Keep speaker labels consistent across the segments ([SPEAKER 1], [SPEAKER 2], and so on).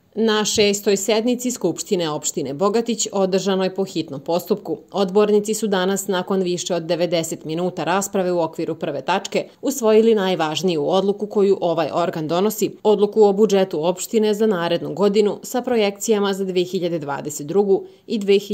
[SPEAKER 1] Na 6. sednici Skupštine opštine Bogatić, održanoj po hitnom postupku, odbornici su danas, nakon više od 90 minuta rasprave u okviru prve tačke, usvojili najvažniju odluku koju ovaj organ donosi, odluku o budžetu opštine za narednu godinu sa projekcijama za 2022. i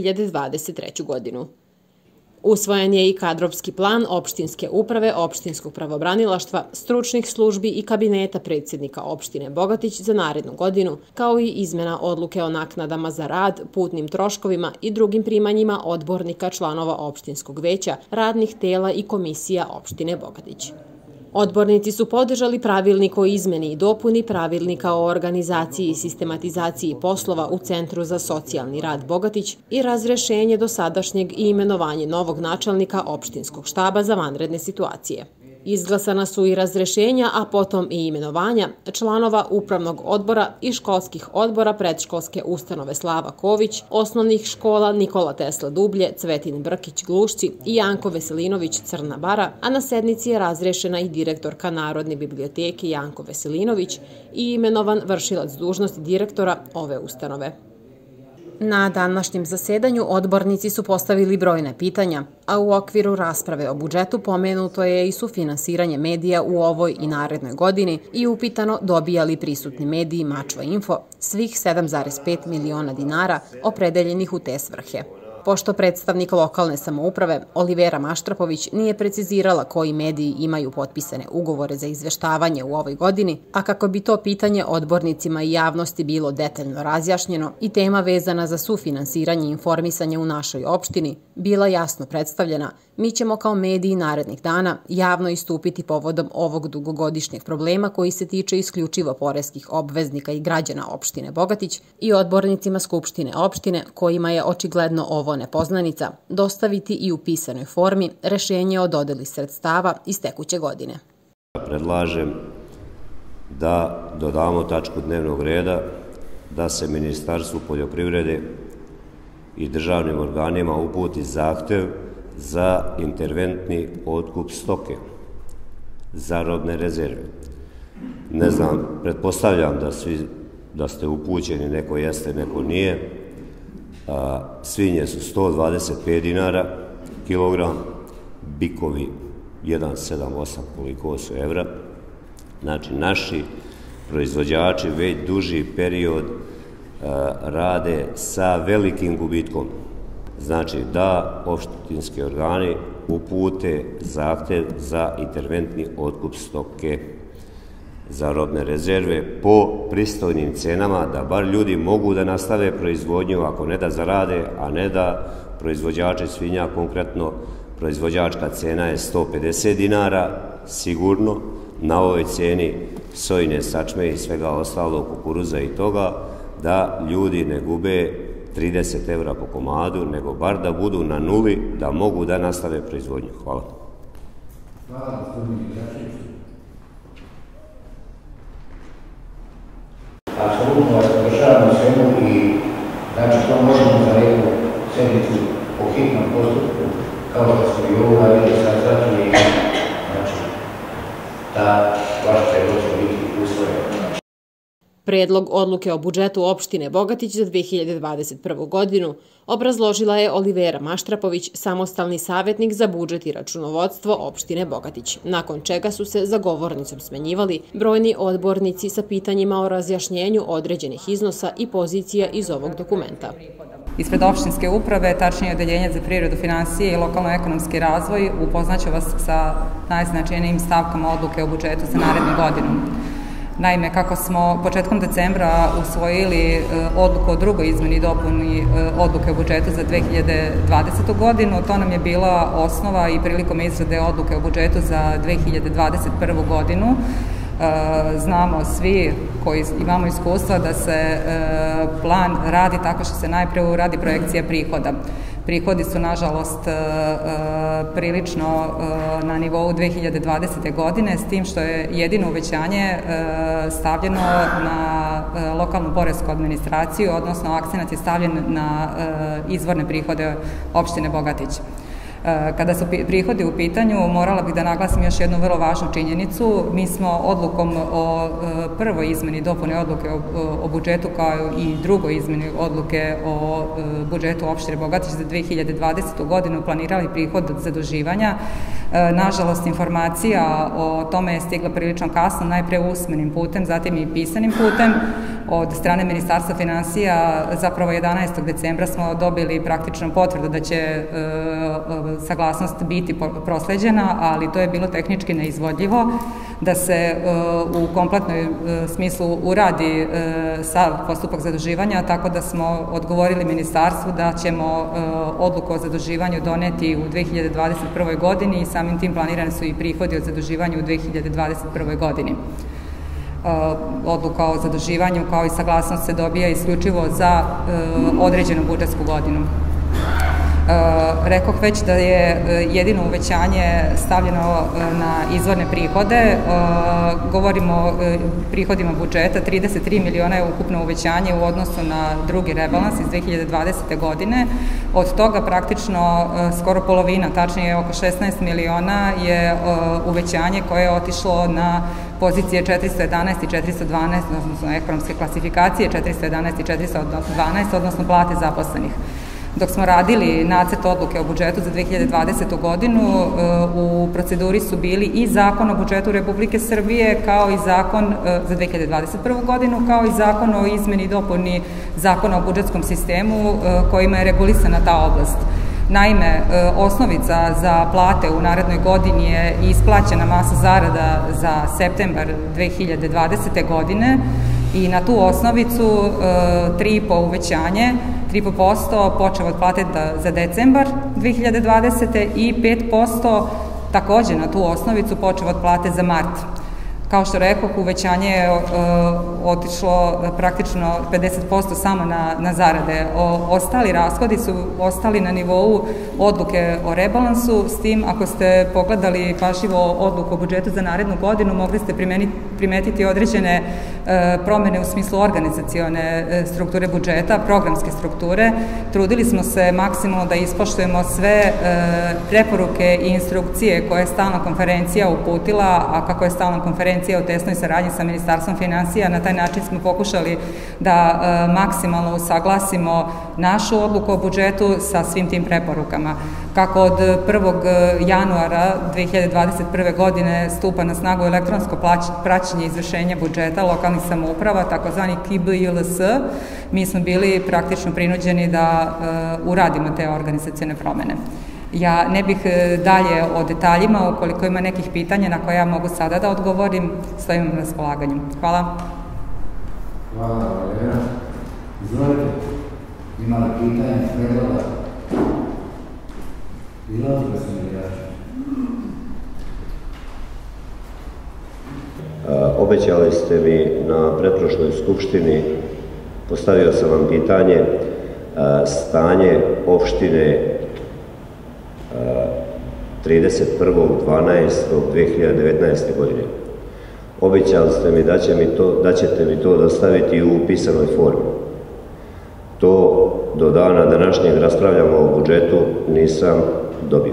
[SPEAKER 1] 2023. godinu. Usvojen je i kadrovski plan opštinske uprave, opštinskog pravobranilaštva, stručnih službi i kabineta predsjednika opštine Bogatić za narednu godinu, kao i izmena odluke o naknadama za rad, putnim troškovima i drugim primanjima odbornika članova opštinskog veća, radnih tela i komisija opštine Bogatić. Odbornici su podržali pravilnik o izmeni i dopuni pravilnika o organizaciji i sistematizaciji poslova u Centru za socijalni rad Bogatić i razrešenje dosadašnjeg i imenovanje novog načelnika opštinskog štaba za vanredne situacije. Izglasana su i razrešenja, a potom i imenovanja članova upravnog odbora i školskih odbora predškolske ustanove Slava Ković, osnovnih škola Nikola Tesla Dublje, Cvetin Brkić Glušci i Janko Veselinović Crna Bara, a na sednici je razrešena i direktorka Narodne biblioteke Janko Veselinović i imenovan vršilac dužnosti direktora ove ustanove. Na današnjem zasedanju odbornici su postavili brojne pitanja, a u okviru rasprave o budžetu pomenuto je i sufinansiranje medija u ovoj i narednoj godini i upitano dobija li prisutni mediji Mačva Info svih 7,5 miliona dinara opredeljenih u te svrhe. Pošto predstavnik lokalne samouprave Olivera Maštrapović nije precizirala koji mediji imaju potpisane ugovore za izveštavanje u ovoj godini, a kako bi to pitanje odbornicima i javnosti bilo detaljno razjašnjeno i tema vezana za sufinansiranje i informisanje u našoj opštini bila jasno predstavljena, mi ćemo kao mediji narednih dana javno istupiti povodom ovog dugogodišnjeg problema koji se tiče isključivo poreskih obveznika i građana opštine Bogatić i odbornicima Skupštine opštine kojima je očigledno ovo nepoznanica, dostaviti i u pisanoj formi rešenje o dodeli sredstava iz tekuće godine.
[SPEAKER 2] Predlažem da dodamo tačku dnevnog reda da se Ministarstvu poljoprivrede i državnim organima uputi zahtev za interventni otkup stoke za robne rezerve. Ne znam, pretpostavljam da ste upućeni, neko jeste, neko nije. Svinje su 125 dinara kilogram, bikovi 1,7-8 koliko su evra. Znači, naši proizvođači već duži period rade sa velikim gubitkom. Znači, da opštinski organi upute zahtev za interventni otkup stoke za robne rezerve po pristojnim cenama, da bar ljudi mogu da nastave proizvodnju, ako ne da zarade, a ne da proizvođači svinja, konkretno proizvođačka cena je 150 dinara, sigurno, na ovoj ceni sojine sačme i svega ostalog, kukuruza i toga, da ljudi ne gube 30 evra po komadu, nego bar da budu na nuli, da mogu da nastave proizvodnju. Hvala.
[SPEAKER 3] Hvala, gospodine Gračiću. Apsolutno vas podržavamo svemu i znači to možemo za neku sednicu po hitnom postupku, kao što smo i ovo radili sazvati i znači da vaš predlog će biti usvojen.
[SPEAKER 1] Predlog odluke o budžetu opštine Bogatić za 2021. godinu obrazložila je Olivera Maštrapović, samostalni savjetnik za budžet i računovodstvo opštine Bogatić, nakon čega su se za govornicom smenjivali brojni odbornici sa pitanjima o razjašnjenju određenih iznosa i pozicija iz ovog dokumenta.
[SPEAKER 4] Ispred opštinske uprave, tačnije Odeljenja za privredu, finansije i lokalno-ekonomski razvoj, upoznaću vas sa najznačajnijim stavkama odluke o budžetu za narednu godinu. Naime, kako smo početkom decembra usvojili odluku o drugoj izmeni i dopuni odluke o budžetu za 2020. godinu, to nam je bila osnova i prilikom izrade odluke o budžetu za 2021. godinu. Znamo svi koji imamo iskustva da se plan radi tako što se najpre uradi projekcija prihoda. Prihodi su, nažalost, prilično na nivou 2020. godine, s tim što je jedino uvećanje stavljeno na lokalnu poresku administraciju, odnosno akcenat je stavljen na izvorne prihode opštine Bogatić. Kada su prihodi u pitanju, morala bih da naglasim još jednu vrlo važnu činjenicu. Mi smo odlukom o prvoj izmeni dopune odluke o budžetu kao i drugoj izmeni odluke o budžetu opštine Bogatić za 2020. godinu planirali prihod od zaduživanja. Nažalost, informacija o tome je stigla prilično kasno, najpre usmenim putem, zatim i pisanim putem. Od strane Ministarstva finansija zapravo 11. decembra smo dobili praktično potvrdu da će saglasnost biti prosleđena, ali to je bilo tehnički neizvodljivo da se u kompletnoj smislu uradi sav postupak zaduživanja, tako da smo odgovorili Ministarstvu da ćemo odluku o zaduživanju doneti u 2021. godini i samim tim planirane su i prihodi od zaduživanja u 2021. godini. Odluka o zaduživanju kao i saglasnost se dobija isključivo za određenu budžetsku godinu. Rekoh već da je jedino uvećanje stavljeno na izvorne prihode. Govorimo o prihodima budžeta, 33 miliona je ukupno uvećanje u odnosu na drugi rebalans iz 2020. godine. Od toga praktično skoro polovina, tačnije oko 16 miliona je uvećanje koje je otišlo na pozicije 411 i 412, odnosno ekonomske klasifikacije, 411 i 412, odnosno plate zaposlenih. Dok smo radili nacrt odluke o budžetu za 2020. godinu, u proceduri su bili i Zakon o budžetu Republike Srbije, kao i Zakon za 2021. godinu, kao i Zakon o izmeni i dopuni Zakona o budžetskom sistemu, kojima je regulisana ta oblast. Naime, osnovica za plate u narednoj godini je isplaćena masa zarada za septembar 2020. godine i na tu osnovicu 3,5 uvećanje, 3,5% počeo od plate za decembar 2020. i 5% takođe na tu osnovicu počeo od plate za mart. Kao što rekoh, uvećanje je otišlo praktično 50% samo na zarade. Ostali rashodi su ostali na nivou odluke o rebalansu, s tim ako ste pogledali pažljivo odluku o budžetu za narednu godinu, mogli ste primetiti određene promene u smislu organizacione strukture budžeta, programske strukture. Trudili smo se maksimalno da ispoštujemo sve preporuke i instrukcije koje je stalna konferencija uputila, a kako je stalna konferencija u tesnoj saradnji sa Ministarstvom finansija, na taj način smo pokušali da maksimalno usaglasimo našu odluku o budžetu sa svim tim preporukama. Kako od 1. januara 2021. godine stupa na snagu elektronsko praćenje izvršenja budžeta lokalnih samouprava, takozvani KBJLS, mi smo bili praktično prinuđeni da uradimo te organizacione promene. Ja ne bih dalje o detaljima, ukoliko ima nekih pitanja na koje ja mogu sada da odgovorim, stojim na raspolaganju. Hvala.
[SPEAKER 3] Hvala, Valjena. Izvolite, ima li pitanja, predloga? Bilo da sam igrača.
[SPEAKER 2] Obećali ste mi na pretprošloj skupštini, postavio sam vam pitanje, stanje opštine 31.12.2019. godine. Obećali ste mi da ćete mi to dostaviti u pisanoj formi. To do dana današnjeg raspravljamo o budžetu nisam dobio.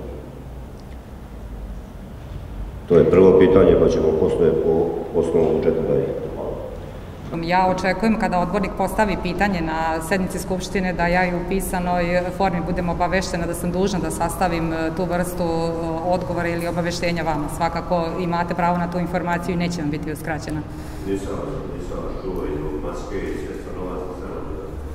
[SPEAKER 2] To je prvo pitanje, pa ćemo poslije po osnovu budžeta dalje.
[SPEAKER 4] Ja očekujem kada odbornik postavi pitanje na sednici Skupštine da ja i u pisanoj formi budem obaveštena da sam dužna da sastavim tu vrstu odgovora ili obaveštenja vama. Svakako imate pravo na tu informaciju i neće vam biti uskraćena.
[SPEAKER 2] Nisam čuo iz maske i sve stanovac na stranu.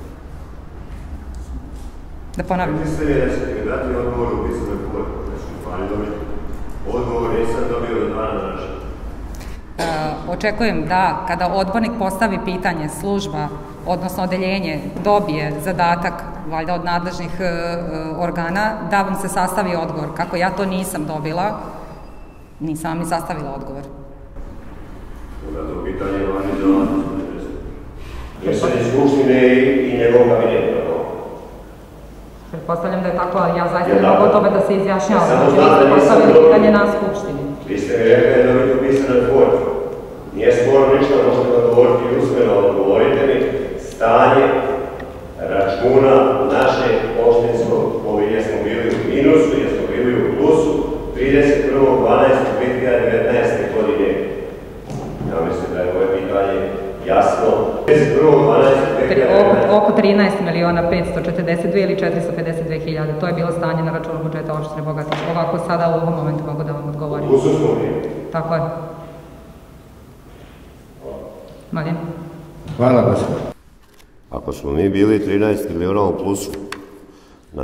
[SPEAKER 4] Da ponavljam.
[SPEAKER 2] Rekli ste mi da ćete mi dati odgovor u pisanoj formi. Odgovor nisam dobio do dana današnjeg.
[SPEAKER 4] Očekujem da kada odbornik postavi pitanje, služba, odnosno odeljenje, dobije zadatak, valjda od nadležnih organa, da vam se sastavi odgovor. Kako ja to nisam dobila, nisam vam ni sastavila odgovor.
[SPEAKER 2] Onda to pitanje važi za vas, predsjednik Skupštine i njegov kabinet.
[SPEAKER 4] Pretpostavljam da je tako, ali ja zaista ne mogu o tome da se izjašnjavam. Znači, vi ste postavili pitanje na Skupštini.
[SPEAKER 2] Vi ste mi rekli da dobiti u pisanoj formi. Nije sporno ništa, možete odgovoriti i usmeno, odgovorite mi stanje računa našeg opštinskog, jesmo bili u minusu,
[SPEAKER 4] oko 13.542.000 ili 452.000. To je bilo stanje na računu budžeta opštine Bogatić. Ovako sada u ovom momentu mogu da vam odgovorim. Tako je. Malin.
[SPEAKER 3] Hvala, gospodin.
[SPEAKER 2] Ako smo mi bili 13 miliona u plusu na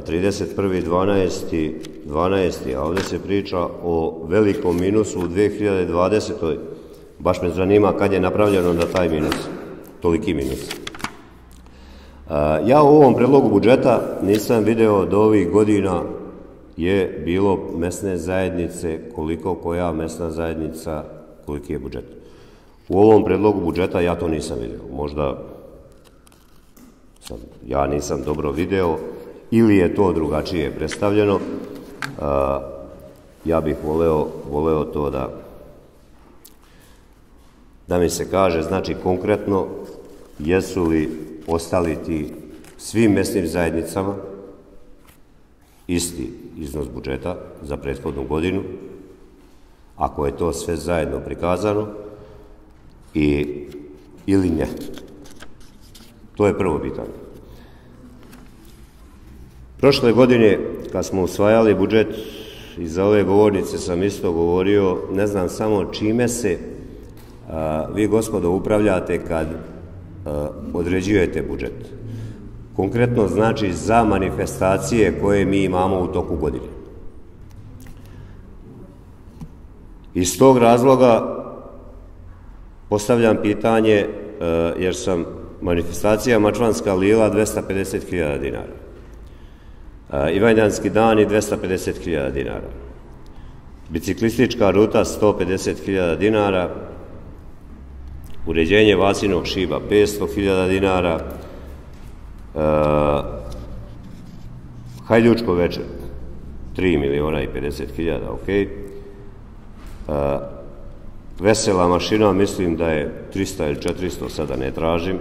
[SPEAKER 2] 31.12., a ovdje se priča o velikom minusu u 2020. Baš me zanima kad je napravljeno da taj minus, toliki minus. Ja u ovom predlogu budžeta nisam video da ovih godina je bilo mesne zajednice, koliko koja mesna zajednica, koliki je budžet. U ovom predlogu budžeta ja to nisam video. Možda ja nisam dobro video ili je to drugačije predstavljeno. Ja bih voleo to da mi se kaže, znači konkretno, jesu li ostali ti svim mesnim zajednicama isti iznos budžeta za prethodnu godinu, ako je to sve zajedno prikazano, ili ne. To je prvo pitanje. Prošle godine, kad smo usvajali budžet, iza ove govornice sam isto govorio, ne znam samo čime se vi, gospodo, upravljate kad određujete budžet. Konkretno znači za manifestacije koje mi imamo u toku godine. Iz tog razloga postavljam pitanje, jer sam manifestacija Mačvanska lila 250.000 dinara. Ivanjdanski dani 250.000 dinara. Biciklistička ruta 150.000 dinara. Uređenje Vasinog šiba 500.000 dinara. Hajdučko večer 3.050.000, ok. Vesela mašina, mislim da je 300 ili 400, sada ne tražim.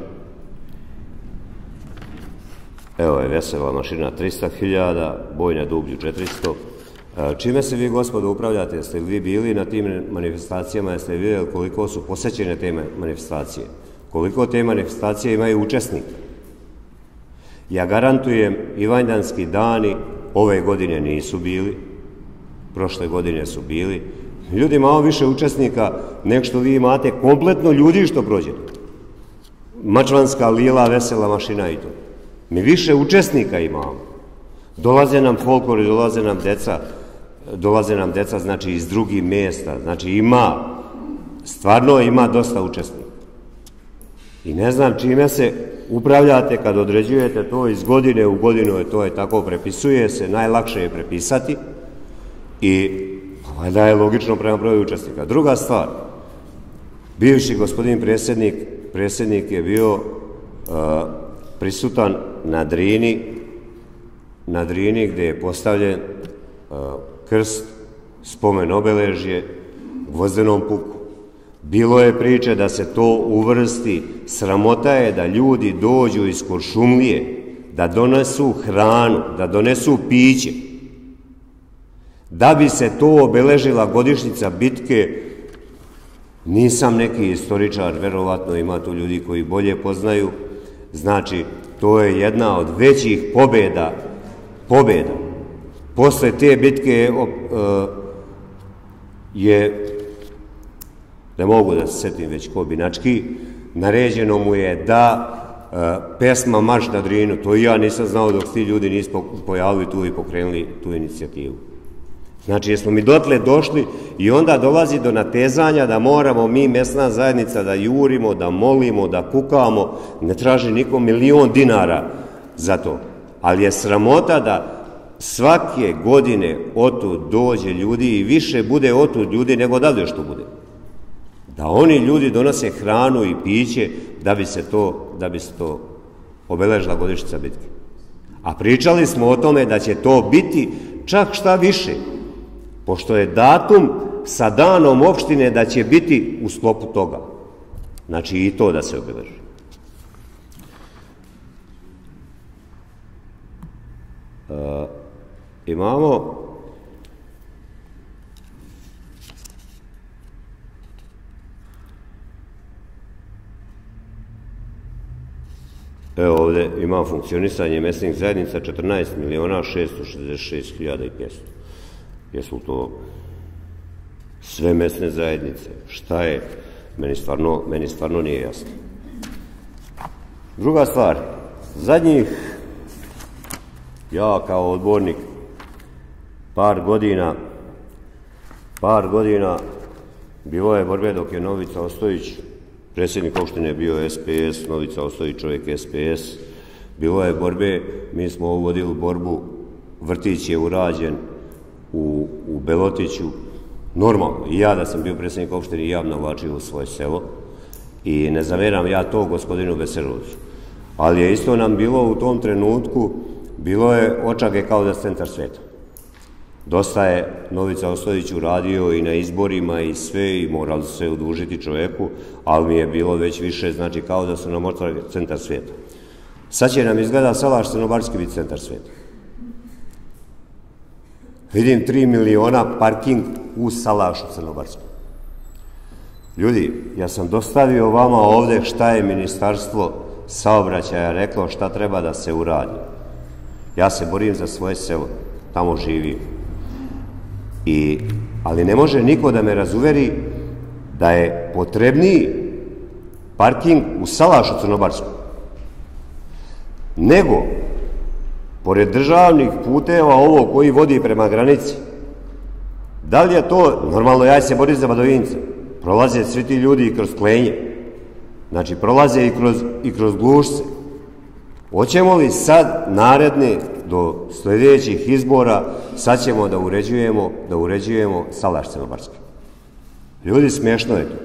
[SPEAKER 2] Evo je vesela mašina 300.000, bojna dublju 400. Čime se vi, gospodo, upravljate? Jeste li vi bili na tim manifestacijama? Jeste li vidjeli koliko su posećene te manifestacije? Koliko te manifestacije imaju učesnika? Ja garantujem, Ivanjdanski dani ove godine nisu bili, prošle godine su bili. Ljudi, malo više učesnika nek što vi imate kompletno ljudi što prođete. Mačvanska lila, vesela mašina i to. Mi više učesnika imamo. Dolaze nam folklori, dolaze nam deca, znači iz drugih mjesta, znači stvarno ima dosta učesnika. I ne znam čime se upravljate kad određujete to iz godine u godinu, to je tako, prepisuje se, najlakše je prepisati i da je logično prema broju učesnika. Druga stvar, bivši gospodin predsjednik je bio prisutan na Drini gdje je postavljen krst, spomen obeležje, Gvozdenom puku. Bilo je priče da se to uvrsti, sramota je da ljudi dođu iz Kuršumlije, da donesu hranu, da donesu piće, da bi se to obeležila godišnjica bitke. Nisam neki istoričar, verovatno ima tu ljudi koji bolje poznaju, znači to je jedna od većih pobjeda. Posle te bitke je, ne mogu da se setim već ko Binački, naređeno mu je da pesma Marš na Drinu, to i ja nisam znao dok ti ljudi nisu pojavili tu i pokrenuli tu inicijativu. Znači, jesmo mi dotle došli i onda dolazi do natezanja da moramo mi, mesna zajednica, da jurimo, da molimo, da kukamo, ne traži niko $1.000.000 za to. Ali je sramota da svake godine otud dođe ljudi i više bude otud ljudi nego dalje što bude. Da oni ljudi donose hranu i piće da bi se to obeležila godišnjica bitke. A pričali smo o tome da će to biti čak šta više, pošto je datum sa danom opštine da će biti u sklopu toga. Znači i to da se obeleži. Imamo Evo ovdje ima funkcionisanje mesnih zajednica 14.666.500. Jesu to sve mesne zajednice? Šta je? Meni stvarno nije jasno. Druga stvar, zadnjih, ja kao odbornik, par godina bilo je borbe dok je Novica Ostojić, predsjednik opštine bio SPS, Novica Ostojić čovjek SPS, bilo je borbe, mi smo uvodili borbu, vrtić je urađen u Belotiću, normalno, i ja da sam bio predsjednik opštine i ja bi navlačio u svoje selo i ne zameram ja to gospodinu Veselovcu, ali je isto nam bilo u tom trenutku, bilo je očage kao da centar sveta. Dosta je Novica Ostojić uradio i na izborima i sve i morali su se odužiti čovjeku, ali mi je bilo već više, znači kao da su nam očage centar sveta. Sad će nam izgleda Salaš Crnobarski biti centar sveta. Vidim 3 miliona parking u Salašu Crnobarskom. Ljudi, ja sam dostavio vama ovdje šta je Ministarstvo saobraćaja reklo šta treba da se uradi. Ja se borim za svoje selo, tamo živim. Ali ne može niko da me razuveri da je potrebniji parking u Salašu Crnobarskom nego pored državnih puteva ovo koji vodi prema granici. Da li je to, normalno ja se borim za Vadovince, prolaze svi ti ljudi i kroz Klenje, znači prolaze i kroz Glušce. Hoćemo li sad naredne do sljedećih izbora, sad ćemo da uređujemo Salaš Crnobarski? Ljudi, smiješno je to.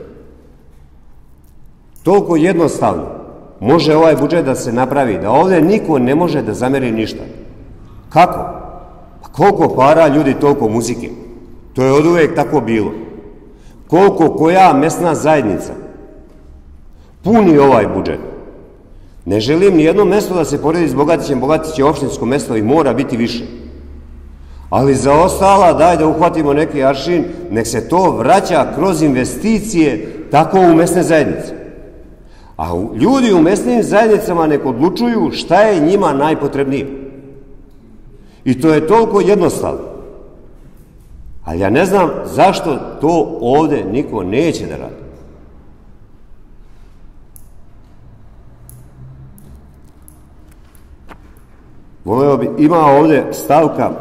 [SPEAKER 2] Toliko jednostavno može ovaj budžet da se napravi, da ovdje niko ne može da zameri ništa. Kako? Pa koliko para, ljudi, toliko muzike. To je od uvek tako bilo. Koliko koja mesna zajednica puni ovaj budžet. Ne želim ni jedno mesto da se poredi s Bogatićem, Bogatić je opštinsko mesto i mora biti više. Ali za ostala, daj da uhvatimo neki aršin, nek se to vraća kroz investicije tako u mesne zajednice. A ljudi u mesnim zajednicama nek odlučuju šta je njima najpotrebnije. I to je toliko jednostavno. Ali ja ne znam zašto to ovdje niko neće da radi. Voleo bi, ima ovdje stavka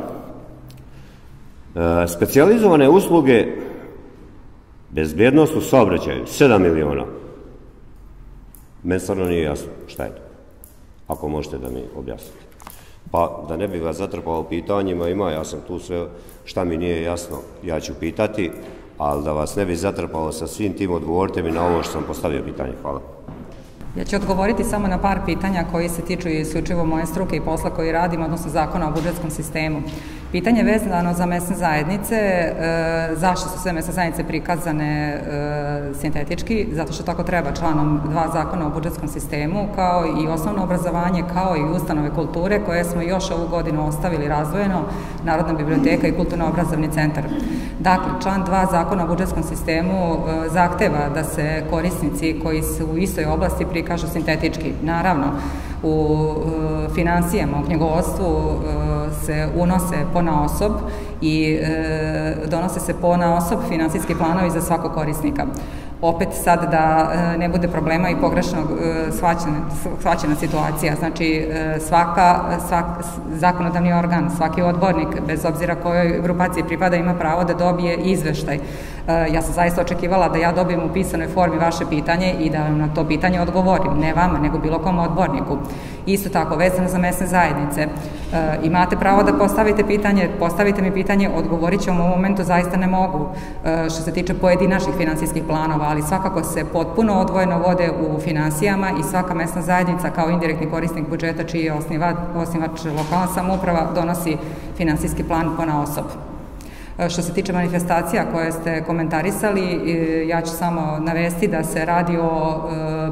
[SPEAKER 2] specijalizovane usluge bezbjednost u saobraćaju, 7 miliona. Meni stvarno nije jasno šta je to, ako možete da mi objasnite. Pa da ne bih vas zatrpao pitanjima, ja sam tu sve šta mi nije jasno, ja ću pitati, ali da vas ne bih zatrpao sa svim tim, odgovorite mi na ovo što sam postavio pitanje. Hvala.
[SPEAKER 4] Ja ću odgovoriti samo na par pitanja koji se tiču isključivo moje struke i posla koji radim, odnosno Zakona o budžetskom sistemu. Pitanje vezano za mesne zajednice, zašto su sve mesne zajednice prikazane sintetički, zato što tako treba članom 2 Zakona o budžetskom sistemu, kao i osnovno obrazovanje, kao i ustanove kulture, koje smo još ovu godinu ostavili razdvojeno, Narodna biblioteka i Kulturno-obrazovni centar. Dakle, član 2 Zakona o budžetskom sistemu zahteva da se korisnici koji su u istoj oblasti prikažu sintetički. Naravno, u finansijama, u knjigovodstvu se unose ponaosob i donose se ponaosob finansijski planovi za svakog korisnika. Opet sad da ne bude problema i pogrešno shvaćena situacija, znači zakonodavni organ, svaki odbornik, bez obzira kojoj grupaciji pripada, ima pravo da dobije izveštaj. Ja sam zaista očekivala da ja dobijem u pisanoj formi vaše pitanje i da na to pitanje odgovorim, ne vama, nego bilo kom odborniku. Isto tako, vezano za mesne zajednice, imate pravo da postavite mi pitanje, odgovorit ću vam u momentu, zaista ne mogu, što se tiče pojedinačnih finansijskih planova, ali svakako se potpuno odvojeno vode u finansijama i svaka mesna zajednica kao indirektni korisnik budžeta, čiji je osnivač lokalna samouprava, donosi finansijski plan ponaosob. Što se tiče manifestacija koje ste komentarisali, ja ću samo navesti da se radi o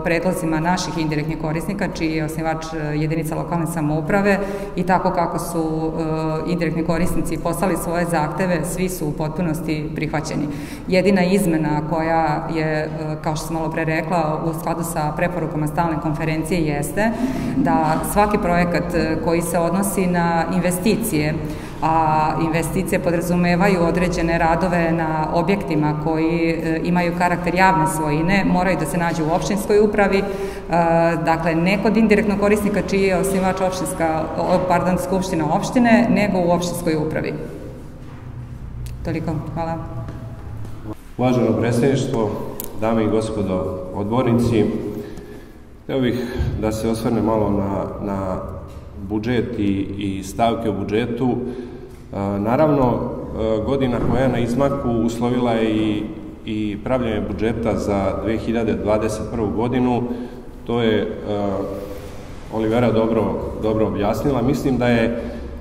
[SPEAKER 4] predlozima naših indirektnih korisnika, čiji je osnivač jedinica lokalne samouprave, i tako kako su indirektni korisnici poslali svoje zahteve, svi su u potpunosti prihvaćeni. Jedina izmena koja je, kao što sam malo pre rekla, u skladu sa preporukama stalne konferencije jeste da svaki projekat koji se odnosi na investicije, a investicije podrazumevaju određene radove na objektima koji imaju karakter javne svojine, moraju da se nađu u opštinskoj upravi, dakle ne kod indirektnog korisnika čiji je osnivač skupština opštine, nego u opštinskoj upravi. Toliko, hvala.
[SPEAKER 5] Uvaženo predsjedništvo, dame i gospodo odbornici, htio bih da se osvrne malo na budžet i stavke u budžetu. Naravno, godina koja je na izmaku uslovila je i pravljenje budžeta za 2021. godinu. To je Olivera dobro objasnila. Mislim da je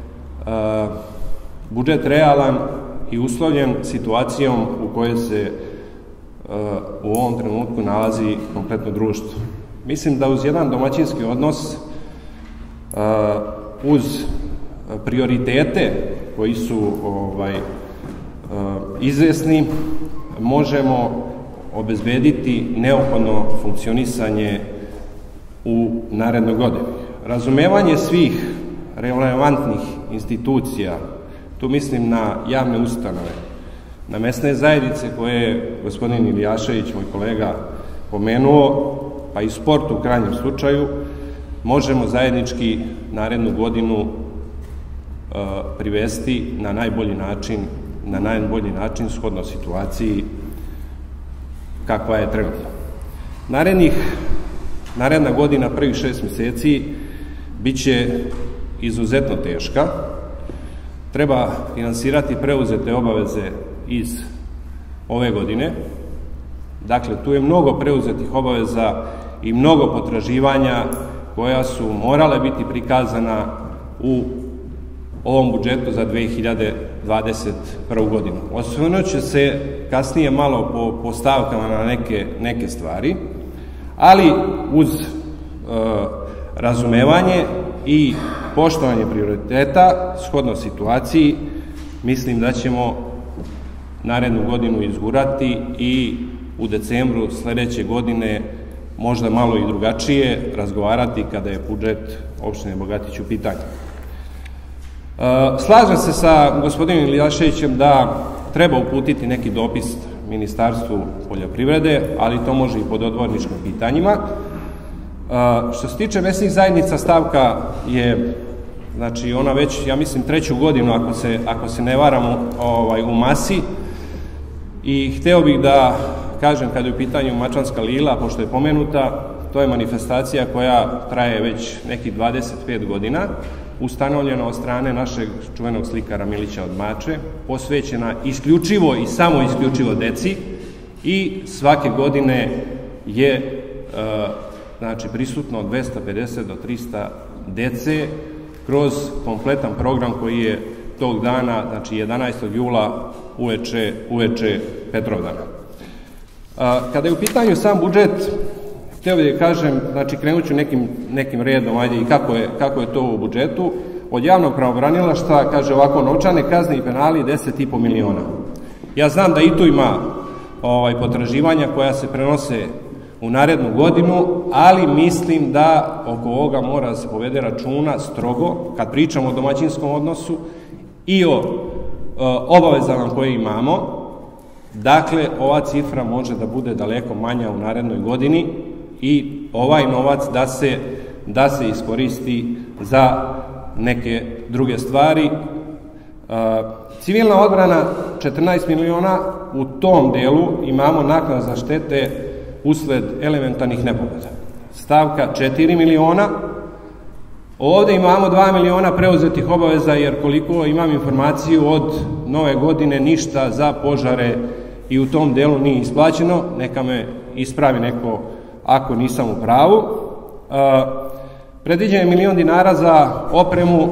[SPEAKER 5] budžet realan i uslovljen situacijom u kojoj se u ovom trenutku nalazi kompletno društvo. Mislim da uz jedan domaćinski odnos, uz prioritete koji su izvesni, možemo obezbediti neophodno funkcionisanje u narednoj godini. Razumevanje svih relevantnih institucija, tu mislim na javne ustanove, na mesne zajednice koje je gospodin Ilijašević, moj kolega, pomenuo, pa i sport u krajnjem slučaju, možemo zajednički narednu godinu privesti na najbolji način shodno situaciji kakva je trenutno. Naredna godina, prvih 6 mjeseci, bit će izuzetno teška. Treba finansirati preuzete obaveze iz ove godine. Dakle, tu je mnogo preuzetih obaveza i mnogo potraživanja koja su morale biti prikazana u ovom budžetu za 2021. godinu. Osvrnut ću se kasnije malo po stavkama na neke stvari, ali uz razumevanje i poštovanje prioriteta shodno situaciji, mislim da ćemo narednu godinu izgurati i u decembru sledeće godine možda malo i drugačije razgovarati kada je budžet opštine Bogatić u pitanju. Slažem se sa gospodinom Ilijaševićem da treba uputiti neki dopis Ministarstvu poljoprivrede, ali to može i pod odborničkim pitanjima. Što se tiče mesnih zajednica, stavka je, znači ona već, ja mislim, 3. godinu, ako se ne varamo, u masi, i hteo bih da kažem, kada je u pitanju Mačvanska lila, pošto je pomenuta, to je manifestacija koja traje već nekih 25 godina, ustanovljena od strane našeg čuvenog slikara Milića od Mače, posvećena isključivo i samo isključivo deci, i svake godine je prisutno od 250 do 300 dece kroz kompletan program koji je tog dana, znači 11. jula uveče Petrovdana. Kada je u pitanju sam budžet, htio bih da kažem, znači krenut ću nekim redom, ajde, i kako je to u budžetu. Od javnog pravobranilaštva, kaže ovako, novčane kazne i penali 10,5 miliona. Ja znam da i tu ima potraživanja koja se prenose u narednu godinu, ali mislim da oko ovoga mora da se povede računa strogo, kad pričamo o domaćinskom odnosu i o obavezama koje imamo. Dakle, ova cifra može da bude daleko manja u narednoj godini i ovaj novac da se iskoristi za neke druge stvari. Civilna odbrana 14 miliona, u tom delu imamo naknadu za štete usled elementarnih nepogoda. Stavka 4 miliona, ovde imamo 2 miliona preuzetih obaveza, jer koliko imam informaciju od nove godine ništa za požare i u tom delu nije isplaćeno, neka me ispravi neko ako nisam u pravu. Predviđen je 1 milion dinara za opremu.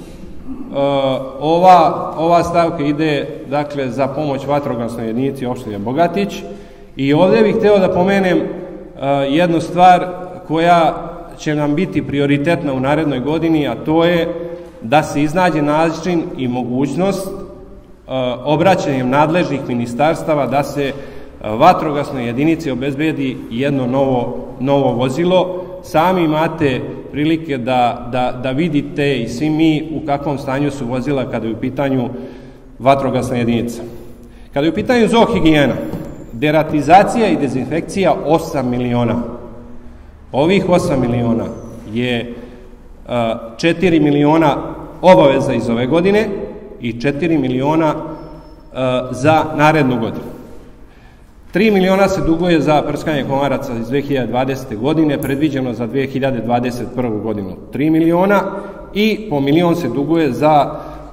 [SPEAKER 5] Ova stavka ide, dakle, za pomoć vatrogasnoj jedinici opštine Bogatić, i ovde bih hteo da pomenem jednu stvar koja će nam biti prioritetna u narednoj godini, a to je da se iznađe način i mogućnost obraćanjem nadležnih ministarstava da se vatrogasnoj jedinici obezbedi jedno novo vozilo. Sami imate prilike da vidite i svi mi u kakvom stanju su vozila kada je u pitanju vatrogasna jedinica. Kada je u pitanju zoohigijena, deratizacija i dezinfekcija 8 miliona. Ovih 8 miliona je 4 miliona obaveza iz ove godine i 4 miliona za narednu godinu. 3 miliona se duguje za prskanje komaraca iz 2020. godine, predviđeno za 2021. godinu 3 miliona i po milion se duguje za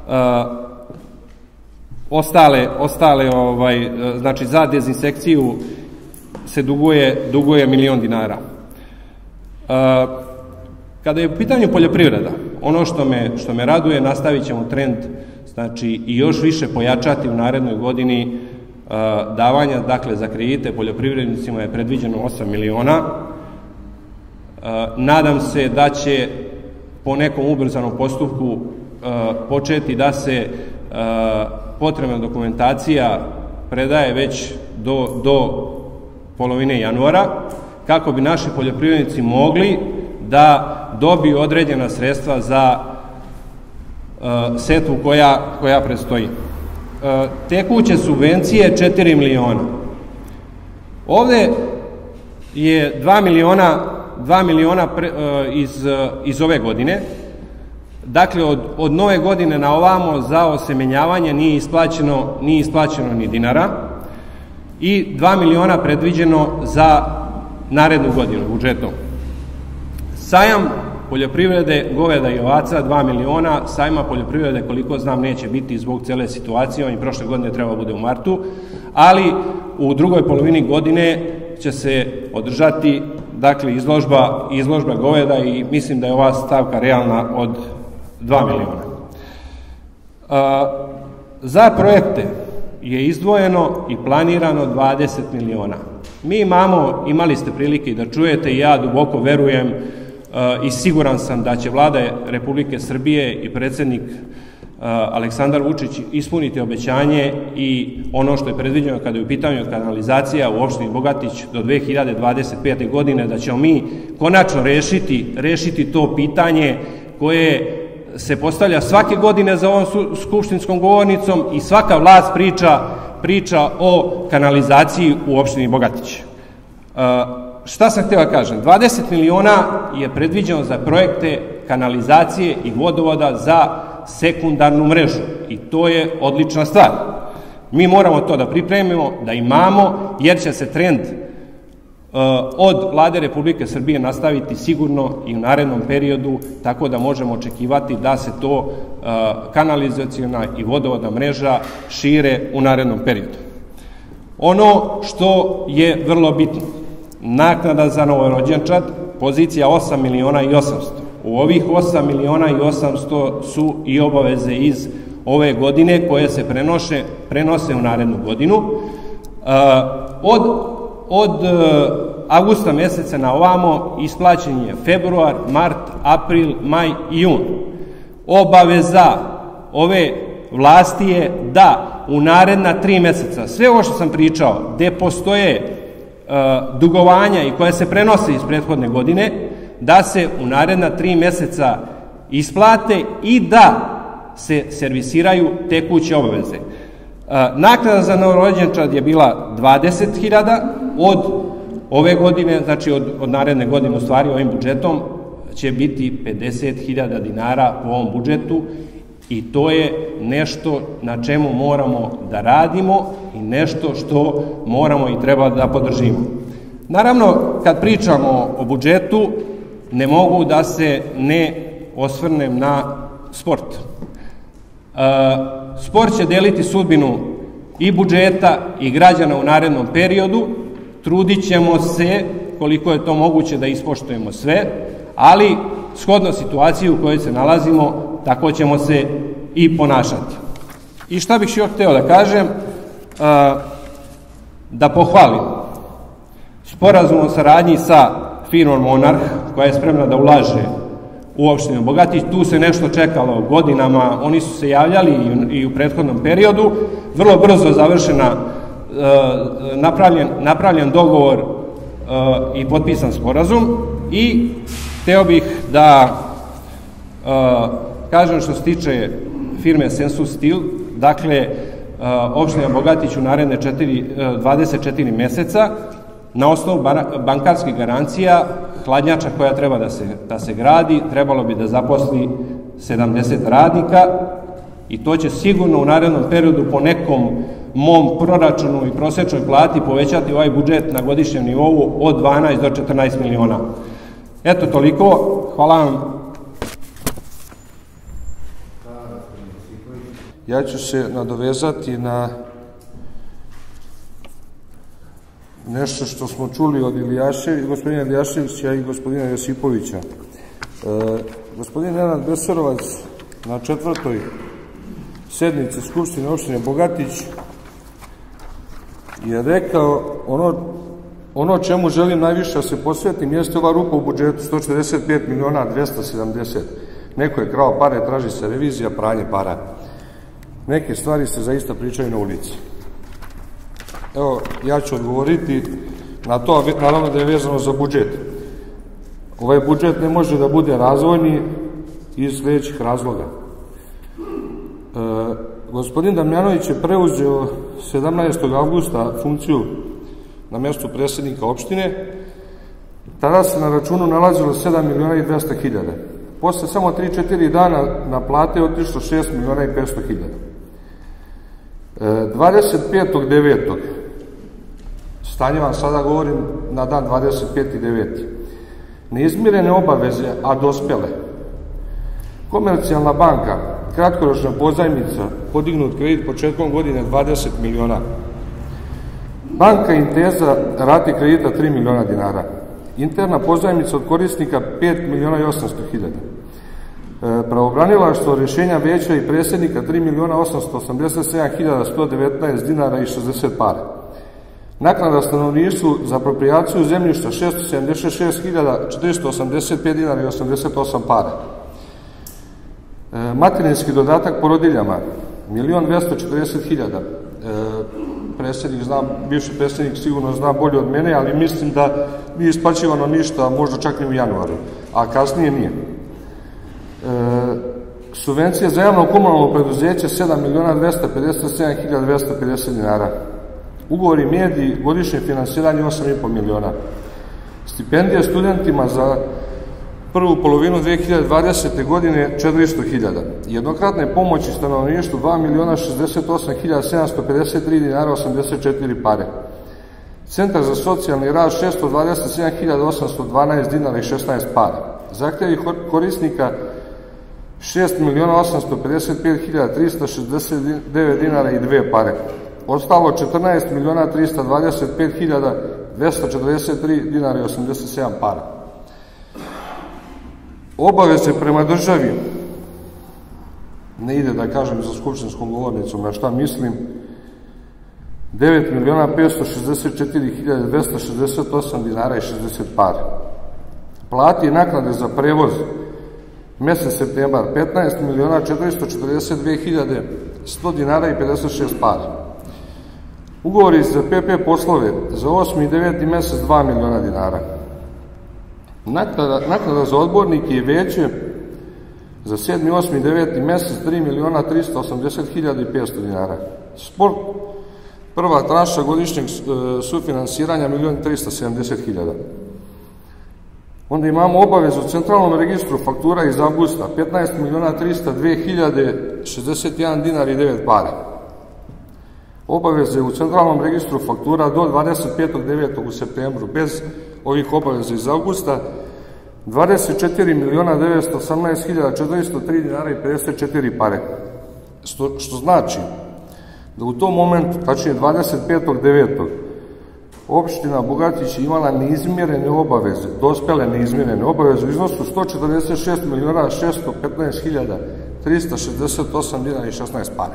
[SPEAKER 5] znači za dezinsekciju se duguje milion dinara. Kada je u pitanju poljoprivreda, ono što me raduje, nastavit ćemo trend, znači i još više pojačati u narednoj godini davanja, dakle za kredite poljoprivrednicima je predviđeno 8 miliona. Nadam se da će po nekom ubrzanom postupku početi da se potrebna dokumentacija predaje već do polovine januara, kako bi naši poljoprivrednici mogli da dobiju određena sredstva za setvu koja predstoji. Tekuće subvencije 4 miliona. Ovde je 2 miliona iz ove godine. Dakle, od nove godine na ovamo za osemenjavanje nije isplaćeno ni dinara i 2 miliona predviđeno za narednu godinu budžetom. Sajam poljoprivrede, goveda i ovaca 2 miliona, sajma poljoprivrede koliko znam neće biti zbog cele situacije, on i prošle godine treba bude u martu, ali u drugoj polovini godine će se održati dakle izložba goveda i mislim da je ova stavka realna od 2 miliona. Za projekte je izdvojeno i planirano 20 miliona. Mi imali ste prilike da čujete i ja duboko verujem i siguran sam da će Vlada Republike Srbije i predsednik Aleksandar Vučić ispuniti obećanje i ono što je predviđeno kada je u pitanju kanalizacija u opštini Bogatić do 2025. godine, da ćemo mi konačno rešiti to pitanje koje se postavlja svake godine za ovom skupštinskom govornicom i svaka vlast priča o kanalizaciji u opštini Bogatić. Šta sam htio da kažem? 20 miliona je predviđeno za projekte kanalizacije i vodovoda za sekundarnu mrežu i to je odlična stvar. Mi moramo to da pripremimo, da imamo, jer će se trend od Vlade Republike Srbije nastaviti sigurno i u narednom periodu, tako da možemo očekivati da se to kanalizacijona i vodovodna mreža šire u narednom periodu. Ono što je vrlo bitno, naknada za novorođenčad, pozicija 8 miliona i 800. U ovih 8 miliona i 800 su i obaveze iz ove godine koje se prenose u narednu godinu. Od avgusta meseca na ovamo isplaćen je februar, mart, april, maj i jun. Obaveza ove vlasti je da u naredna 3 meseca, sve ovo što sam pričao, gde postoje dugovanja i koje se prenose iz prethodne godine, da se u naredna 3 meseca isplate i da se servisiraju tekuće obaveze. Naknada za novorođenčad je bila 20.000, od ove godine, znači od naredne godine u stvari ovim budžetom će biti 50.000 dinara po ovom budžetu i to je nešto na čemu moramo da radimo i nešto što moramo i treba da podržimo. Naravno, kad pričamo o budžetu, ne mogu da se ne osvrnem na sport. Sport će deliti sudbinu i budžeta i građana u narednom periodu. Trudit ćemo se, koliko je to moguće, da ispoštujemo sve, ali shodno situaciji u kojoj se nalazimo, tako ćemo se i ponašati. I šta bih još hteo da kažem? Da pohvalim sporazum o saradnji sa firmom Monarh, koja je spremna da ulaže u opštinu Bogatić. Tu se nešto čekalo godinama, oni su se javljali i u prethodnom periodu. Vrlo brzo završena, napravljen dogovor i potpisan sporazum. I hteo bih da kažem što se tiče firme Sensu Steel, dakle, opština Bogatić u naredne 24 meseca na osnovu bankarskih garancija hladnjača koja treba da se gradi, trebalo bi da zaposli 70 radnika i to će sigurno u narednom periodu po nekom mom proračunu i prosečnoj plati povećati ovaj budžet na godišnjem nivou od 12 do 14 miliona. Eto, toliko. Hvala vam.
[SPEAKER 6] Ja ću se nadovezati na nešto što smo čuli od gospodina Iljaševića i gospodina Josipovića. Gospodin Nenad Besarovac na 4. sednici Skupštine opštine Bogatić je rekao ono čemu želim najviše da se posvetim jeste ova rupa u budžetu, 145 miliona 270. Neko je krao pare, traži se revizija, pranje para. Neke stvari se zaista pričaju na ulici. Evo, ja ću odgovoriti na to, naravno da je vezano za budžet. Ovaj budžet ne može da bude razvojni iz sledećih razloga. Gospodin Damjanović je preuzeo 17. avgusta funkciju na mestu predsednika opštine. Tada se na računu nalazilo 7 miliona i 200 hiljada. Posle samo 3-4 dana na plate je otišlo 6 miliona i 500 hiljada. 25.9. stanje vam sada govorim na dan 25.9. Neizmirene obaveze, a dospele. Komercijalna banka, kratkoročna pozajmica, podignut kredit početkom godine 20 miliona. Banka Inteza, rate kredita 3 miliona dinara. Interna pozajmica od korisnika 5 miliona i 800 hiljada. Pravobranilaštvo rješenja veća i predsjednika 3 miliona 887 hiljada 119 dinara i 60 para. Naknada stanovništvu za aproprijaciju zemljišta 676 hiljada 485 dinara i 88 para. Materinski dodatak porodiljama 1.240 hiljada. Predsjednik zna, bivši predsjednik sigurno zna bolje od mene, ali mislim da nije isplaćivano ništa, možda čak ni u januaru, a kasnije nije. Subvencije za javno komunalno preduzeće 7.257.250 dinara. Ugovori mediji, godišnje finansiranje 8,5 miliona. Stipendije studentima za prvu polovinu 2020. godine 400.000. Jednokratne pomoći stanovništvu 2.068.753 dinara 84 pare. Centar za socijalni rad 627.812 dinara i 16 para. Zahtjevi korisnika 6.855.369 dinara i 2 pare. Ostalo 14.325.243 dinara i 87 para. Obaveze prema državi, ne ide da kažem za skupštinskom govornicom na šta mislim, 9.564.268 dinara i 60 para. Plati i naknade za prevoz mesec septembar 15.442.100 dinara i 56 para. Ugovori za PP poslove za 8. i 9. mesec 2 miliona dinara. Naknada za odbornike i veće za 7., 8. i 9. mesec 3.380.500 dinara. Sport, prva tranša godišnjeg sufinansiranja 1.370.000. Onda imamo obavezu u centralnom registru faktura iz avgusta 15.302.061 dinar i 9 para. Obaveze u centralnom registru faktura do 25.9. u septembru, bez ovih obaveza iz avgusta, 24.918.403 dinara i 54 pare. Što znači da u tom momentu, tačnije 25.9. opština Bogatić imala neizmjerene obaveze, dospele neizmjerene obaveze u iznosu 146.615.368 dinara i 16 para.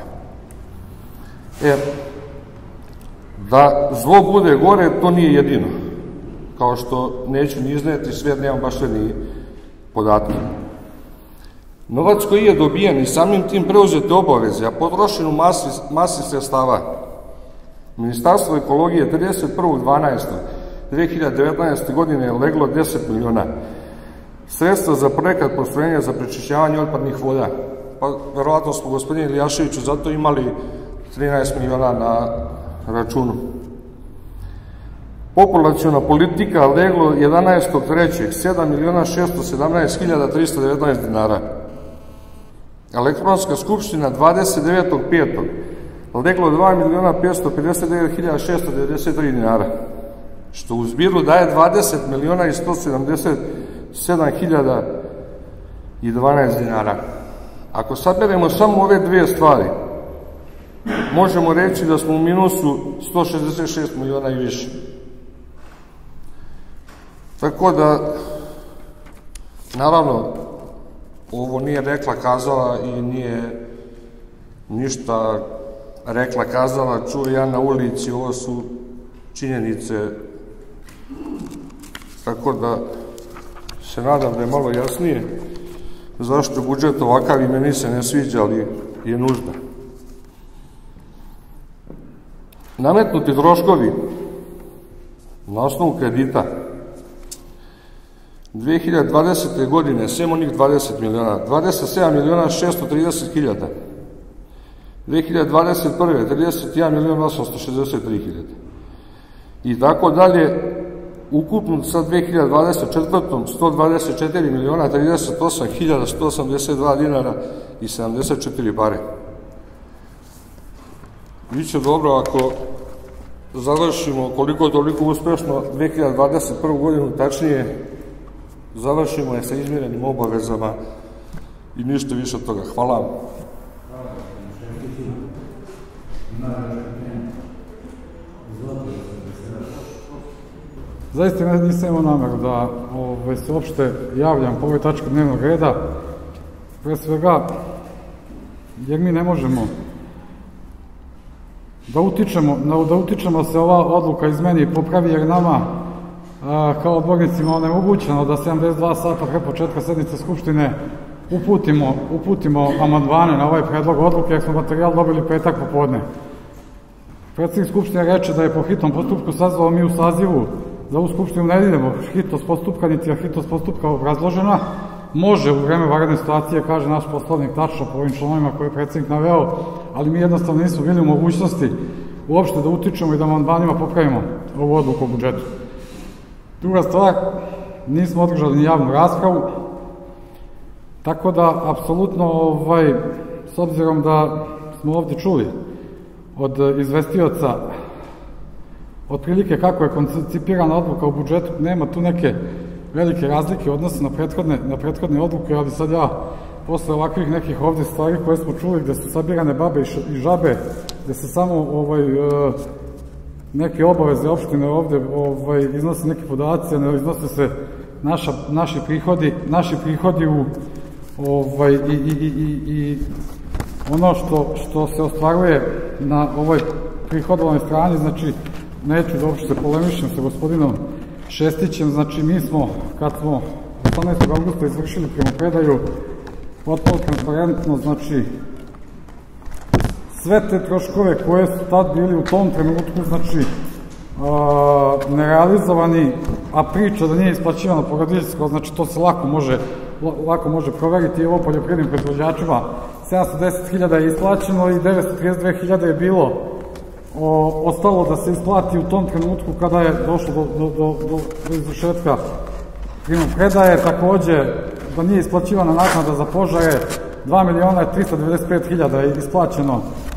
[SPEAKER 6] Da zlo bude gore, to nije jedino. kao što neću ni izneti sve, nemam baš sve ni podatke. Novac koji je dobijen i samim tim preuzete obaveze, a potrošen u masi sredstava, Ministarstvo ekologije 31.12.2019. godine je leglo 10 miliona. Sredstva za projekat postrojenja za prečišćavanje otpadnih voda. Pa, verovatno smo, gospodine Ilijaševiću, zato imali 13 miliona na računu. Populaciona politika leglo 11.3. 7.617.319 dinara. Elektronska skupština 29.5. leglo 2.559.693 dinara, što u zbiru daje 20.177.012 dinara. Ako saberemo samo ove dvije stvari, možemo reći da smo u minusu 166 miliona i više. Tako da, naravno, ovo nije rekla, kazala i nije ništa rekla, kazala, čuo ja na ulici, ovo su činjenice. Tako da se nadam da je malo jasnije zašto je budžet ovakav i meni se ne sviđa, ali je nužda. Nametnuti troškovi na osnovu kredita 2020. godine, sem onih 20 miliona, 27.630.000, 2021. 31.863.000 i tako dalje, ukupno sa 2024. 124.038.182 dinara i 74 bare. Biće dobro ako završimo koliko toliko uspešno 2021. godinu, tačnije završimo je sa izmirenim obavezama i ništa više od toga. Hvala vam.
[SPEAKER 7] Zaista nisam imao nameru da se uopšte javljam po ovoj tački dnevnog reda, pre svega jer mi ne možemo da utičemo se ova odluka izmeni i popravi, jer nama kao odbornicima onemogućeno da 72 sata pre početka sednice Skupštine uputimo amandmane na ovaj predlog odluke, jer smo materijal dobili petak popodne. Predsednik Skupštine reče da je po hitnom postupku sazvao, mi u sazivu za ovu Skupštinu ne idemo hitnost postupka, niti je hitnost postupka obrazložena. Može u vreme vanredne situacije, kaže naš poslovnik, tačno po ovim članovima koje je predsednik naveo, ali mi jednostavno nismo bili u mogućnosti uopšte da utičemo i da amandmanima popravimo ovu odluku o budžetu. Druga stvar, nismo održali ni javnu raspravu, tako da, apsolutno, s obzirom da smo ovde čuli od izvestioca otprilike kako je koncipirana odluka o budžetu, nema tu neke velike razlike u odnosu na prethodne odluke, ali sad ja, posle ovakvih nekih ovde stvari koje smo čuli, gde su sabirane babe i žabe, gde se samo neke obaveze opštine ovde iznose neki podaci, ne iznose se naši prihodi i ono što se ostvaruje na ovoj prihodovanoj strani, znači neću da uopšte polemišem sa gospodinom Šestićem, znači mi smo, kad smo 18. augusta izvršili primopredaju, potpuno transparentno, znači sve te troškove koje su tad bili u tom trenutku, znači nerealizovani, a priča da nije isplaćivano porodiljsko, znači to se lako može proveriti. Ovo poljoprivrednim proizvođačima 710.000 je isplaćeno i 932.000 je bilo ostalo da se isplati u tom trenutku kada je došlo do izvršetka primopredaje. Takođe, da nije isplaćivana naknada za požare, 2.395.000 je isplaćeno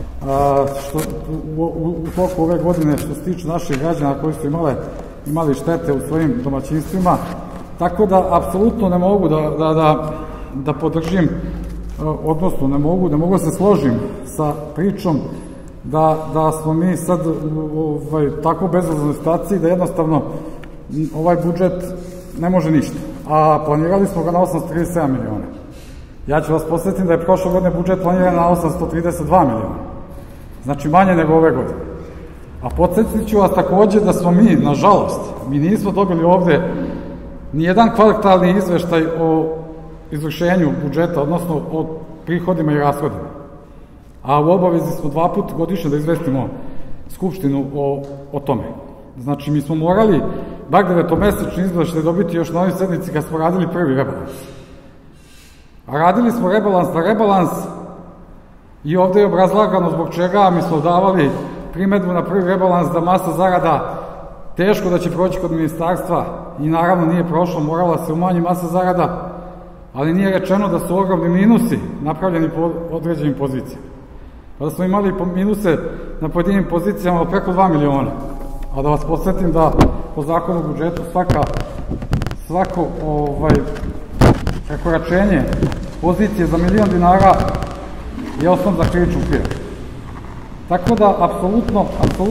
[SPEAKER 7] u toku ove godine što se tiče naših građana koji su imali štete u svojim domaćinstvima. Tako da, apsolutno ne mogu da podržim, odnosno ne mogu da se složim sa pričom da smo mi sad tako bezazlenoj situaciji da jednostavno ovaj budžet ne može ništa. A planirali smo ga na 837 miliona. Ja ću vas posjetim da je prošle godine budžet planiran na 832 miliona. Znači manje nego ove godine. A podsjetit ću vas takođe da smo mi, nažalost, mi nismo dobili ovde nijedan kvartalni izveštaj o izvršenju budžeta, odnosno o prihodima i rashodima. A u obavezi smo 2 puta godišnje da izvestimo Skupštinu o tome. Znači, mi smo morali bar 9-mesečni izveštaj dobiti još na ovoj sednici kad smo radili prvi rebalans. A radili smo rebalans na rebalans i ovde je obrazlagano zbog čega mi smo davali primedbu na prvi rebalans da masa zarada teško da će proći kod ministarstva i naravno nije prošlo, morala se umanji masa zarada, ali nije rečeno da su ogromni minusi napravljeni po određenim pozicijama. Pa da smo imali minuse na pojedinim pozicijama od preko 2 miliona. A da vas podsjetim da po zakonu o budžetu svako prekoračenje pozicije za 1.000.000 dinara je osnov za krivičnu prijavu. Tako da, apsolutno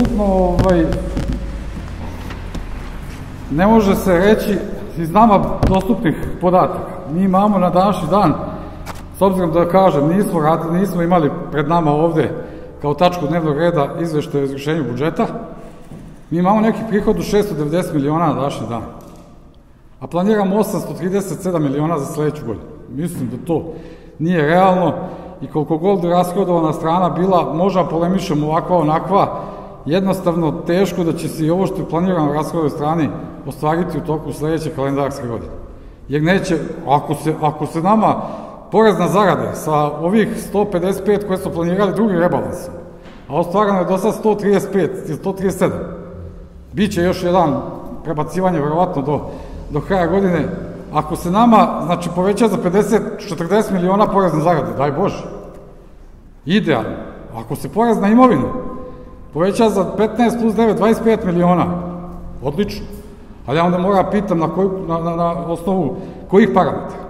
[SPEAKER 7] ne može se reći iz nama dostupnih podataka. Mi imamo na današnji dan, s obzirom da kažem, nismo imali pred nama ovde kao tačku dnevnog reda izveštaj o izvršenju budžeta, mi imamo neki prihod od 690 miliona na današnji dan, a planiramo 837 miliona za sledeću godinu. Mislim da to nije realno i koliko god rashodovana strana bila, možda polemišemo ovakva onakva, jednostavno teško da će se i ovo što je planirano na rashodovoj strani ostvariti u toku sledeće kalendarske godine. Jer neće, ako se nama porez na zarade sa ovih 155 koje su planirali drugi rebalans, a ostvarano je do sad 135 ili 137, biće još jedan prebacivanje verovatno do kraja godine. Ako se nama, znači, poveća za 50-40 miliona porez na zarade, daj Bože, idealno. Ako se porez na imovinu poveća za 15 plus 9, 25 miliona, odlično. Ali ja onda moram pitam na osnovu kojih parametara.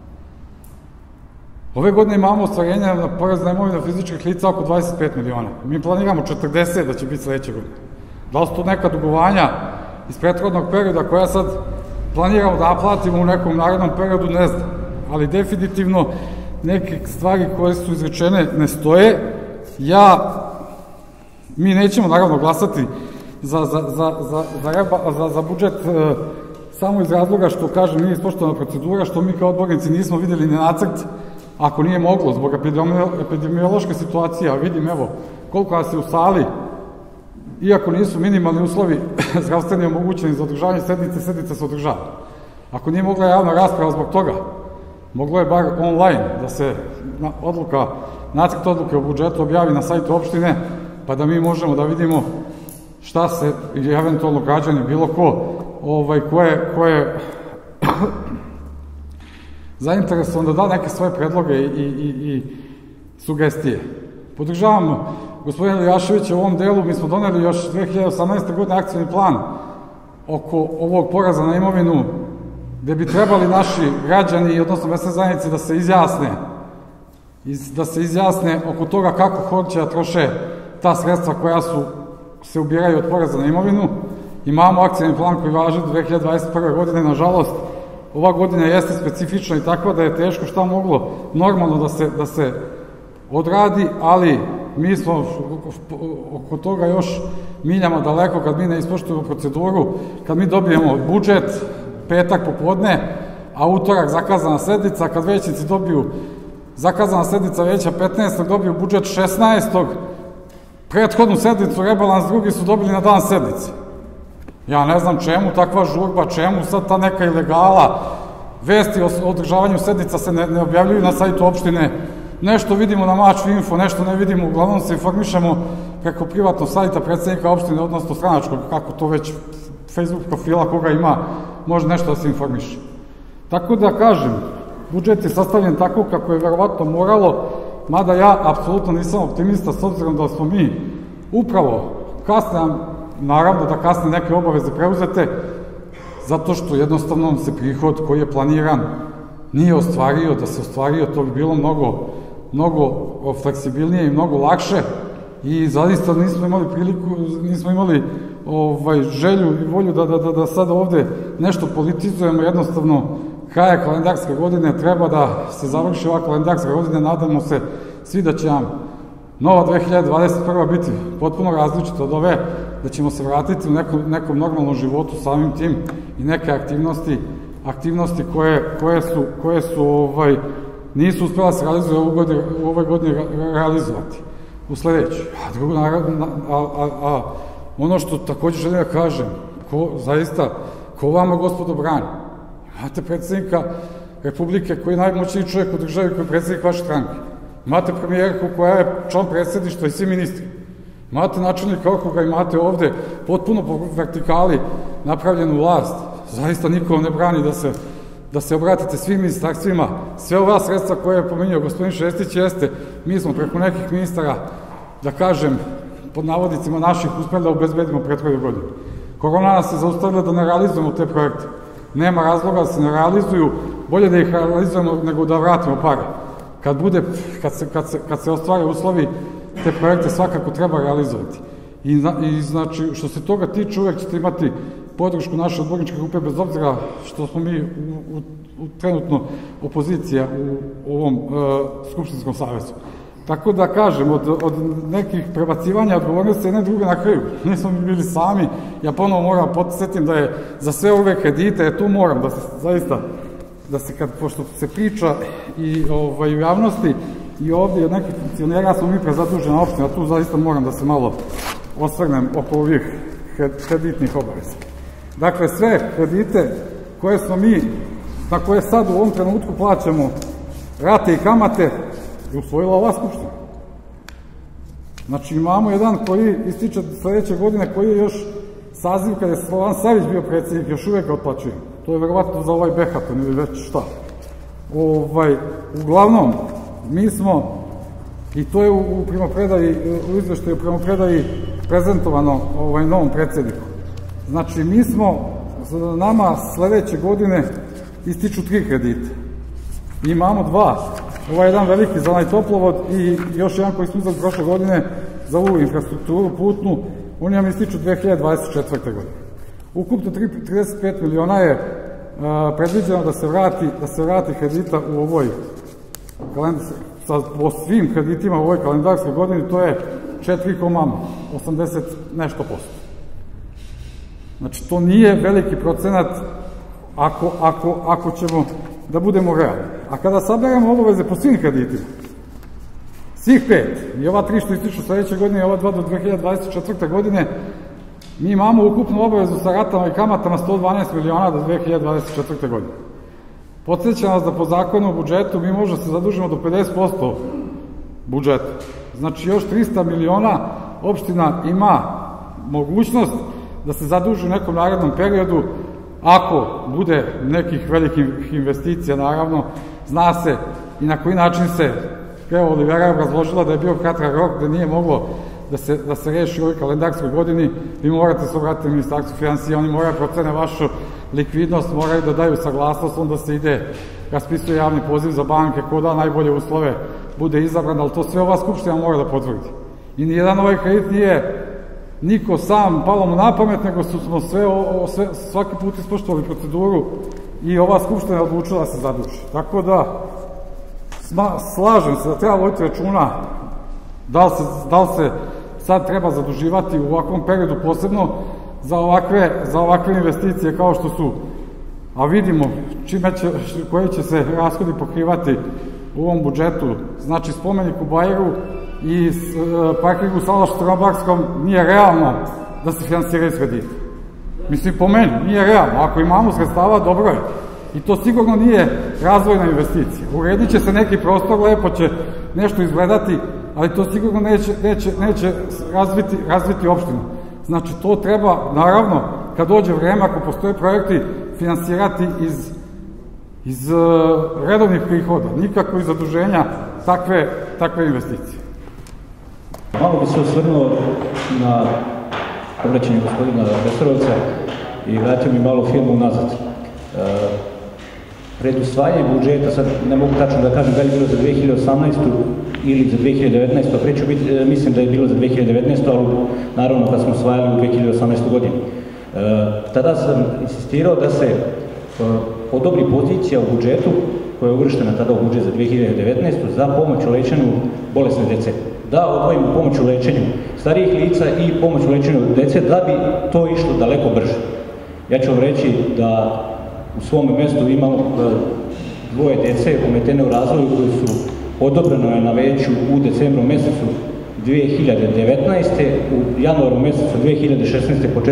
[SPEAKER 7] Ove godine imamo ostvarenje na porez na imovinu fizičkih lica oko 25 miliona. Mi planiramo 40 da će biti sledeće godine. Da li su to neka dugovanja iz prethodnog perioda koja sad planiramo da naplatimo u nekom narednom periodu, ne znam. Ali definitivno neke stvari koje su izrečene ne stoje. Mi nećemo naravno glasati za budžet samo iz razloga što, kažem, nije ispoštovana procedura, što mi kao odbornici nismo videli ni nacrt, ako nije moglo, zbog epidemiološke situacije, a vidim, evo, koliko nas je u sali, iako nisu minimalni uslovi zdravstveni omogućeni za održavanje sednice se održava. Ako nije mogla javna rasprava zbog toga, moglo je bar online da se nacrt odluke o budžetu objavi na sajtu opštine, pa da mi možemo da vidimo šta se, ili eventualno građani, bilo ko je zainteresovan da da neke svoje predloge i sugestije. Podržavamo gospodina Iljaševića u ovom delu. Mi smo doneli još 2018. godine akcijni plan oko ovog poreza na imovinu, gde bi trebali naši građani, odnosno mesne zajednice, da se izjasne oko toga kako hoće da troše ta sredstva koja se ubiraju od poreza na imovinu. Imamo akcijni plan koji važi do 2021. godine. Nažalost, ova godina jeste specifična i takva da je teško šta moglo normalno da se odradi, ali mi smo oko toga još miljamo daleko kad mi ne ispoštujemo proceduru, kad mi dobijemo budžet petak popodne, a utorak zakazana sednica, kad većnici dobiju zakazana sednica veća 15. dobiju budžet 16. prethodnu sednicu, rebalans drugi su dobili na dan sednice. Ja ne znam čemu takva žurba, čemu sad ta neka ilegala, vesti o održavanju sednica se ne objavljuju na sajtu opštine, nešto vidimo na Maču Info, nešto ne vidimo, uglavnom se informišemo preko privatnog sajta predsednika opštine, odnosno stranačkog, kako to već, Facebook profila koga ima, može nešto da se informiše. Tako da kažem, budžet je sastavljen tako kako je verovatno moralo, mada ja apsolutno nisam optimista s obzirom da smo mi upravo naravno da kasne neke obaveze preuzete, zato što jednostavno se prihod koji je planiran nije ostvario, da se ostvario to bi bilo mnogo fleksibilnije i mnogo lakše i zaista nismo imali želju i volju da sad ovde nešto politizujemo, jednostavno kraja kalendarske godine treba da se završi ova kalendarska godina, nadamo se svi da će nam nova 2021. biti potpuno različita od ove, da ćemo se vratiti u nekom normalnom životu samim tim i neke aktivnosti koje su nisu uspjela se realizovati u ovoj godini realizovati u sledećoj. A ono što također želim da kažem, ko vama, gospodo, brani? Imate predsjednika Republike koji je najmoćniji čovjek u državi, koji je predsjednik vaše stranke. Imate premijerku koja je član predsjedništva i svi ministri. Imate načelnika okruga, imate ovde potpuno po vertikali napravljenu vlast. Zaista niko ne brani da se obratite svim ministarstvima. Sve ova sredstva koje je pominjao gospodin Šestić jeste, mi smo preko nekih ministara, da kažem, pod navodnicima naših, uspeli da obezbedimo prethodne godine. Korona nas je zaustavila da ne realizujemo te projekte. Nema razloga da se ne realizuju, bolje da ih realizujemo nego da vratimo pare. Kad se ostvare uslovi, te projekte svakako treba realizovati. I znači, što se toga tiče, uvek ćete imati podršku naše odborničke grupe, bez obzira što smo mi trenutno opozicija u ovom Skupštinskom savezu. Tako da kažem, od nekih prebacivanja odgovornosti jedne druge na kraju. Nismo mi bili sami, ja ponovo moram podsjetim da je za sve ove kredite, tu moram da se zaista, pošto se priča i u javnosti i ovdje od nekih funkcionera smo mi prezadužena opština, tu zaista moram da se malo osvrnem oko ovih kreditnih obaveza. Dakle, sve kredite koje smo mi, na koje sad u ovom trenutku plaćamo rate i kamate, je usvojila ova Skupština. Znači, imamo jedan koji ističe sledeće godine, koji je još saziv kada je Slovan Savić bio predsjednik, još uvek ga otplaćuje. To je verovatno za ovaj Behaton ili već šta. Uglavnom, mi smo, i to je u izveštaju primopredaji prezentovano novom predsjedniku. Znači, mi smo, nama sledeće godine ističu 3 kredita. Imamo 2. Ovaj jedan veliki za onaj toplovod i još jedan koji smo uzeli prošle godine za ovu infrastrukturu putnu, oni nam ističu 2024. godine. Ukupno 35 miliona je predviđeno da se vrati kredita u ovoj po svim kreditima u ovoj kalendarskoj godini, to je 4,80 nešto posto. Znači, to nije veliki procenat ako ćemo da budemo realni. A kada saberemo obaveze po svim kreditima, svih 5, i ova 3 što ističu sledeće godine i ova 2 do 2024. godine, mi imamo ukupnu obavezu sa ratama i kamatama 112 miliona do 2024. godine. Podsjećam vas da po zakonu o budžetu mi možemo se zadužimo do 50% budžeta. Znači, još 300 miliona opština ima mogućnost da se zaduži u nekom narednom periodu, ako bude nekih velikih investicija, naravno, zna se i na koji način se, evo, Olivera je razložila da je bio kratak rok, da nije moglo da se reši u ovoj kalendarskoj godini, vi morate se obratiti Ministarstvu finansija, oni moraju procene vašu likvidnost, moraju da daju saglasnost, onda se ide, raspisuje javni poziv za banke, ko da najbolje uslove bude izabran, ali to sve ova Skupština mora da potvrdi. I nijedan ovaj kredit nije niko sam palo mu na pamet, nego smo svaki put ispoštovali proceduru i ova Skupština je odlučila da se zaduži. Tako da, slažem se da treba voditi računa da li se sad treba zaduživati u ovakvom periodu, posebno za ovakve investicije kao što su, a vidimo koji će se rashodi pokrivati u ovom budžetu, znači spomenik u Bajeru i parking u Salaš-Trobarskom, nije realno da se finansiraju s kredita. Mislim, po meni, nije realno. Ako imamo sredstava, dobro je. I to sigurno nije razvojna investicija. Uredit će se neki prostor, lepo će nešto izgledati, ali to sigurno neće razviti opštinu. Znači, to treba, naravno, kad dođe vreme, ako postoje projekti, finansirati iz redovnih prihoda, nikako iz zaduženja takve investicije.
[SPEAKER 8] Malo bi se osvrnuo na obraćanje gospodina Veserovca i vratio mi malo filmu nazad. Pred usvajanje budžeta, sad ne mogu tačno da kažem da li je bilo za 2018. ili za 2019. Mislim da je bilo za 2019. ali naravno kad smo usvajali u 2018. godini. Tada sam insistirao da se odobri pozicija u budžetu koja je uvrštena tada u budžet za 2019. za pomoć u lečenju bolesne dece. da odvojimo pomoć u lečenju starijih lica i pomoć u lečenju dece, da bi to išlo daleko brže. Ja ću vam reći da u svom mjestu imamo dvoje dece ometene u razvoju koje su odobreno na veću u decembru mjesecu 2019. u januaru mjesecu 2020.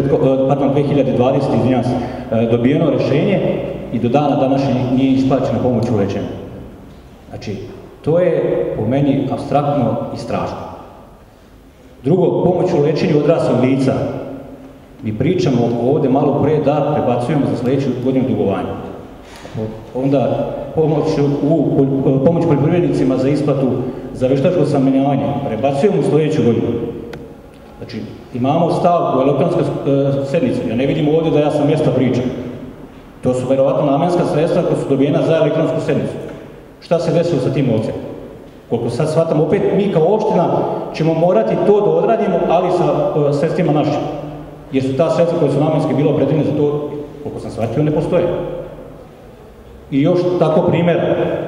[SPEAKER 8] dobijeno rješenje i do dana današnjeg nije isplaćena pomoć u lečenju. Znači, to je po meni apstraktno i strašno. Drugo, pomoć u lečenju odraslih lica. Mi pričamo ovdje malo pre da prebacujemo za sljedeću godinu dugovanja. Onda pomoć poljoprivrednicima za isplatu za vještačko osposobljavanje prebacujemo u sljedeću godinu. Znači, imamo stavku elektronske sednice. Ja ne vidim ovdje da ja sam mjesta pričam. To su verovatno namenska sredstva koja su dobijena za elektronsku sednicu. Šta se desilo sa tim novcem? Koliko sad shvatam, opet mi kao opština ćemo morati to da odradimo, ali sa sredstvima našim. Jer su ta sredstva koja su namenske bila opredjeljene za to, koliko sam shvatio, ne postoje. I još tako primjer.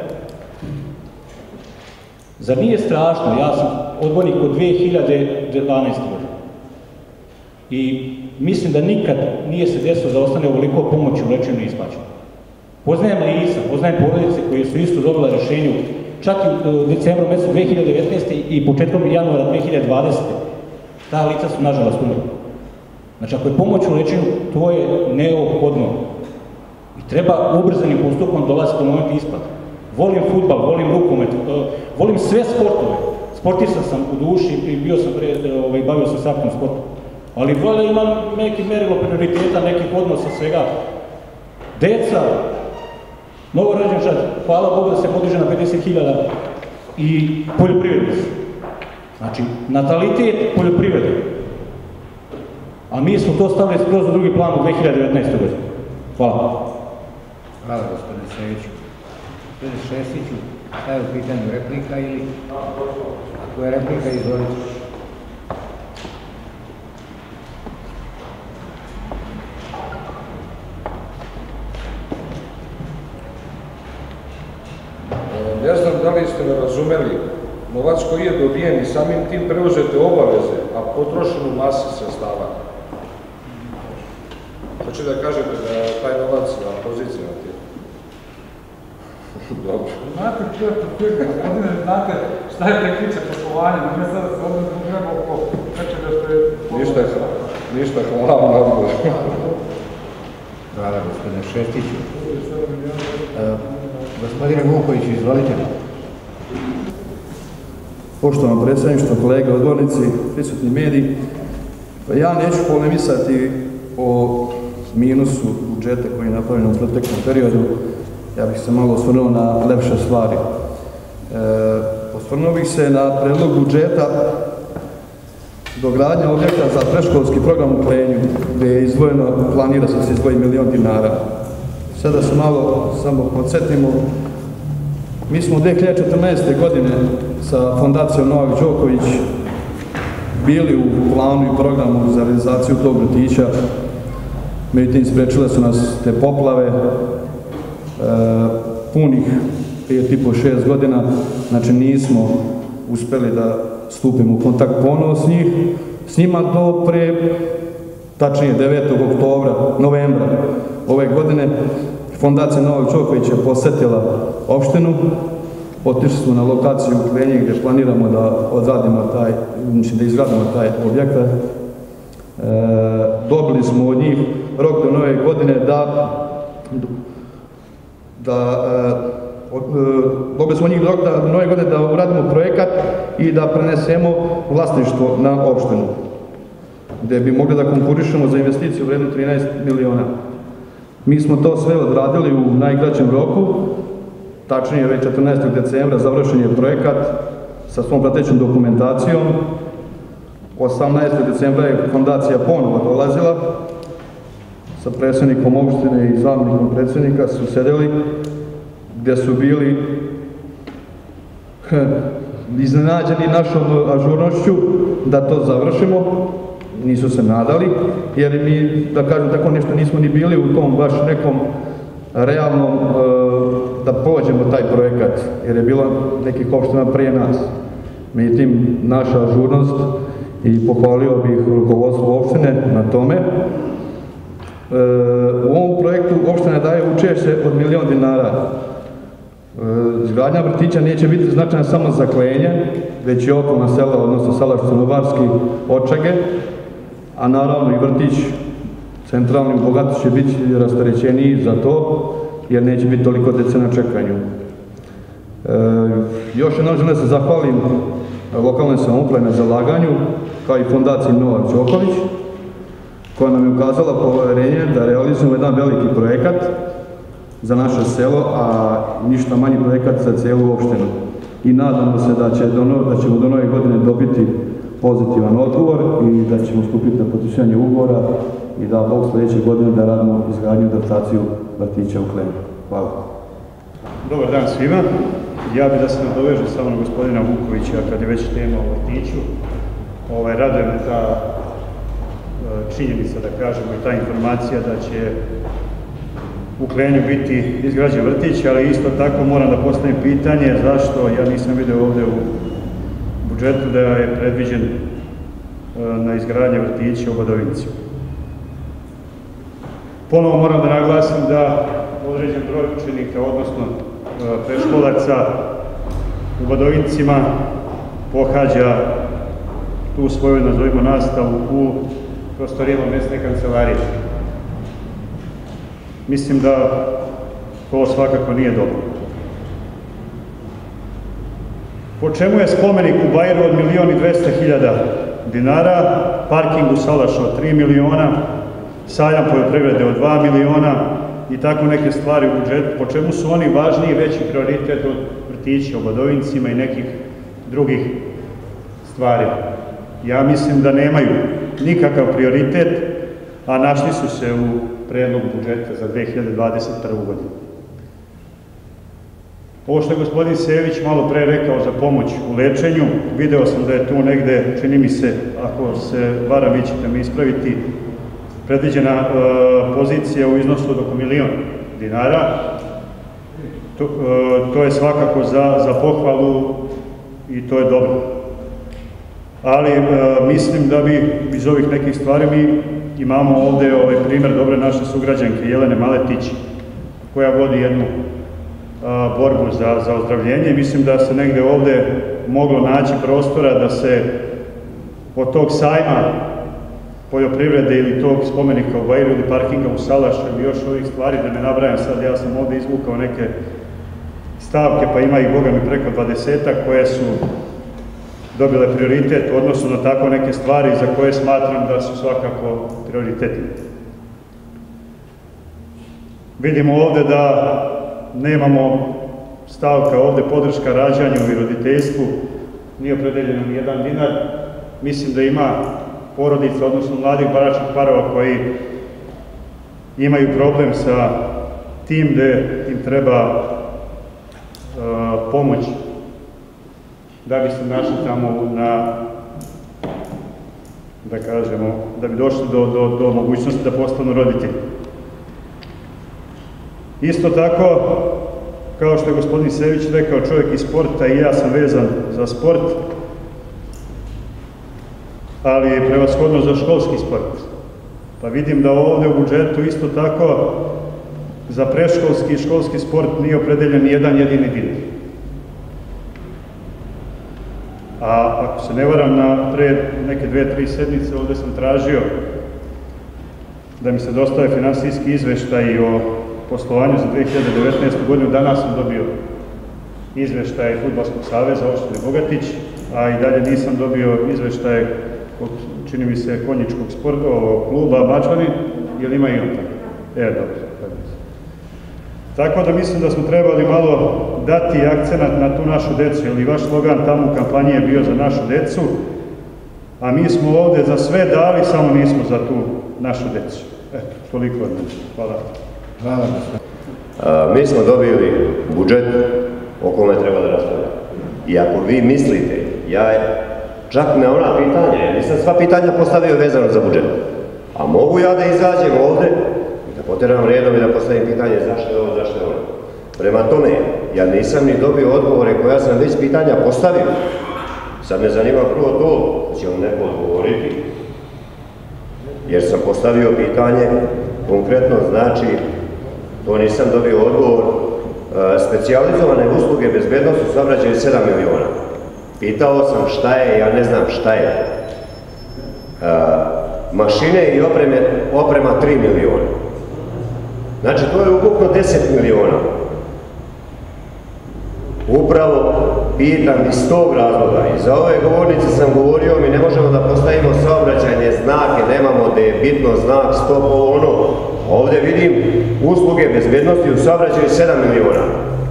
[SPEAKER 8] Zar nije strašno? Ja sam odbornik od 2012. godine. I mislim da nikad nije se desilo da ostane ovoliko pomoći u lečenju isplaćeno. Poznajem lica, poznajem porodice koje su isto dobile rješenju čak i u decembru mjesecu 2019. i početkom januara 2020. Ta lica su nažalost umrla. Znači, ako je pomoć u lečenju, to je neophodno. I treba ubrzanim postupom dolaziti do momenta isplata. Volim fudbal, volim rukomet, volim sve sportove. Sportista sam u duši i bavio sam svakom sportom. Ali bolje imam neki merilo prioriteta, nekih odnosa, svega. Deca, novorođenčad, hvala Bogu da se podiže na 50.000 i poljoprivrednici. Znači, natalitet poljoprivrede. A mi smo to stavili skroz u drugi plan u 2019. godini. Hvala.
[SPEAKER 3] Hvala, gospodine Seviću. Gospodine Šestiću, šta je u pitanju replika ili? Ako je replika, izvolite.
[SPEAKER 6] Ne znam da li ste me razumeli, novac koji je dobijen i samim tim preuzete obaveze, a potrošen u masi sredstava. Hoće da kažete da taj novac na poziciji na tim? Dobro.
[SPEAKER 7] Znate što je to firma, gospodine, znate šta je tekliče poslovanje, ne sada se ovdje zbog treba oko nečega što je...
[SPEAKER 6] Ništa, hvala vam na odgovor.
[SPEAKER 3] Hvala, gospodine Šestiću. Gospodine Vukoviću, izvolite.
[SPEAKER 9] Poštovano predsjedništvo, kolege odbornici, prisutni mediji, ja neću polemisati o minusu budžeta koji je napravljen u proteklom periodu. Ja bih se malo osvrnuo na lepše stvari. Osvrnuo bih se na predlog budžeta dogradnja objekta za predškolski program u Klenju, gdje je izdvojeno, planira se izdvoji 1 milion dinara. Sada se malo samo podsjetimo. Mi smo 2014. godine sa fondacijom Novak Đoković bili u planu i programu za realizaciju tog vrtića. Međutim, sprečile su nas te poplave punih 5,5-6 godina. Znači, nismo uspjeli da stupimo u kontakt ponovo s njima do tačnije 9. novembra ove godine. Fondacija Novak Đoković je posjetila opštinu, otišli smo na lokaciju u Klenje gdje planiramo da izgradimo taj objekat. Dobili smo od njih rok do nove godine da uradimo projekat i da prenesemo vlasništvo na opštinu, gdje bi mogli da konkurišemo za investiciju vrijednu 13 miliona. Mi smo to sve odradili u najkraćem roku, tačnije već 14. decembra završen je projekat sa svom pratećom dokumentacijom. 18. decembra je fondacija ponovo dolazila sa predsjednikom opštine i zamjenikom predsjednika, su sedeli gdje su bili iznenađeni našom ažurnošću da to završimo. Nisu se nadali, jer mi, da kažem tako, nešto nismo ni bili u tom baš nekom realnom da pođemo taj projekat, jer je bilo nekih opština prije nas. Međutim, naša ažurnost i pohvalio bih rukovodstvo opštine na tome. U ovom projektu opština daje učešće od 1 milion dinara. Izgradnja vrtića neće biti značajna samo za Klenje, već i okolna sela, odnosno Salaš, Crnobarski, Očage, a naravno i vrtić centralni u Bogatiću će biti rasterećeniji za to, jer neće biti toliko dece na čekanju. Još jednom želim da se zahvalim lokalnoj samoupravi na zalaganju, kao i fondaciji Novak Đoković, koja nam je ukazala poverenje da realizujemo jedan veliki projekat za naše selo, a ništa manji projekat za cijelu opštinu. I nadamo se da ćemo do nove godine dobiti pozitivan odgovor i da ćemo stupiti na potpisivanje ugovora i da Bog sljedeće godine da radimo izgradnju i adaptaciju vrtića u Klenju. Hvala.
[SPEAKER 10] Dobar dan svima. Ja bih da se nadovežem samo na gospodina Vukovića kad je već tema o vrtiću. Raduje me ta činjenica, da kažemo, i ta informacija da će u Klenju biti izgrađen vrtić, ali isto tako moram da postavim pitanje zašto ja nisam vidio ovde u budžetu da je predviđen na izgradnje vrtića u Badovinci. Ponovo moram da naglasim da određen broj učenika, odnosno predškolaca u Badovincima pohađa tu svoju, nazovimo, nastavu u prostorijama mesne kancelarije. Mislim da to svakako nije dobro. Po čemu je spomenik u Bajru od 1.200.000 dinara, parking u Salašu od 3 miliona, sajam poljoprivrede od 2 miliona i tako neke stvari u budžetu, po čemu su oni važniji i veći prioritet od vrtića u Badovincima i nekih drugih stvari? Ja mislim da nemaju nikakav prioritet, a našli su se u predlogu budžeta za 2021. godinu. Ovo što je gospodin Sević malo pre rekao za pomoć u lečenju, video sam da je tu negde, čini mi se, ako se varam, vi ćete me ispraviti, predviđena pozicija u iznosu od oko 1 milion dinara. To je svakako za pohvalu i to je dobro. Ali mislim da bi iz ovih nekih stvari mi imamo ovde primjer dobre naše sugrađanke Jelene Maletić, koja vodi jednu borbu za ozdravljenje. Mislim da se negde ovde moglo naći prostora da se od tog sajma poljoprivrede ili tog spomenika u Bajru ili parkinga u Salašu ili još ovih stvari, da ne nabrajam sad, ja sam ovde izvukao neke stavke, pa ima ih, boga mi, preko 20-ak koje su dobile prioritet u odnosu na tako neke stvari za koje smatram da su svakako prioritetne. Vidimo ovde da nemamo stavka ovde podrška rađanju i roditeljstvu, nije opredeljeno ni 1 dinar. Mislim da ima porodica, odnosno mladih bračnih parova koji imaju problem sa tim gde im treba pomoć da bi se našli tamo da kažemo, da bi došli do mogućnosti da postanu roditelji. Isto tako, kao što je gospodin Sević rekao, čovjek iz sporta i ja sam vezan za sport, ali prevashodno za školski sport. Pa vidim da ovde u budžetu isto tako za predškolski i školski sport nije opredeljen ni 1 jedini dinar. A ako se ne varam, pre neke 2-3 sedmice ovde sam tražio da mi se dostave finansijski izveštaj o poslovanju za 2019. godinu. Danas sam dobio izveštaj Fudbalskog saveza opštine Bogatić, a i dalje nisam dobio izveštaj, čini mi se, konjičkog kluba Mačvani, jer ima i on tako. Dobro. Tako da mislim da smo trebali malo dati akcenat na tu našu decu, jer i vaš slogan tamo u kampanji je bio za našu decu, a mi smo ovde za sve dali, samo nismo za tu našu decu. Eto, toliko od mene. Hvala.
[SPEAKER 2] Mi smo dobili budžet o kome treba da raspravljamo. I ako vi mislite, čak na ona pitanja, ja nisam sva pitanja postavio vezano za budžet, a mogu ja da izađem ovde i da poteram redom i da postavim pitanje zašto je ovo, zašto je ovo. Prema tome, ja nisam ni dobio odgovore koja sam već pitanja postavio. Sad me zanima prvo to, će vam neko odgovoriti, jer sam postavio pitanje, konkretno znači, to nisam dobio odgovor, specijalizovane usluge bezbednosti u saobraćaju 7 miliona. Pitao sam šta je, ja ne znam šta je. Mašine i oprema 3 miliona. Znači, to je ukupno 10 miliona. Upravo pitam iz tog razloga. I za ove govornice sam govorio, mi ne možemo da postavimo saobraćajne znake, nemamo da je bitno znak, stop, ovo ono. Ovdje vidim usluge bezbednosti u saobraćaju 7 miliona.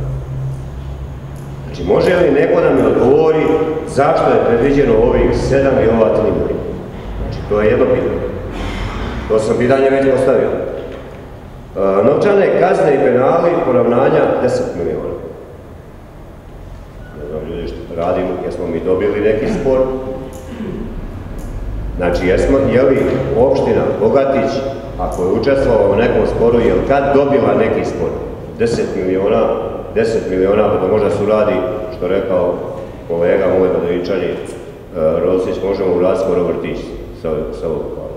[SPEAKER 2] Znači, može li neko da mi odgovori zašto je predviđeno ovih 7 i ova 3 miliona? Znači, to je jedno pitanje. To sam pitanje već postavio. Novčane kazne i penali poravnanja 10 miliona. Ne znam ljudi što radimo, jesmo mi dobili neki spor. Znači, je li opština Bogatić, ako je učestvovao u nekom sporu, je li kad dobila neki spor? 10 miliona, pa da možda su radi, što je rekao kolega moj Badovičani, Rosić, možemo uraditi skoro vrtić sa ovog hvala.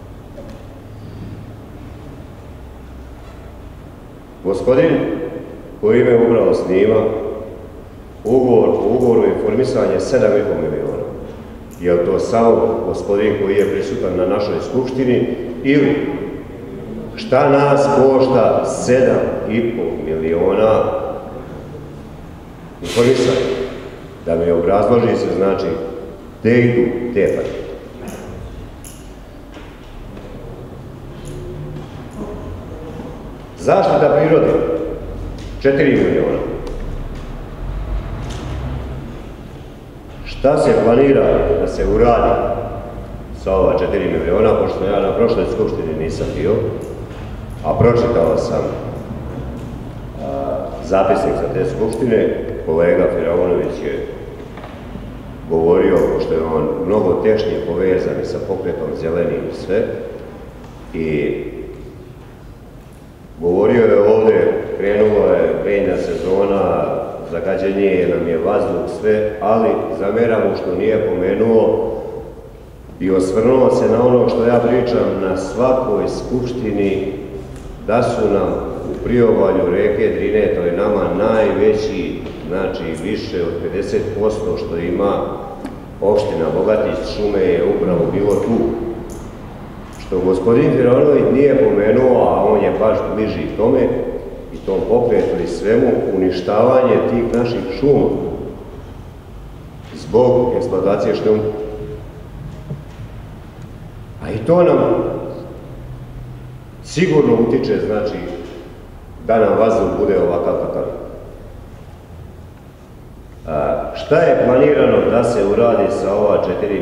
[SPEAKER 2] Gospodin koji me upravo snima, ugovoru informisanje 7,5 miliona. Je li to samo gospodin koji je prisutan na našoj skupštini ili šta nas košta 7,5 miliona informisanje? Da mi obrazloži se, znači, gde idu te pare. Zaštita prirode 4 miliona. Šta se planira da se uradi sa ova 4 miliona, pošto ja na prošloj skupštini nisam bio, a pročitao sam zapisnik za te skupštine, kolega Firaonović je govorio, pošto je on mnogo tešnije povezan i sa pokretom Zelenim i sve, i govorio je ovdje, krenulo je grejna sezona, zagađenje nam je vazduh, sve, ali zameram mu što nije pomenuo i osvrnuo se na ono što ja pričam na svakoj skupštini, da su nam u priobalju reke Drine, to je nama najveći, znači više od 50% što ima opština Bogatić, šume je upravo bilo tu. Što gospodin Firaonović nije pomenuo, a on je baš bliži tome i tom pokretu i svemu, uništavanje tih naših šuma zbog eksploatacije šljunka. A i to nam sigurno utiče, znači, da nam vazduh bude ovakav kakav. Šta je planirano da se uradi sa ova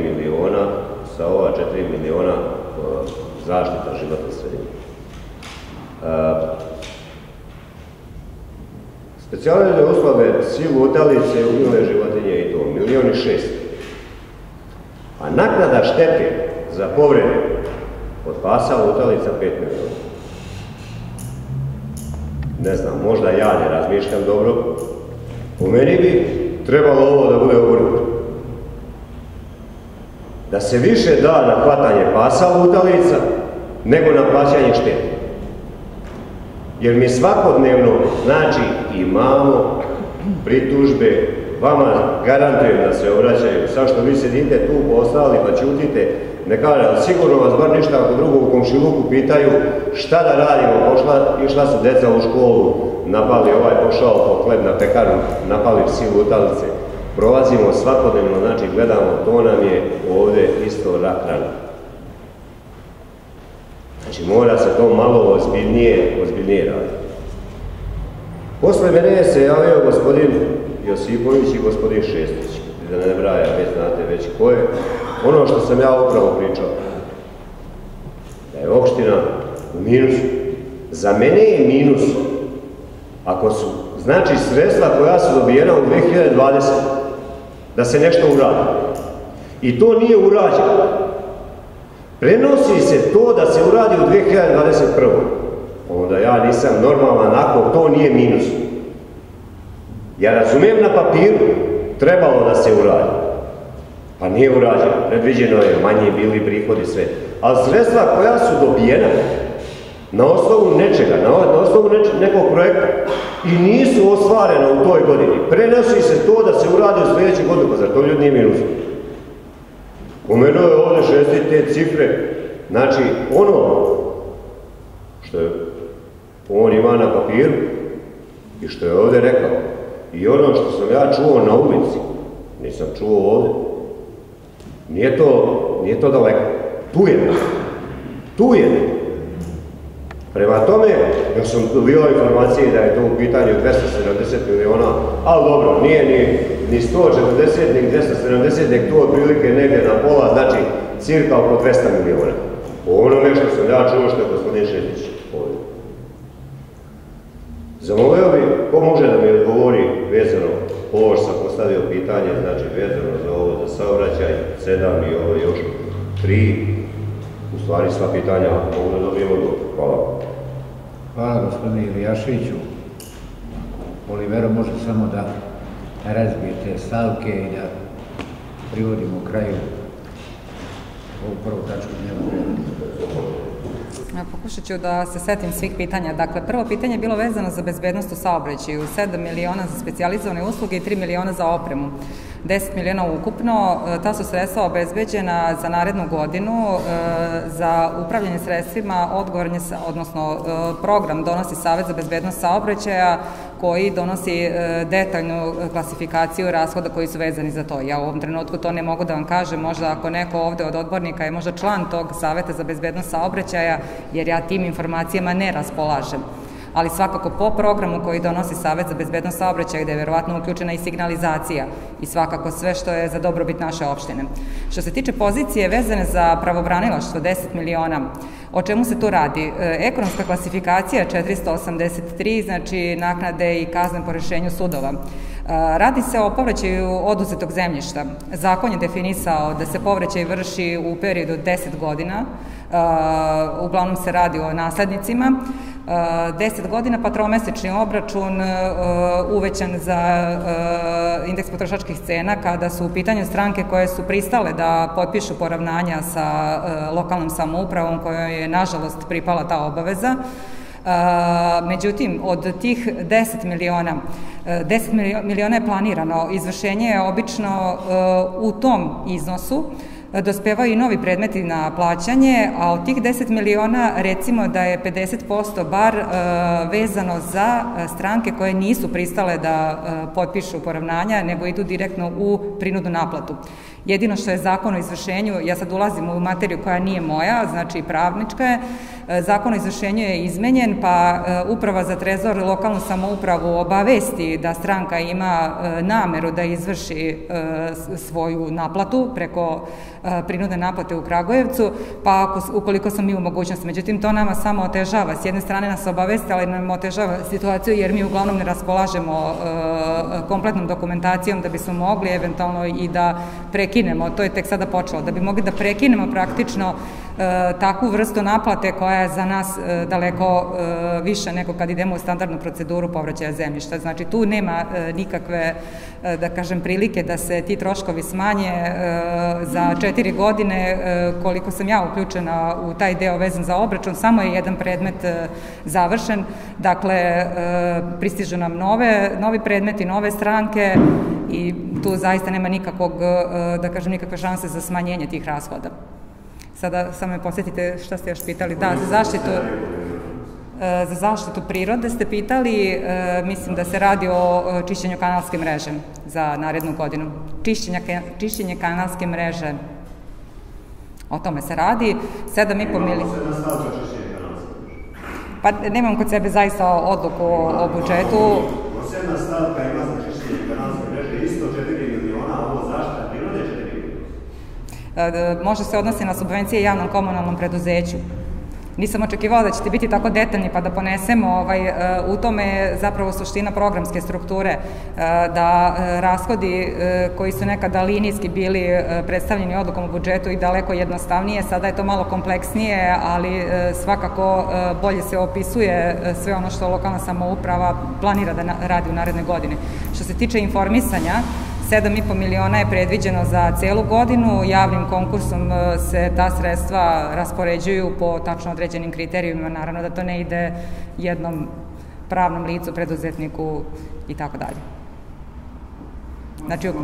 [SPEAKER 2] 4 miliona zaštita životne sredine? Specijalne uslove silu utalice, umile životinje i to, 1.600.000. A naknada štete za povrede od pasa utalica 5 miliona. Ne znam, možda ja ne razmišljam dobro. Po meni bi trebalo ovo da bude obrnuto. Da se više da na hvatanje pasa lutalica nego na plaćanje štete. Jer mi svakodnevno, znači, imamo pritužbe, vama garantujem da se obraćaju, sad što vi sedite tu po ostali pa ćutite, ne kaže, ali sigurno vas bar ništa ako drugo u komšiluku pitaju šta da radimo, išla su deca u školu, napali ovaj pošao po hleb na pekaru, napali psi lutalice. Prolazimo svakodnevno, znači gledamo, to nam je ovdje isto rak rana. Znači mora se to malo ozbiljnije raditi. Posle mene se javio gospodin Josipović i gospodin Šestić, da ne braja, već znate već ko je. Ono što sam ja upravo pričao, da je opština u minusu. Za mene je minus, ako su, znači, sredstva koja su dobijena u 2020, da se nešto uradi. I to nije urađeno. Prenosi se to da se uradi u 2021. Onda ja nisam normalan ako to nije minus. Ja razumijem na papiru, trebalo da se uradi. Pa nije urađeno, predviđeno je, manje bili prihodi, sve. Ali sredstva koja su dobijena na osnovu nečega, na osnovu nekog projekta i nisu ostvarena u toj godini, prenosi se to da se uradi u sljedeću godinu, pa zar to ljudi nije minus? Pomenuo je ovdje 6 te cifre, znači ono što je on ima na papiru i što je ovdje rekao i ono što sam ja čuo na ulici, nisam čuo ovdje, nije to daleko, tu je. Prema tome, ja sam dobio informacije da je to u pitanju 270 miliona, ali dobro, nije ni 140, ni 270, nek to otprilike negdje na pola, znači cirka oko 200 miliona. Po onome što sam ja čuo što je gospodin Šetić ovdje. Zamolio bi, ko može da mi odgovori vezano, ovo što sam postavio pitanje, znači vezano za ovo, za saobraćaj, 7 i ovo još 3, u stvari sva pitanja mogu da dobijem odgovor. Hvala.
[SPEAKER 3] Hvala gospodine Ilijaševiću. Olivero može samo da razbije te stavke i da privodimo kraju ovu prvu tačku dnevnog reda.
[SPEAKER 4] Pokušat ću da se setim svih pitanja. Dakle, prvo pitanje je bilo vezano za bezbednost u saobraćaju. 7 miliona za specijalizovane usluge i 3 miliona za opremu. 10 miliona ukupno. Ta su sredstva obezbeđena za narednu godinu. Za upravljanje sredstvima odnosno program donosi Savet za bezbednost saobraćaja koji donosi detaljnu klasifikaciju rashoda koji su vezani za to. Ja u ovom trenutku to ne mogu da vam kažem, možda ako neko ovde od odbornika je možda član tog Saveta za bezbednost saobraćaja, jer ja tim informacijama ne raspolažem. Ali svakako po programu koji donosi Savet za bezbednost saobraćaja, gde je verovatno uključena i signalizacija i svakako sve što je za dobrobit naše opštine. Što se tiče pozicije vezane za pravobranilaštvo, 10 miliona, o čemu se tu radi? Ekonomska klasifikacija 483, znači naknade i kazne po rešenju sudova. Radi se o povraćaju oduzetog zemljišta. Zakon je definisao da se povraćaj vrši u periodu 10 godina, uglavnom se radi o naslednicima, 10 godina, pa tromesečni obračun uvećan za indeks potrošačkih cena kada su u pitanju stranke koje su pristale da potpišu poravnanja sa lokalnom samoupravom kojoj je nažalost pripala ta obaveza. Međutim, od tih 10 miliona je planirano, izvršenje je obično u tom iznosu, dospevaju i novi predmeti na plaćanje, a od tih 10 miliona recimo da je 50% bar vezano za stranke koje nisu pristale da potpišu poravnanja, nego idu direktno u prinudnu naplatu. Jedino što je zakon o izvršenju, ja sad ulazim u materiju koja nije moja, znači pravnička je, zakon o izvršenju je izmenjen, pa Uprava za trezor lokalnu samoupravu obavesti da stranka ima nameru da izvrši svoju naplatu preko prinudne naplate u Kragujevcu, pa ukoliko smo mi u mogućnosti. Međutim, to nama samo otežava. S jedne strane nas obavesti, ali nam otežava situaciju jer mi uglavnom ne raspolažemo kompletnom dokumentacijom da bismo mogli eventualno i da prekinemo, to je tek sada počelo, da bi mogli da prekinemo praktično takvu vrstu naplate koja je za nas daleko više nego kad idemo u standardnu proceduru povraćaja zemljišta. Znači, tu nema nikakve, da kažem, prilike da se ti troškovi smanje za 4 godine, koliko sam ja uključena u taj deo vezan za obračun, samo je jedan predmet završen, dakle, pristižu nam novi predmeti, nove stranke i tu zaista nema nikakvog, da kažem, nikakve šanse za smanjenje tih rashoda. Sada samo me posjetite šta ste još pitali. Da, za zaštitu prirode ste pitali, mislim da se radi o čišćenju kanalske mreže za narednu godinu. Čišćenje kanalske mreže, o tome se radi, 7,5 miliona. Pa nemam kod sebe zaista odluku o budžetu.
[SPEAKER 2] Posebna stavka ima za čišćenje kanalske mreže isto 4 miliona, a ovo zaštita prirode 4 miliona.
[SPEAKER 4] Može se odnosi na subvencije javnom komunalnom preduzeću. Nisam očekivala da ćete biti tako detaljni pa da ponesemo, u tome je zapravo suština programske strukture, da rashodi koji su nekada linijski bili predstavljeni odlukom o budžetu i daleko jednostavnije, sada je to malo kompleksnije, ali svakako bolje se opisuje sve ono što lokalna samouprava planira da radi u naredne godine. Što se tiče informisanja, 7,5 miliona je predviđeno za celu godinu, javnim konkursom se ta sredstva raspoređuju po tačno određenim kriterijumima, naravno da to ne ide jednom pravnom licu, preduzetniku i tako dalje. Znači,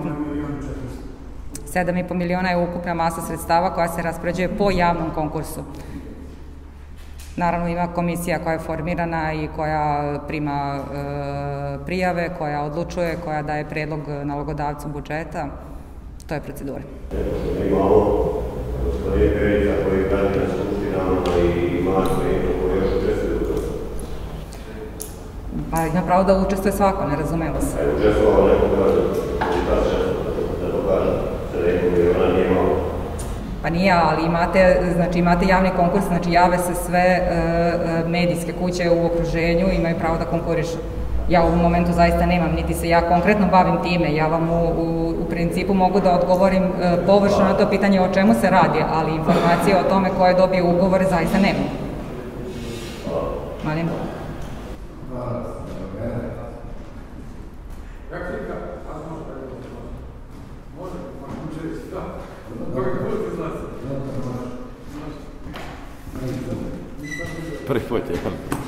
[SPEAKER 4] 7,5 miliona je ukupna masa sredstava koja se raspoređuje po javnom konkursu. Naravno, ima komisija koja je formirana i koja prima prijave, koja odlučuje, koja daje predlog nalogodavcu budžeta. To je procedura.
[SPEAKER 2] Imamo gospodine Perica koji prati na skupštinama i Marko koji još učestvuju u to.
[SPEAKER 4] Pa ima pravo da učestvuje svako, ne razumemo se.
[SPEAKER 2] Učestvovao neko da dokaže da neko miliona nije malo.
[SPEAKER 4] Pa nije, ali imate javni konkurs, znači jave se sve medijske kuće u okruženju, imaju pravo da konkurišu. Ja u ovom momentu zaista nemam, niti se ja konkretno bavim time, ja vam u principu mogu da odgovorim površno na to pitanje o čemu se radi, ali informacije o tome ko je dobio ugovore zaista nemam. Malim?
[SPEAKER 11] Prvi put je.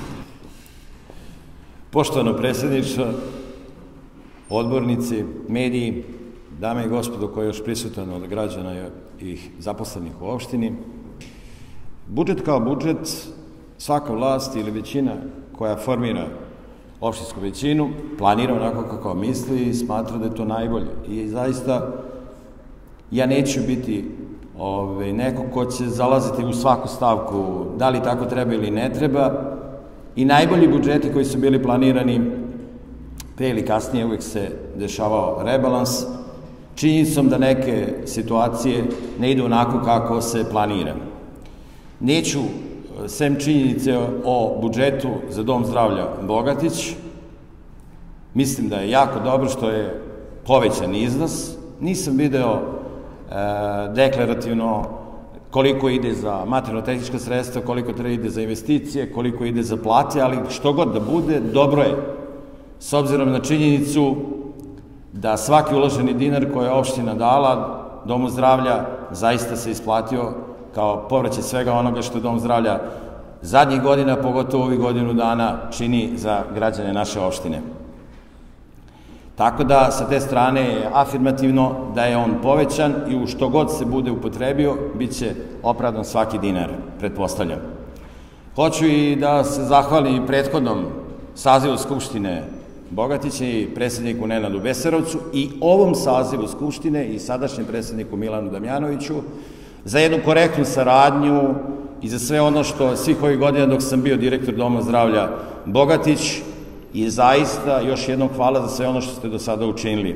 [SPEAKER 11] Poštovano predsjedniče, odbornici, mediji, dame i gospodo koji je još prisutan od građana i zaposlenih u opštini, budžet kao budžet, svaka vlast ili većina koja formira opštinsku većinu planira onako kako misli i smatra da je to najbolje. I zaista ja neću biti neko ko će zalaziti u svaku stavku da li tako treba ili ne treba, i najbolji budžeti koji su bili planirani pre ili kasnije uvek se dešavao rebalans, činjenicom da neke situacije ne idu onako kako se planira. Neću, sem činjenice o budžetu za Dom zdravlja Bogatić, mislim da je jako dobro što je povećan iznos, nisam video deklarativno koliko ide za materijalno-tehnička sredstva, koliko treba ide za investicije, koliko ide za plate, ali što god da bude, dobro je, s obzirom na činjenicu da svaki uloženi dinar koji je opština dala Domu zdravlja zaista se isplatio kao povraćaj svega onoga što Dom zdravlja zadnjih godina, pogotovo ovih godinu dana, čini za građane naše opštine. Tako da, sa te strane je afirmativno da je on povećan i u što god se bude upotrebio, bit će opravdan svaki dinar, pretpostavljam. Hoću i da se zahvalim prethodnom sazivu Skupštine Bogatića i predsjedniku Nenadu Beserovcu i ovom sazivu Skupštine i sadašnjem predsjedniku Milanu Damjanoviću za jednu korektnu saradnju i za sve ono što svih ovih godina dok sam bio direktor Doma zdravlja Bogatić, i zaista još jednom hvala za sve ono što ste do sada učinili.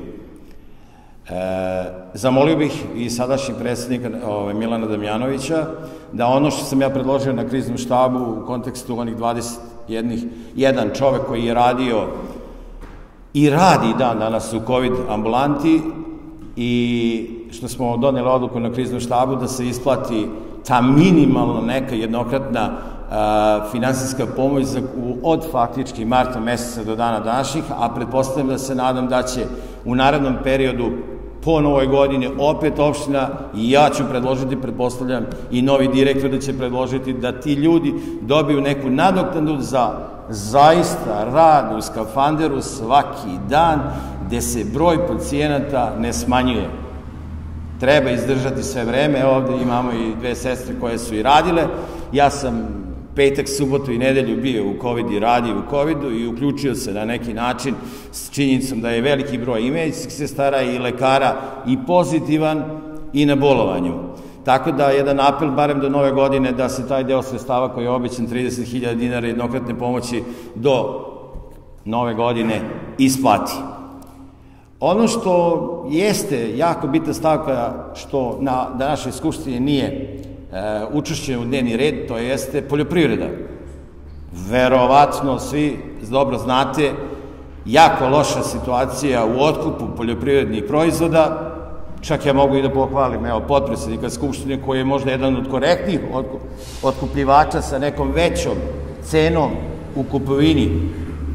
[SPEAKER 11] Zamolio bih i sadašnjeg predsjednika Milana Damjanovića da ono što sam ja predložio na kriznom štabu u kontekstu onih 21 čovek koji je radio i radi dan danas u COVID ambulanti i što smo doneli odluku na kriznom štabu da se isplati ta minimalno neka jednokratna finansijska pomoć od faktički marta meseca do dana današnjih, a pretpostavljam da se nadam da će u narednom periodu po novoj godini opet opština i ja ću predložiti, pretpostavljam i novi direktor da će predložiti da ti ljudi dobiju neku nadoknadu za zaista rad u skafanderu svaki dan gde se broj pacijenata ne smanjuje. Treba izdržati sve vreme, ovde imamo i dve sestre koje su i radile, ja sam petak, subotu i nedelju bio u COVID i radio u COVID-u i uključio se na neki način s činjenicom da je veliki broj i medicinskih sestara i lekara i pozitivan i na bolovanju. Tako da jedan apel, barem do nove godine, da se taj deo sredstava koji je obećan 30.000 dinara jednokratne pomoći do nove godine isplati. Ono što jeste jako bitna stavka što na današnjoj skupštini nije učešćeno u dnevni red, to jeste poljoprivreda. Verovatno svi dobro znate, jako loša situacija u otkupu poljoprivrednih proizvoda, čak ja mogu i da pohvalim potpredsednika Skupštine koji je možda jedan od korektnih otkupljivača sa nekom većom cenom u kupovini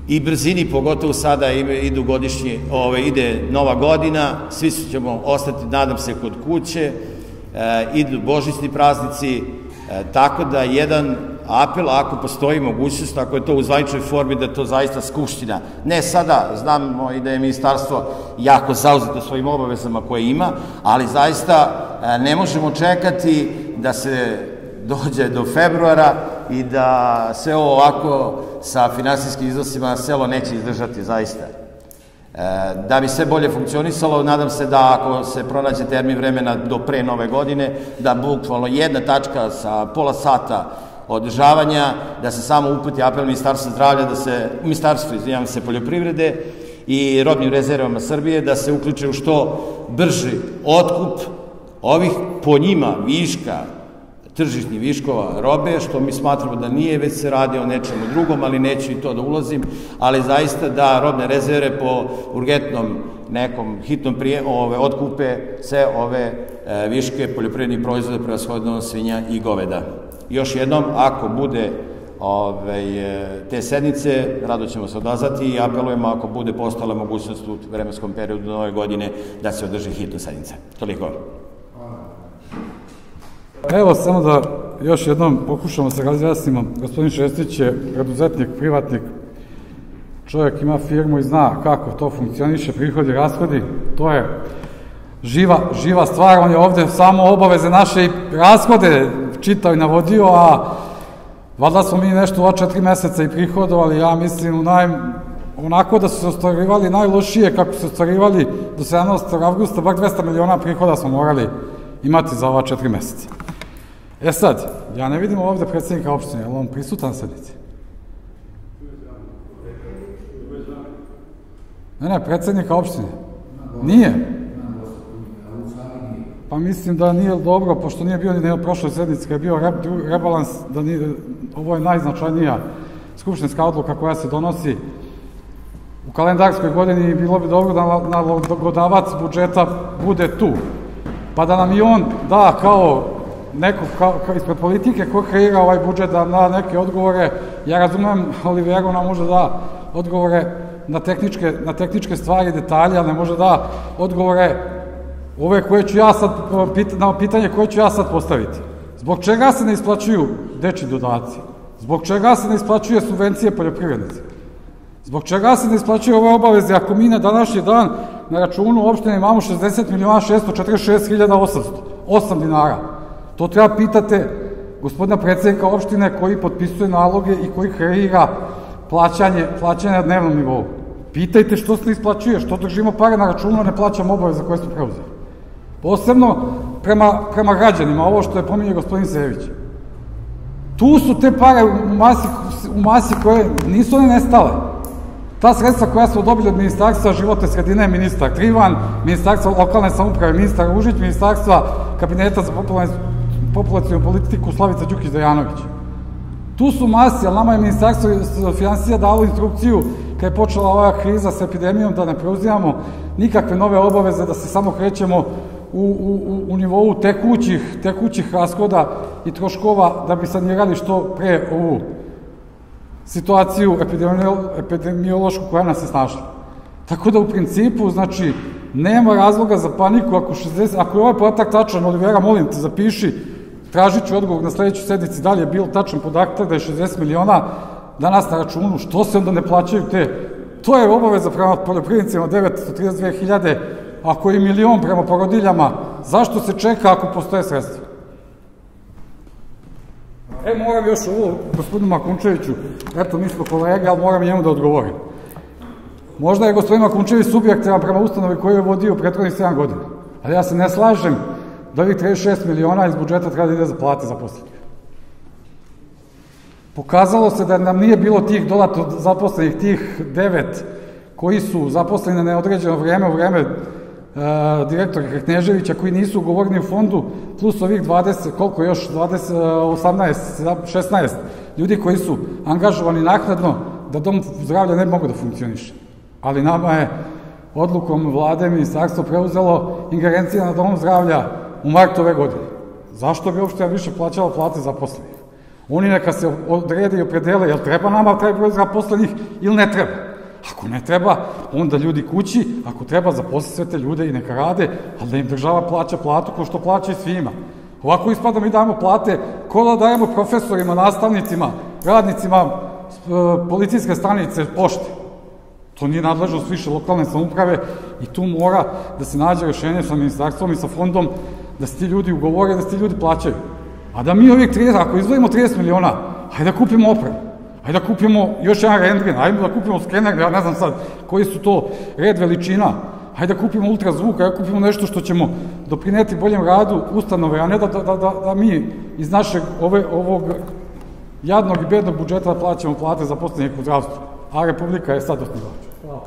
[SPEAKER 11] i brzini, pogotovo sada ide nova godina, svi ćemo ostati, nadam se, kod kuće, idu božićni praznici, tako da jedan apel, ako postoji mogućnost, ako je to u zvaničnoj formi, da to zaista Skupština, ne sada, znamo i da je ministarstvo jako zauzeto svojim obavezama koje ima, ali zaista ne možemo čekati da se dođe do februara i da sve ovo ovako sa finansijskim iznosima selo neće izdržati zaista. Da bi sve bolje funkcionisalo, nadam se da ako se pronađe termin vremena do pre nove godine, da bukvalno jedna tačka sa pola sata održavanja, da se samo uputi apel Ministarstva zdravlja, Ministarstvo poljoprivrede i robnim rezervama Srbije, da se uključe u što brži otkup ovih po njima viška, tržišnih viškova robe, što mi smatramo da nije, već se radi o nečemu drugom, ali neću i to da ulazim, ali zaista da robne rezerve po urgentnom nekom hitnom otkupe sve ove viške poljoprivrednih proizvoda, prevashodno svinja i goveda. Još jednom, ako bude te sednice, rado ćemo se odazvati i apelujemo ako bude postala mogućnost u vremenskom periodu nove godine da se održi hitna sednica. Toliko.
[SPEAKER 7] Evo, samo da još jednom pokušamo se razjasnimo. Gospodin Šestić je preduzetnik, privatnik, čovjek ima firmu i zna kako to funkcioniše, prihodi, rashodi, to je živa stvar, on je ovde samo obaveze naše i rashode čitao i navodio, a valjda smo mi nešto u 4 meseca i prihodovali, ja mislim, onako da su se ostvarivali najlošije kako su se ostvarivali do 17. avgusta, bar 200 miliona prihoda smo morali imati za ova 4 meseca. E sad, ja ne vidim ovde predsjednika opštine, je li on prisutan sednici? Ne, predsjednika opštine. Nije? Pa mislim da nije dobro, pošto nije bio ni na prošloj sednici, kada je bio rebalans, da ovo je najznačajnija skupštinska odluka koja se donosi u kalendarskoj godini i bilo bi dobro da nalogodavac budžeta bude tu. Pa da nam i on da kao neko ispred politike ko kreira ovaj budžet da da neke odgovore. Ja razumem, Oliveru nam može da odgovore na tehničke stvari, detalje, ali ne može da odgovore ove koje ću ja sad, na pitanje koje ću ja sad postaviti. Zbog čega se ne isplaćuju dečji dodaci? Zbog čega se ne isplaćuje subvencije poljoprivrednici? Zbog čega se ne isplaćuju ove obaveze ako mi na današnji dan na računu opštine imamo 60.646.808 dinara? To treba pitate gospodina predsjednika opštine koji potpisuje naloge i koji kreira plaćanje na dnevnom nivou. Pitajte što se ne isplaćuje, što držimo pare na računu, a ne plaćamo obaveze koje smo preuzeli. Posebno prema građanima, ovo što je pominje gospodin Sević. Tu su te pare u masi koje nisu one nestale. Ta sredstva koja smo dobili od Ministarstva životne sredine, ministar Trivan, Ministarstva lokalne samouprave, ministar Ružić, Ministarstva kabineta za populacionu politiku Slavica Đukić-Dejanović. Tu su masi, ali nama je Ministarstvo finansija dalo instrukciju kada je počela ova kriza sa epidemijom da ne preuzimamo nikakve nove obaveze, da se samo krećemo u nivou tekućih rashoda i troškova da bi sanirali što pre ovu situaciju epidemiološku koja nas je snašla. Tako da u principu, znači, nema razloga za paniku ako je ovaj podatak tačan, Olivera, molim te, zapiši, tražit ću odgovor na sledećoj sednici da li je bil tačan podatak da je 60 miliona danas na računu, što se onda ne plaćaju to je obaveza prema poljoprivrednicima 932.000, ako je milion prema porodiljama, zašto se čeka ako postoje sredstva? Moram još ovo, gospodinu Makunčeviću, eto, mi smo kolege, ali moram njemu da odgovorim. Možda je gospodin Makunčević subjektivan prema ustanovi koju je vodio prethodnih 7 godina, ali ja se ne slažem da ovih 36 miliona iz budžeta treba da ide za plate zaposlenih. Pokazalo se da nam nije bilo tih dodatno zaposlenih, tih 9 koji su zaposleni na neodređeno vreme, u vreme direktora Kneževića, koji nisu ugovoreni u fondu, plus ovih 20, koliko još, 18, 16 ljudi koji su angažovani naknadno da dom zdravlja ne mogu da funkcioniše. Ali nama je odlukom vlade ministarstvo preuzelo ingerencije na dom zdravlja u martu ove godine. Zašto bi uopšte više plaćalo plate zaposlenih? Oni neka se odrede i opredele, jel treba nama taj broj zaposlenih ili ne treba. Ako ne treba, onda ljudi kući, ako treba zaposliti sve te ljude i neka rade, ali da im država plaća platu ko što plaća i svima. Ovako ispada mi dajemo plate, ko da dajemo profesorima, nastavnicima, radnicima policijske stanice, pošte. To nije nadležnost više lokalne samouprave i tu mora da se nađe rešenje sa ministarstvom i sa fondom da se ti ljudi ugovore, da se ti ljudi plaćaju. A da mi ovih 30, ako izdvojimo 30 miliona, hajde da kupimo opremu, hajde da kupimo još jedan rentgen, hajde da kupimo skener, ja ne znam sad koji su to red veličina, hajde da kupimo ultrazvuk, hajde da kupimo nešto što ćemo doprineti boljem radu ustanove, a ne da mi iz našeg ovog jadnog i bednog budžeta plaćamo plate zaposlenih u zdravstvu, a Republika je sad osnivač.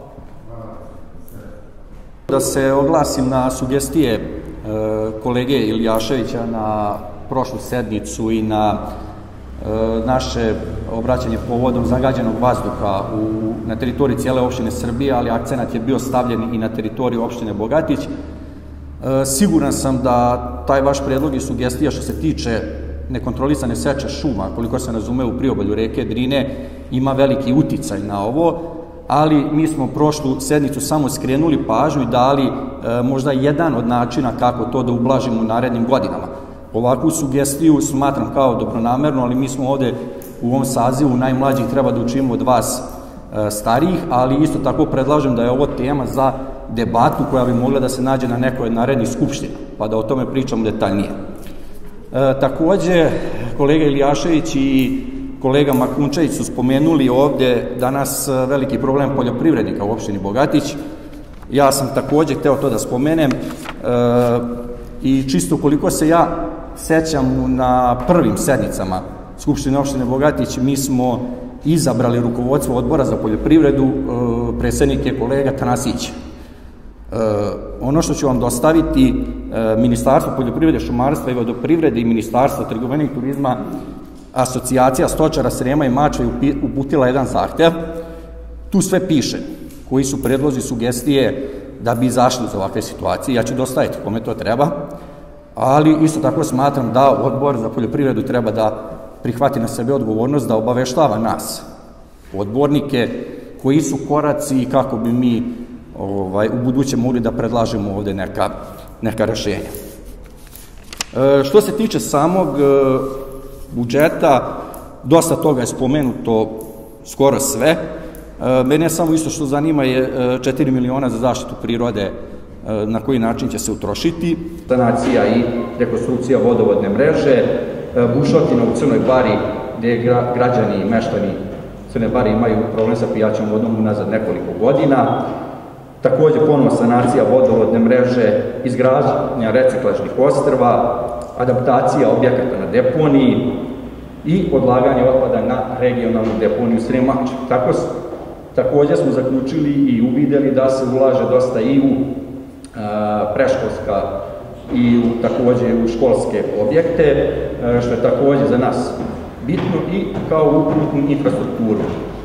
[SPEAKER 12] Da se oglasim na sugestije kolege Iljaševića na prošlu sednicu i na naše obraćanje povodom zagađenog vazduha na teritoriji cijele opštine Srbije, ali akcenat je bio stavljen i na teritoriju opštine Bogatić. Siguran sam da taj vaš predlog i sugestija što se tiče nekontrolisane seče šuma, koliko se razume u priobalju reke Drine, ima veliki uticaj na ovo, ali mi smo prošlu sednicu samo skrenuli pažnju i dali možda jedan od načina kako to da ublažimo u narednim godinama. Ovakvu sugestiju smatram kao dobronamerno, ali mi smo ovde u ovom sazivu najmlađih treba da učimo od vas starijih, ali isto tako predlažem da je ovo tema za debatu koja bi mogla da se nađe na nekoj od narednih skupština, pa da o tome pričamo detaljnije. Takođe, kolega Iljašević i kolega Makunčević su spomenuli ovde danas veliki problem poljoprivrednika u opštini Bogatić. Ja sam takođe hteo to da spomenem i čisto koliko se ja sećam na prvim sednicama Skupštine opštine Bogatić, mi smo izabrali rukovodstvo odbora za poljoprivredu, predsednik je kolega Tanasić. Ono što ću vam dostaviti, Ministarstvo poljoprivrede, šumarstva i vodoprivrede i Ministarstvo trgovine i turizma, Asocijacija stočara Srema i Mačve je uputila jedan zahtev. Tu sve piše koji su predlozi, sugestije da bi izašli iz ovakve situacije. Ja ću dostaviti kome to treba, ali isto tako smatram da odbor za poljoprivredu treba da prihvati na sebe odgovornost da obaveštava nas, odbornike, koji su koraci i kako bi mi u buduće mogli da predlažemo ovde neka rešenja. Što se tiče samog budžeta, dosta toga je spomenuto, skoro sve. Mene samo isto što zanima je 4 miliona za zaštitu prirode, na koji način će se utrošiti.
[SPEAKER 9] Sanacija i rekonstrukcija vodovodne mreže, bušotina u Crnoj Bari, gde građani i meštani Crne Bari imaju problem sa pijaćom vodom unazad nekoliko godina. Takođe ponovno sanacija vodovodne mreže, izgradnja reciklažnih ostrva, adaptacija objekata na deponiji i odlaganje otpada na regionalnu deponiju Srem Mačve. Takođe smo zaključili i uvideli da se ulaže dosta i u preškolska i takođe u školske objekte, što je takođe za nas bitno i kao ukupnu infrastrukturu.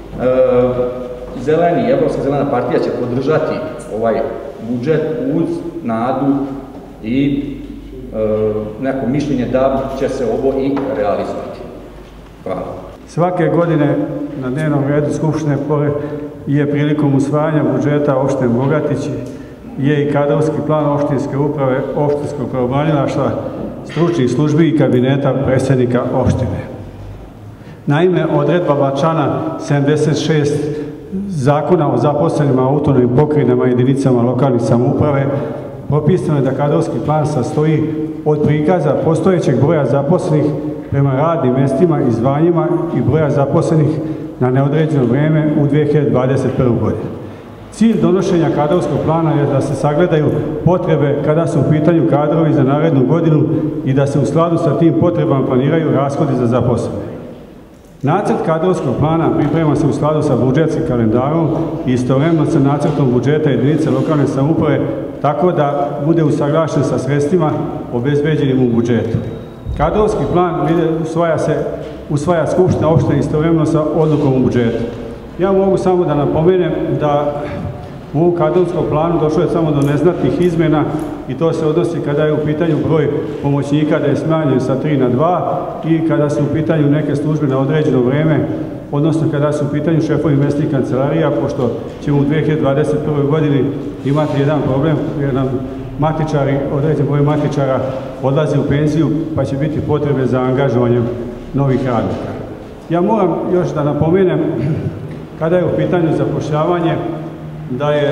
[SPEAKER 9] Evropska zelena partija će podržati ovaj budžet uz nadu i neko mišljenje da će se ovo i realizovati. Hvala.
[SPEAKER 13] Svake godine na dnevnom redu Skupštine je prilikom usvajanja budžeta opštine Bogatić je i kadrovski plan opštinske uprave, opštinskog pravobranilaštva, stručnih službi i kabineta predsednika opštine. Naime, odredbama člana 76 Zakona o zaposlenima autonomnim pokrajinama i jedinicama lokalnih samouprave propisano je da kadrovski plan sastoji od prikaza postojećeg broja zaposlenih prema radnim mestima i zvanjima i broja zaposlenih na neodređeno vreme u 2021. godini. Cilj donošenja kadrovskog plana je da se sagledaju potrebe kada su u pitanju kadrovi za narednu godinu i da se u skladu sa tim potrebama planiraju rashodi za zaposlene. Nacrt kadrovskog plana priprema se u skladu sa budžetskim kalendarom i istovremeno sa nacrtom budžeta jedinice lokalne samouprave, tako da bude usaglašen sa sredstvima obezbeđenim u budžetu. Kadrovski plan usvaja Skupština opštine istovremeno sa odlukom u budžetu. Ja mogu samo da napomenem da U ovom kadrovskom planu došlo je samo do neznatnih izmjena i to se odnosi kada je u pitanju broj pomoćnika da je smanjen sa 3 na 2 i kada su u pitanju neke službe na određeno vreme, odnosno kada su u pitanju šefovi mesnih kancelarija, pošto ćemo u 2021. godini imati jedan problem jer nam određen broj matičara odlazi u penziju pa će biti potrebe za angažovanjem novih radnika. Ja moram još da napomenem kada je u pitanju zapošljavanje da je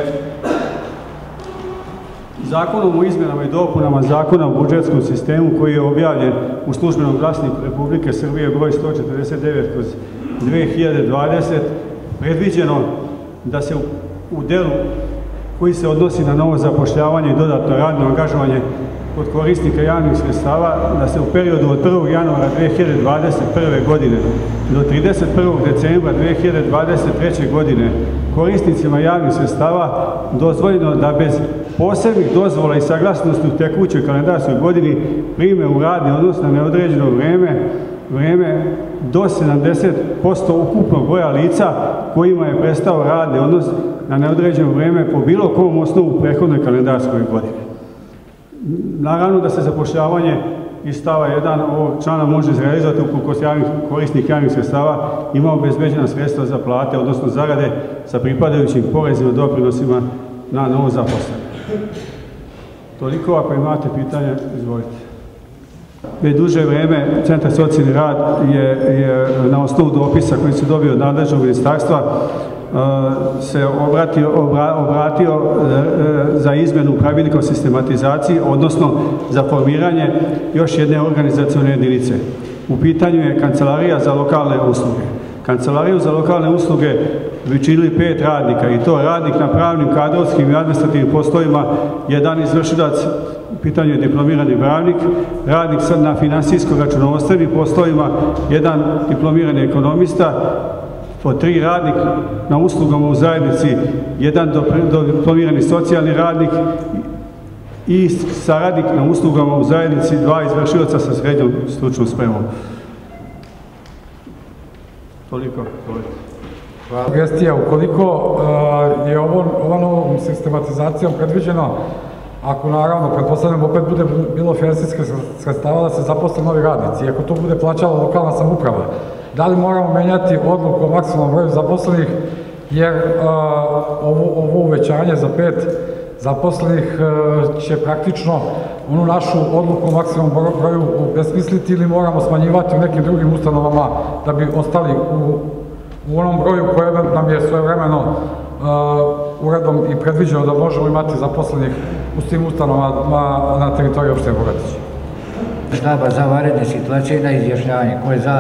[SPEAKER 13] Zakonom o izmjenama i dopunama Zakona o budžetskom sistemu koji je objavljen u Službenom glasniku Republike Srbije broj 149/2020 predviđeno da se u delu koji se odnosi na novo zapošljavanje i dodatno radno angažovanje kod korisnika javnih sredstava, da se u periodu od 1. januara 2021. godine do 31. decembra 2023. godine korisnicima javnih sredstava dozvoljeno da bez posebnih dozvola i saglasnosti u tekućoj kalendarskoj godini prime u radni odnos na neodređeno vreme do 70% ukupnog broja lica kojima je prestao radni odnos na neodređeno vreme po bilo kom osnovu u prethodnoj kalendarskoj godini. Naravno da se zapošljavanje iz stava 1 ovog člana može izrealizovati ukoliko korisnik javnih sredstava ima obezbeđena sredstva za plate, odnosno zarade sa pripadajućim porezima, doprinosima na novo zaposlene. Toliko, ako imate pitanja, izvolite. Već duže vreme Centar socijalni rad je na osnovu dopisa koji se dobio od nadležnog ministarstva se obratio za izmenu pravilnika o sistematizaciji, odnosno za formiranje još jedne organizacione jedinice. U pitanju je Kancelarija za lokalne usluge. Kancelariju za lokalne usluge bi činili 5 radnika i to radnik na pravnim, kadrovskim i administrativnim poslovima, jedan izvršilac, u pitanju je diplomirani pravnik, radnik na finansijsko-računovodstvenim poslovima, jedan diplomirani ekonomista, po 3 radnik na uslugama u zajednici, jedan diplomirani socijalni radnik i saradnik na uslugama u zajednici, 2 izvršioca sa srednjom stručnom spremom. Toliko.
[SPEAKER 7] Sugestija, ukoliko je ovo novom sistematizacijom predviđeno, ako naravno, pretpostavljam, opet bude bilo finansijskih sredstava da se zaposle novi radnici, i ako to bude plaćala lokalna samouprava, da li moramo menjati odluku o maksimalnom broju zaposlenih, jer ovo uvećanje za 5 zaposlenih će praktično onu našu odluku o maksimalnom broju besmisliti ili moramo smanjivati u nekim drugim ustanovama da bi ostali u onom broju koje nam je svojevremeno uredbom i predviđeno da možemo imati zaposlenih u svim ustanovama na teritoriji opštine Bogatić.
[SPEAKER 3] Štaba za vanredne situacije na izjašnjavanje. Ko je za?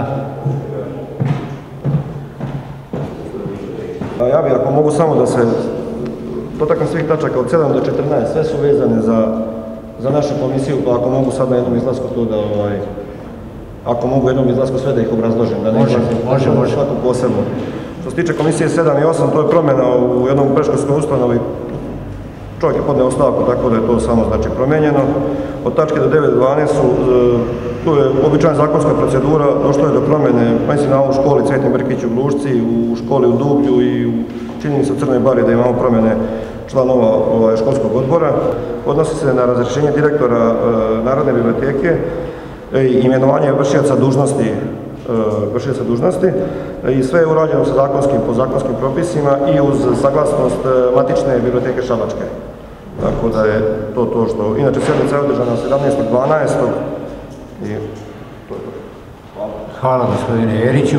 [SPEAKER 14] Ja bih, ako mogu samo da se dotaknem svih tačaka od 7 do 14, sve su vezane za našu komisiju, pa ako mogu sad na jednom izlasku to da, ako mogu jednom izlasku sve da ih obrazložim, da ne može svaku posebno. Što se tiče komisije 7 i 8, to je promjena u jednom predškolskoj ustanovi, čovjek je podneo ostavku, tako da je to samo znači promijenjeno. Od tačke do 9 do 12 tu je običajna zakonska procedura, došlo je do promjene, mislim na ovu školi Cvetni Brkić u Glušci, u školi u Dublju i u čini mi se u Crnoj Bari da imamo promjene članova školskog odbora. Odnosi se na razrješenje direktora Narodne biblioteke i imenovanje vršioca dužnosti i sve je urađeno sa podzakonskim propisima i uz saglasnost matične biblioteke Šabačke. Tako da je to što... Inače, sjednica je održana 17.12. i to je to. Hvala.
[SPEAKER 3] Hvala, gospodine Eriću.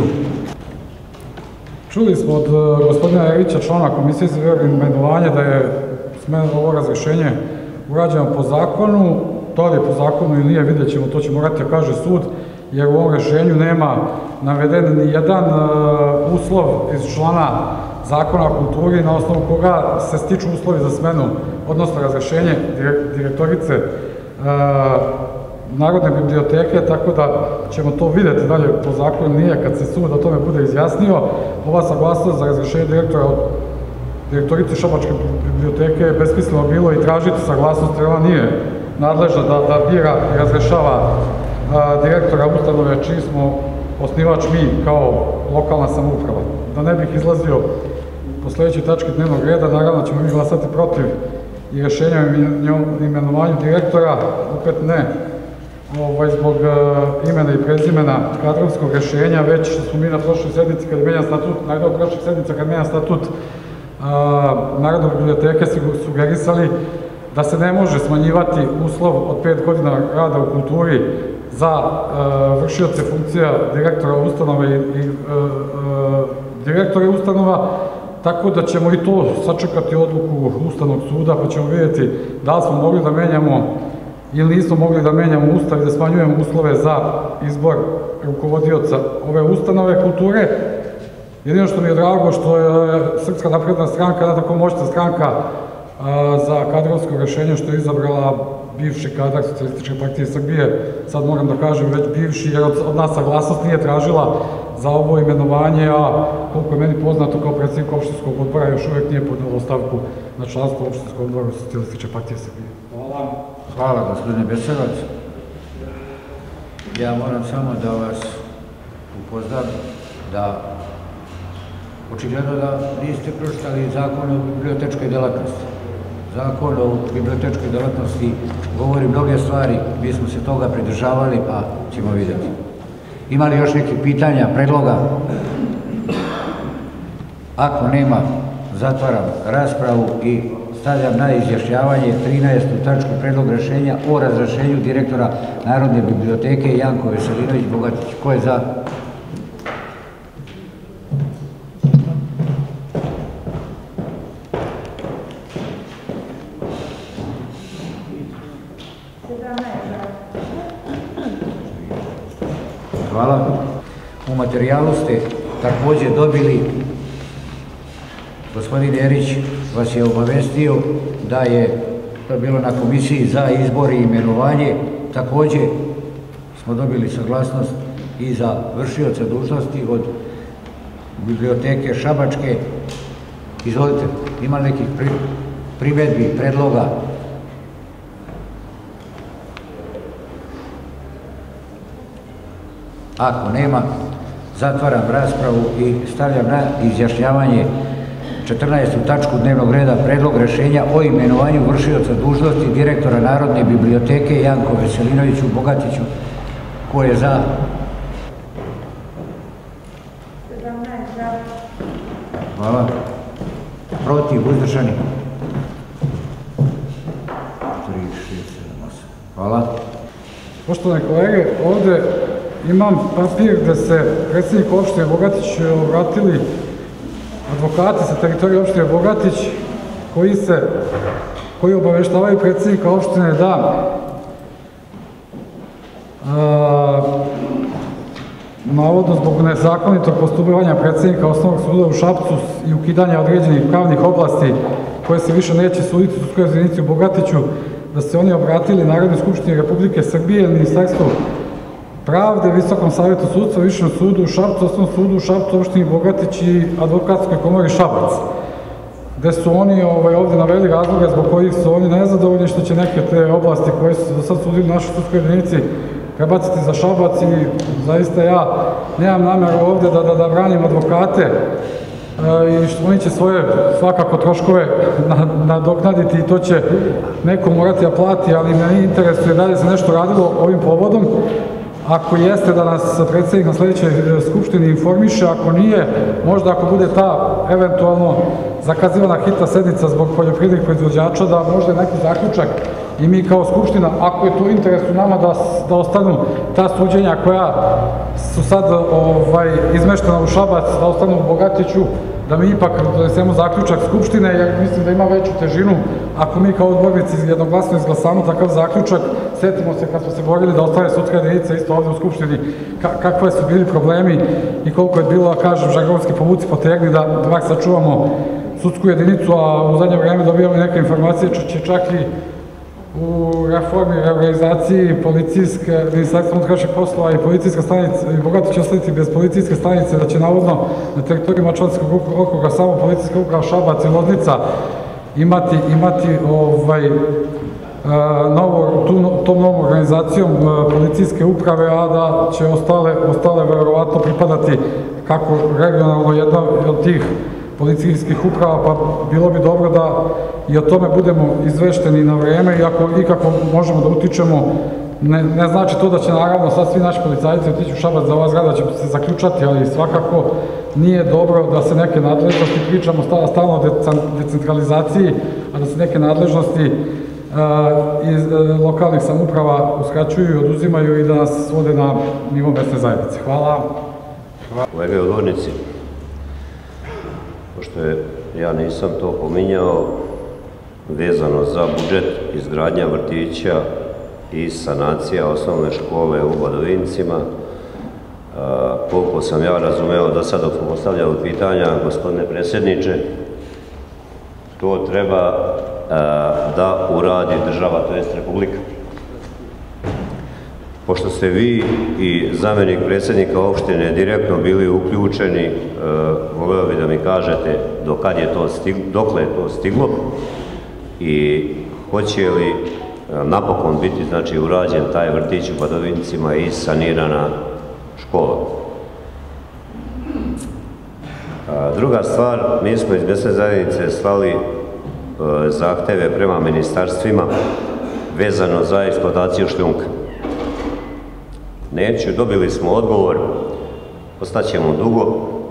[SPEAKER 7] Čuli smo od gospodina Erića, člana Komisije za imenovanje, da je ovo razrešenje urađeno po zakonu. To li je po zakonu ili nije, vidjet ćemo, to će morati da kaže sud, jer u ovom rešenju nema naveden ni jedan uslov iz člana Zakona o kulturi na osnovu koga se stiču uslovi za smenu, odnosno razrešenje direktorice Narodne biblioteke, tako da ćemo to vidjeti dalje po zakonu nije kad se sud o tome bude izjasnio. Ova saglasnost za razrešenje direktorice Šabačke biblioteke je besmisleno bilo i tražiti saglasnost jer ona nije nadležna da bira i razrešava direktora ustanove čiji smo osnivač mi kao lokalna samouprava. Da ne bih izlazio po sledećoj tački dnevnog reda. Naravno ćemo mi glasati protiv i rešenja o imenovanju direktora, opet ne zbog imena i prezimena kadrovskog rešenja, već što smo mi na prošloj sednici kad je menjan statut, najdeo prošlih sednica kad je menjan statut Narodne biblioteke sugerisali da se ne može smanjivati uslov od 5 godina rada u kulturi za vršioce funkcija direktora ustanove i direktore ustanova, tako da ćemo i to sačekati odluku Ustavnog suda, pa ćemo vidjeti da li smo mogli da menjamo ili nismo mogli da menjamo Ustav i da smanjujemo uslove za izbor rukovodioca ove ustanove kulture. Jedino što mi je drago što je Srpska napredna stranka, jedna tako moćna stranka za kadrovsko rešenje što je izabrala bivši kadar Socijalističke partije Srbije, sad moram da kažem već bivši, jer od nas saglasnost nije tražila za ovo imenovanje, a koliko je meni poznato kao predsjednik opštinskog odbora još uvek nije podnelo ostavku na članstvo opštinskog odbora Socijalističke partije Srbije. Hvala.
[SPEAKER 3] Hvala, gospodine Besarac. Ja moram samo da vas upoznam da očigledno da niste pročitali Zakon o bibliotečkoj delatnosti. Zakon o bibliotečkoj delatnosti govori mnoge stvari, mi smo se toga pridržavali, pa ćemo vidjeti. Ima li još nekih pitanja, predloga? Ako nema, zatvaram raspravu i stavljam na izjašnjavanje 13. tačku predlog rešenja o razrešenju direktora Narodne biblioteke Janko Veselinović Bogatić. Ko je za? Hvala. U materijalu ste takođe dobili, gospodin Erić vas je obavestio da je to bilo na komisiji za izbor i imenovanje, takođe smo dobili saglasnost i za vršioca dužnosti od biblioteke Šabačke. Izvolite, ima nekih primedbi, predloga? Ako nema, zatvaram raspravu i stavljam na izjašnjavanje 14. tačku dnevnog reda predlog rešenja o imenovanju vršioca dužnosti direktora Narodne biblioteke Janko Veselinoviću Bogatiću. Ko je za? Hvala. Protiv, uzdržani? 3, 6, 7, 8. Hvala.
[SPEAKER 7] Poštovane kolege, ovde imam papir gde se predsjednik opštine Bogatić obratili advokati sa teritorije opštine Bogatić koji obaveštavaju predsjednika opštine da navodno zbog nezakonitog postupanja predsjednika Osnovnog suda u Šapcu i ukidanja određenih pravnih oblasti koje se više neće suditi u sudskoj jedinici u Bogatiću, da se oni obratili Narodnoj skupštini Republike Srbije, Ministarstvu pravde, Visokom savjetu sudstva, Višem sudu u Šapcu, Osnovnom sudu u Šapcu, opštini Bogatić i Advokatskoj komori Šabac, gde su oni ovde naveli razloga zbog kojih su oni nezadovoljni što će neke te oblasti koje su do sad sudili u našoj sudskoj jedinici prebaciti za Šabac i zaista ja nemam nameru ovde da branim advokate i što oni će svoje svakako troškove nadoknaditi i to će neko morati da plati, ali me interesuje da li se nešto radilo ovim povodom. Ako jeste, da nas predsjednik na sledećoj skupštini informiše, ako nije, možda ako bude ta eventualno zakazivana hitna sednica zbog poljoprivrednih proizvođača, da možda je neki zaključak i mi kao skupština, ako je to interes u nama da ostanu ta suđenja koja su sad izmeštena u Šabac, da ostanu u Bogatiću, da mi ipak donesemo zaključak skupštine, jer mislim da ima veću težinu ako mi kao odbornici jednoglasno izglasamo takav zaključak. Setimo se kad smo se borili da ostane sudska jedinica isto ovde u skupštini, kakve su bili problemi i koliko je bilo, kažem, žargonski povuci potegni da bar sačuvamo sudsku jedinicu, a u zadnje vreme dobijamo neke informacije, će čak i u reformi, reorganizaciji policijske, Ministarstva unutrašnjih poslova i policijska stanica, i Bogatić ostaviti bez policijske stanice, da će navodno na teritoriji Mačvanskog okruga samo policijska uprava Šabac i Loznica imati tom novom organizacijom policijske uprave, a da će ostale verovatno pripadati kako regionalno jedna od tih policijskih uprava, pa bilo bi dobro da i o tome budemo izvešteni na vreme i ako ikako možemo da utičemo. Ne znači to da će naravno sad svi naši policajci otići u Šabac za ova zgrada će se zaključati, ali svakako nije dobro da se neke nadležnosti, pričamo stalno o decentralizaciji, a da se neke nadležnosti iz lokalnih samouprava uskraćuju i oduzimaju i da nas svode na nivo mesne zajednice. Hvala.
[SPEAKER 2] Kolege odbornici, pošto ja nisam to pominjao, vezano za budžet izgradnja vrtića i sanacija osnovne škole u Badovincima, koliko sam ja razumeo do sada smo postavljali pitanja, gospodine predsjedniče, to treba da uradi država, to jest Republika. Pošto ste vi i zamjenik predsjednika opštine direktno bili uključeni, voleo bi da mi kažete dokle je to stiglo i hoće li napokon biti znači urađen taj vrtić u Badovincima i sanirana škola. Druga stvar, mi smo iz mesne zajednice slali zahteve prema ministarstvima vezano za eksploataciju šljunka. Neću, dobili smo odgovor, ostaćemo dugo,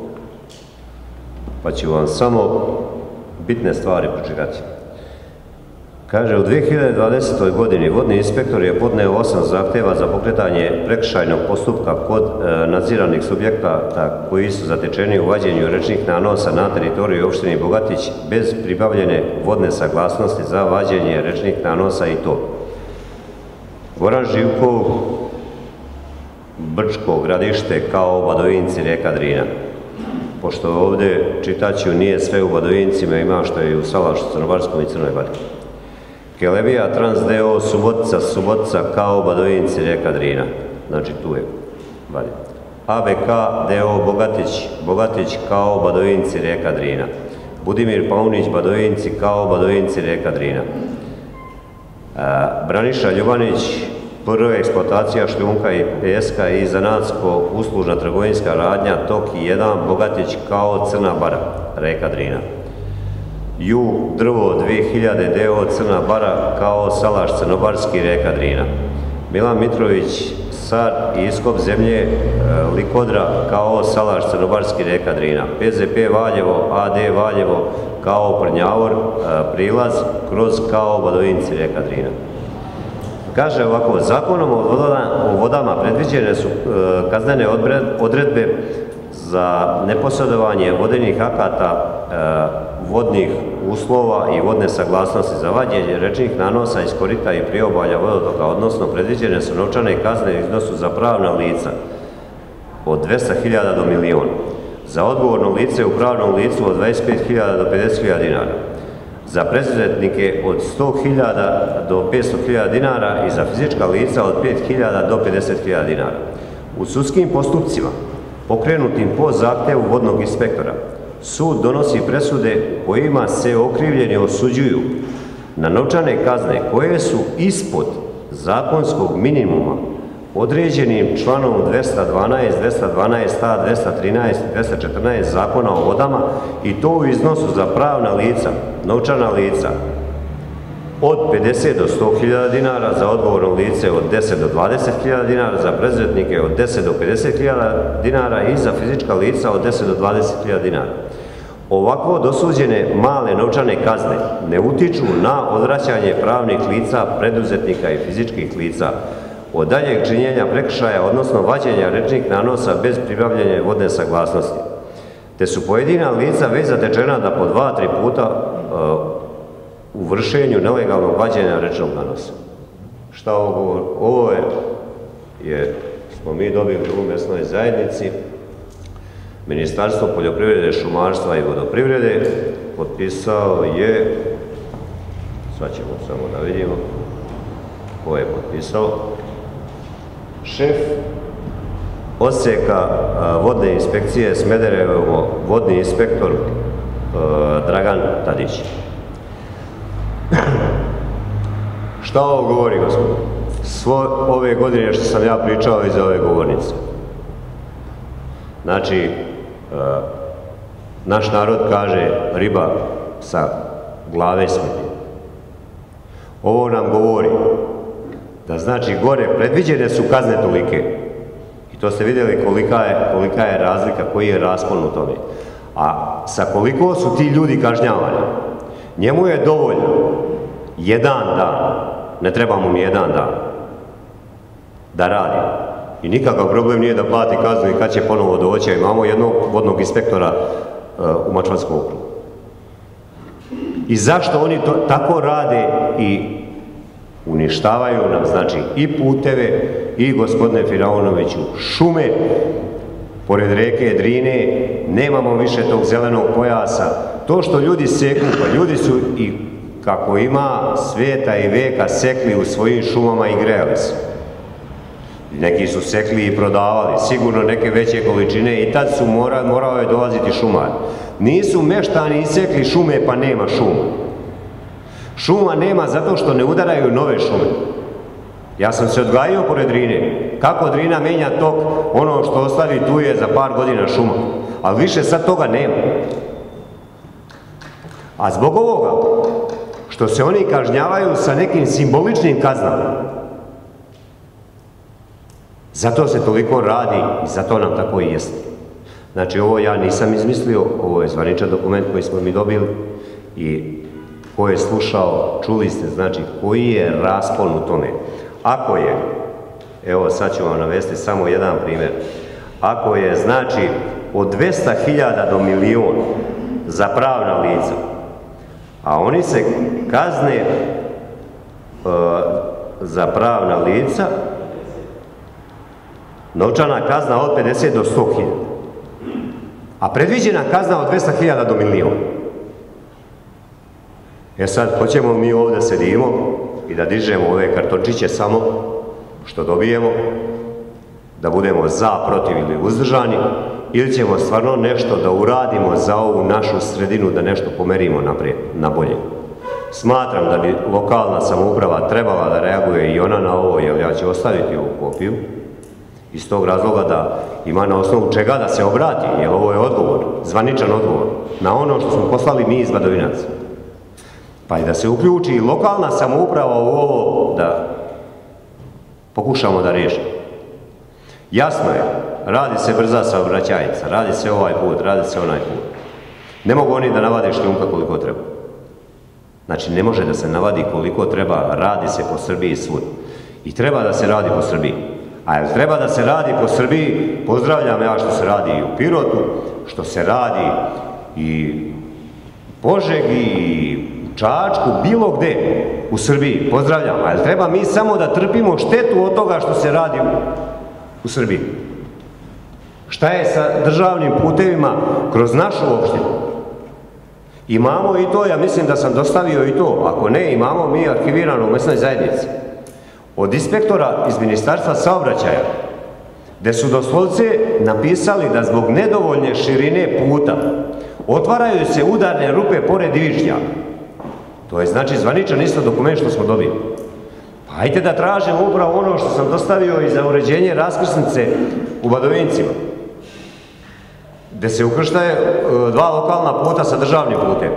[SPEAKER 2] pa ću vam samo bitne stvari pročitati. Kaže, u 2020. godini vodni inspektor je podneo 8 zahteva za pokretanje prekršajnog postupka kod nadziranih subjekata koji su zatečeni u vađenju rečnih nanosa na teritoriji opštine Bogatić bez pribavljene vodne saglasnosti za vađenje rečnih nanosa i to: Goran Živkov, Brčko, Gradište, kao Badovinci, rijeka Drina. Pošto ovdje čitaću nije sve u Badovincima, ima što je i u Salašu, Crnobarskom i Crnoj Bari. Kelebija Trans D.O. Subotica, kao Badovinci, rijeka Drina. Znači tu je. ABK D.O. Bogatić, kao Badovinci, rijeka Drina. Budimir Paunić, Badovinci, kao Badovinci, rijeka Drina. Braniša Ljubanić, prva eksploatacija šljunka i peska i zanatsko uslužna trgovinska radnja Toki 1, Bogatić, kao Crna Bara, rijeka Drina. Ju Drvo 2000 D.O. Crna Bara, kao Salaš Crnobarski, rijeka Drina. Milan Mitrović, Sar i iskop zemlje Likodra, kao Salaš Crnobarski, rijeka Drina. PZP Valjevo, AD Valjevo, kao Prnjavor, prilaz kroz kao Badovinci, rijeka Drina. Kaže ovako, zakonom o vodama predviđene su kaznene odredbe za neposjedovanje vodenih akata, vodnih uslova i vodne saglasnosti za vađenje rečnih nanosa iz korita i priobalja vodotoka, odnosno predviđene su novčane kazne u iznosu za pravna lica od 200.000 do 1.000.000, za odgovorno lice u pravnom licu od 25.000 do 50.000 dinara, za preduzetnike od 100.000 do 500.000 dinara i za fizička lica od 5.000 do 50.000 dinara. U sudskim postupcima pokrenutim po zahtevu vodnog inspektora, sud donosi presude u kojima se okrivljeni osuđuju na novčane kazne koje su ispod zakonskog minimuma određenim članom 212, 212a, 213 i 214 Zakona o vodama i to u iznosu za pravna lica, novčana lica od 50 do 100.000 dinara, za odgovorno lice od 10 do 20.000 dinara, za preduzetnike od 10 do 50.000 dinara i za fizička lica od 10 do 20.000 dinara. Ovako dosuđene male novčane kazne ne utiču na odvraćanje pravnih lica, preduzetnika i fizičkih lica od daljeg činjenja prekršaja, odnosno vađenja rečnih nanosa bez pribavljanja vodne saglasnosti, te su pojedina lica već zatečena da po 2-3 puta u vršenju nelegalnog vađenja rečnog nanosa. Šta ovo smo mi dobili u mesnoj zajednici, Ministarstvo poljoprivrede, šumarstva i vodoprivrede, potpisao je, sad ćemo samo da vidimo ko je potpisao, šef odseka vodne inspekcije Smederevo, vodni inspektor Dragan Tadić. Šta ovo govori, gospodine? Svo ove godine što sam ja pričao iz ove govornice. Znači, naš narod kaže riba sa glave smrti. Ovo nam govori da znači gore predviđene su kazne tolike. I to ste vidjeli kolika je razlika, koji je raspon u tome. A sa koliko su ti ljudi kažnjavani? Njemu je dovoljno jedan dan, ne treba mu ni jedan dan, da radi. I nikakav problem nije da plati kaznu i kad će ponovo doći. Imamo jednog vodnog inspektora u Mačvanskom okrugu. I zašto oni to tako rade i uništavaju nam, znači, i puteve, i, gospodine Firaunoviću, šume, pored reke Drine, nemamo više tog zelenog pojasa. To što ljudi seku, pa ljudi su i kako ima svijeta i veka sekli u svojim šumama i grejali se. Neki su sekli i prodavali, sigurno neke veće količine i tad su morao je dolaziti šumar. Nisu meštani isekli šume pa nema šuma. Šuma nema zato što ne udaraju nove šume. Ja sam se odgajio pored Drine. Kako Drina menja tok, ono što ostavi tu je za par godina šuma. Ali više sad toga nema. A zbog ovoga, što se oni kažnjavaju sa nekim simboličnim kaznama, zato se toliko radi i zato nam tako i jeste. Znači, ovo ja nisam izmislio, ovo je zvaničan dokument koji smo mi dobili i ko je slušao, čuli ste, znači, koji je raspon u tome. Ako je, evo sad ću vam navesti samo jedan primjer, ako je, znači, od 200.000 do 1.000.000 za pravna lica, a oni se kazne za pravna lica, novčana kazna od 50 do 100.000, a predviđena kazna od 200.000 do 1.000.000. Sad, hoćemo mi ovdje sedimo i da dižemo ove kartončiće samo što dobijemo, da budemo za, protiv ili uzdržani, ili ćemo stvarno nešto da uradimo za ovu našu sredinu, da nešto pomerimo naprijed, na bolje. Smatram da bi lokalna samouprava trebala da reaguje i ona na ovo, jer ja ću ostaviti ovu kopiju, iz tog razloga da ima na osnovu čega da se obrati, jer ovo je odgovor, zvaničan odgovor, na ono što smo poslali mi iz Badovinaca. Pa i da se uključi i lokalna samouprava u ovo da pokušamo da riješimo. Jasno je, radi se brza saobraćajnica, radi se ovaj put, radi se onaj put. Ne mogu oni da navade šljunka koliko treba. Znači, ne može da se navadi koliko treba, radi se po Srbiji svud. I treba da se radi po Srbiji. A jer treba da se radi po Srbiji, pozdravljam ja što se radi i u Pirotu, što se radi i u Požegi, i u Čačku, bilo gde u Srbiji, pozdravljam. A jer treba mi samo da trpimo štetu od toga što se radi u Srbiji. Šta je sa državnim putevima kroz našu opštinu? Imamo i to, ja mislim da sam dostavio i to. Ako ne, imamo mi arhivirano u mesnoj zajednici. Od inspektora iz Ministarstva saobraćaja, gde su doslovce napisali da zbog nedovoljne širine puta otvaraju se udarne rupe pored divižnjaka. To je znači zvaničan isto dokument što smo dobili. Pa hajte da tražimo upravo ono što sam dostavio i za uređenje raskrsnice u Badovincima, gde se ukrštaje 2 lokalna puta sa državnim putem.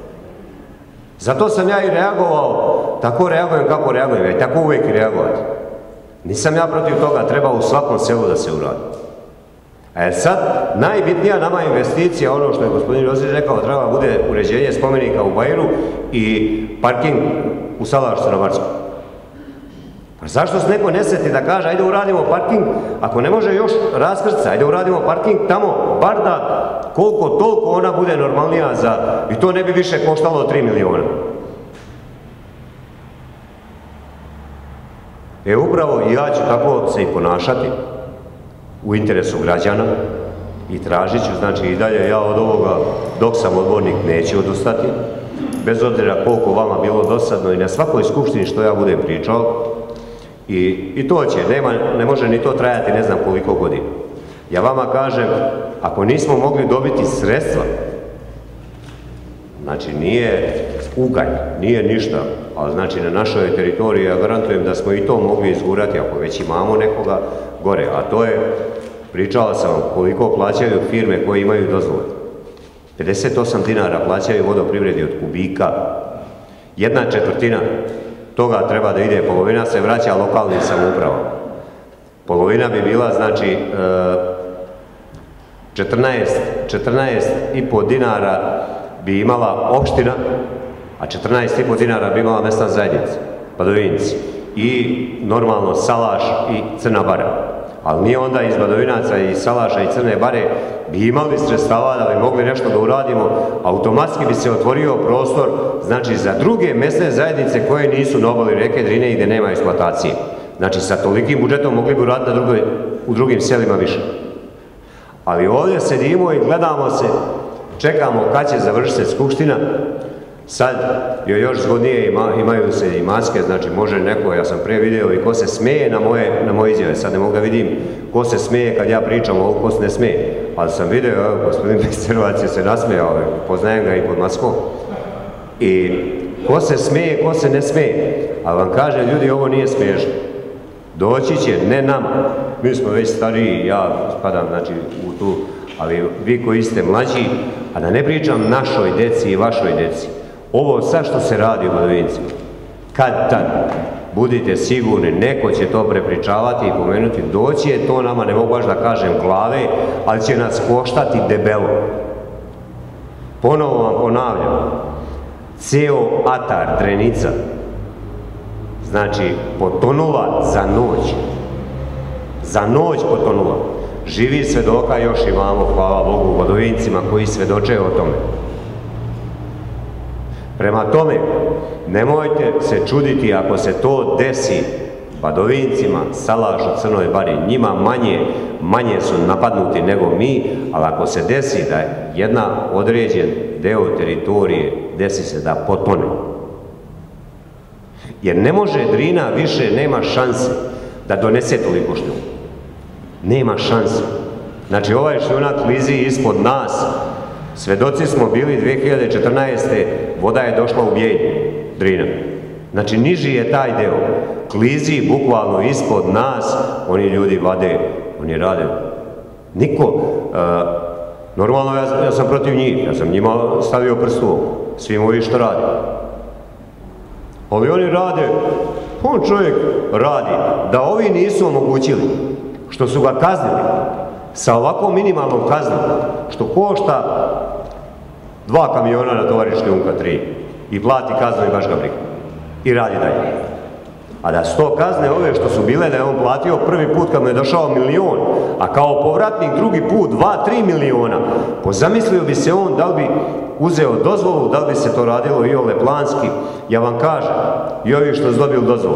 [SPEAKER 2] Zato sam ja i reagovao, tako reagujem kako reagujem, ja tako uvijek i reagovati. Nisam ja protiv toga, treba u svakom selu da se uradi. A sad, najbitnija nama investicija, ono što je gospodin Jozić rekao, treba bude uređenje spomenika u Bajru i parking u Salašcu na Marsku. Pa zašto se neko ne seti da kaže, ajde uradimo parking, ako ne može još raskrca, ajde uradimo parking tamo, bar da koliko toliko ona bude normalnija za, i to ne bi više koštalo 3 miliona. Upravo i ja ću tako se i ponašati u interesu građana i tražit ću, znači i dalje ja od ovoga, dok sam odbornik, neću odustati, bez obzira koliko vama bilo dosadno i na svakoj skupštini što ja budem pričao. I to će, ne može ni to trajati ne znam koliko godina. Ja vama kažem, ako nismo mogli dobiti sredstva, znači nije uganj, nije ništa, ali znači na našoj teritoriji ja garantujem da smo i to mogli izgurati ako već imamo nekoga gore, a to je, pričala sam vam koliko plaćaju firme koje imaju dozvole. 58 dinara plaćaju vodoprivredi od kubika. 1/4 toga treba da ide, polovina se vraća lokalnim samoupravama. Polovina bi bila, znači, 14,5 dinara bi imala opština, a 14,5 dinara bi imala mesna zajednica, Badovinci. I normalno Salaš i Crna Bara. Ali nije onda iz Badovinaca i Salaša i Crne Bare bi imali sredstava da bi mogli nešto da uradimo, automatski bi se otvorio prostor, znači, za druge mesne zajednice koje nisu na obali reke Drine i gde nema eksploatacije. Znači, sa tolikim budžetom mogli bi uraditi u drugim selima više. Ali ovdje sedimo i gledamo se, čekamo kad će završiti se skupština. Sad joj još zgodnije imaju se i maske, znači može neko, ja sam pre vidio i ko se smeje na moje izjave, sad ne mogu da vidim ko se smeje kad ja pričam ovo, ko se ne smeje. Ali sam vidio, gospodin Besterovac je se nasmejao, poznajem ga i pod maskom. I ko se smeje, ko se ne smeje. Ali vam kaže, ljudi, ovo nije smiješno. Doći će, ne nama. Mi smo već stariji, ja spadam, znači, u tu, ali vi koji ste mlađi, a da ne pričam našoj deci i vašoj deci. Ovo sad što se radi u Badovincima, kad tad, budite sigurni, neko će to prepričavati i pomenuti, doći je to nama, ne mogu baš da kažem glave, ali će nas koštati debelo. Ponovo vam ponavljam, ceo atar Drenica, znači potonula za noć. Za noć potonula. Živi svedoka još imamo, hvala Bogu, u Badovincima koji svedoče o tome. Prema tome, nemojte se čuditi ako se to desi Badovincima, Salašu, Crnoj Bari, njima manje su napadnuti nego mi, ali ako se desi da jedna određen deo teritorije desi se da potone. Jer ne može Drina više, nema šanse da donese toliko šljunka. Nema šanse. Znači ovaj šljunak klizi ispod nas. Svedoci smo bili 2014. voda je došla u Bijeljinu, Drina. Znači niži je taj deo. Klizi bukvalno ispod nas, oni ljudi vade, oni rade. Niko, normalno ja sam protiv njih, ja sam njima stavio prst u oko, svim ovi što radi. Ali oni rade, on čovjek radi, da ovi nisu omogućili, što su ga kaznili, sa ovakvom minimalnom kaznom, što košta 2 kamiona na tovari šljunka, 3, i plati kaznu i baš ga briga. I radi dalje. A da su to kazne ove što su bile, da je on platio prvi put kad mu je došao 1 milion, a kao povratnik drugi put 2-3 miliona, pozamislio bi se on da li bi uzeo dozvolu, da li bi se to radilo iole planski. Ja vam kažem, i ovi što su dobili dozvole,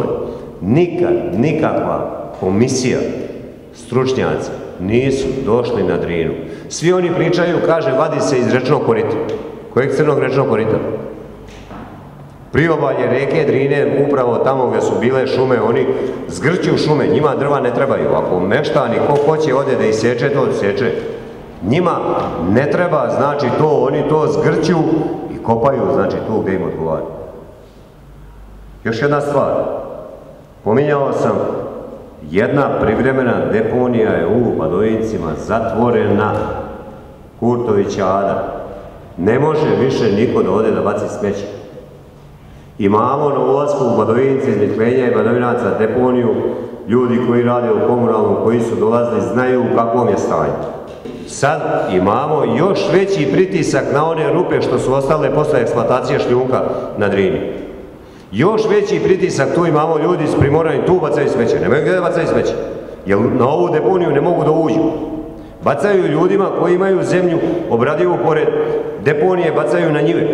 [SPEAKER 2] nikakva komisija, stručnjaci, nisu došli na Drinu. Svi oni pričaju, kaže, vadi se iz rečnog korita. Kojeg crnog rečnog korita? Priobalje reke Drine, upravo tamo gdje su bile šume, oni zgrću šume, njima drva ne trebaju. Ako meštani, ko hoće ode da isječe, to isječe. Njima ne treba, znači to, oni to zgrću i kopaju, znači tu gdje im odgovara. Još jedna stvar, pominjao sam, jedna privremena deponija je u Badovincima zatvorena, Kurtovića Ada. Ne može više niko da ode da baci smeće. Imamo na ulasku u Badovinci iz Mitlenja i Badovinaca deponiju, ljudi koji rade u komunalnom, koji su dolazili, znaju u kakvom je stanju. Sad imamo još veći pritisak na one rupe što su ostale posle eksploatacije šljunka na Drini. Još veći pritisak, tu imamo ljudi s Primorani, tu bacaju smeće, nemaju gdje da bacaju smeće, jer na ovu deponiju ne mogu da uđu. Bacaju ljudima koji imaju zemlju obradivu pored deponije, bacaju na njive.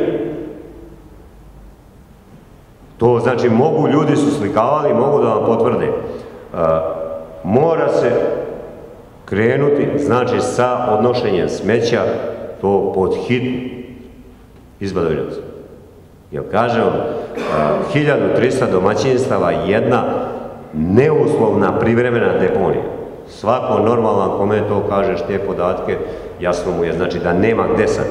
[SPEAKER 2] To znači mogu, ljudi su slikavali, mogu da vam potvrde. Mora se krenuti, znači sa odnošenjem smeća, to pod hitno iz Badovinaca. Jer kažem, 1300 domaćinstava, jedna neuslovna privremena deponija. Svako normalan kome to kažeš te podatke, jasno mu je, znači da nema gde sad.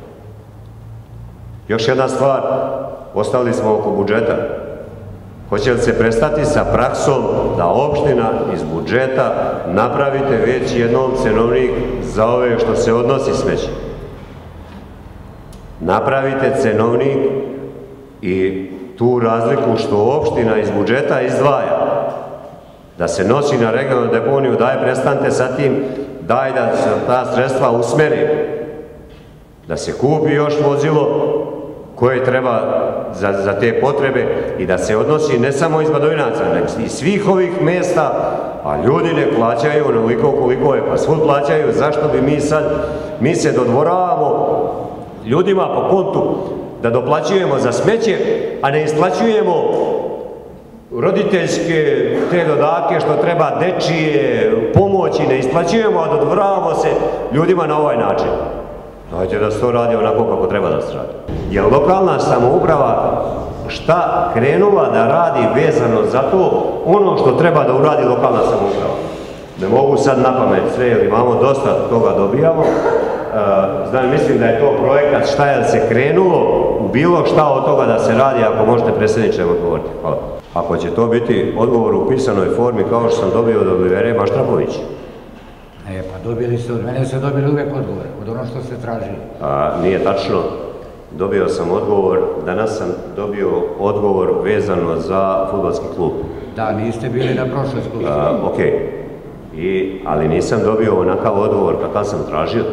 [SPEAKER 2] Još jedna stvar, ostali smo oko budžeta. Hoće li se prestati sa praksom da opština iz budžeta napravite već jednom cenovnik za ove što se odnosi smeće? napravite cenovnik i tu razliku što opština iz budžeta izdvaja, da se nosi na regionalnu deponiju, daj prestante sa tim, daj da se ta sredstva usmeri, da se kupi još vozilo koje treba za te potrebe i da se odnosi ne samo iz Badovinaca, nego iz svih ovih mesta, a ljudi ne plaćaju onoliko koliko je, pa svud plaćaju, zašto bi mi se dodvoravamo ljudima po kontu da doplaćujemo za smeće, a ne isplaćujemo roditeljske te dodatke što treba, dečije pomoći, ne isplaćujemo, a dodvoravamo se ljudima na ovaj način. Dajte da se to radi onako kako treba da se radi. Jer lokalna samouprava šta krenula da radi vezano za to ono što treba da uradi lokalna samouprava. Ne mogu sad napamet sve, jer imamo dosta toga dobijamo. Mislim da je to projekat šta je se krenulo u bilo šta od toga da se radi, ako možete predsjedniče odgovoriti. Hvala. Ako će to biti odgovor u pisanoj formi kao što sam dobio od Olivere Maštrapović.
[SPEAKER 3] Pa dobili ste, od mene ste dobili uvijek odgovor, od ono što ste tražili. Nije
[SPEAKER 2] tačno. Dobio sam odgovor, danas sam dobio odgovor vezano za fudbalski klub.
[SPEAKER 3] Da, niste bili na prošloj skupštini.
[SPEAKER 2] Okej. Ali nisam dobio onakav odgovor kakav sam tražio.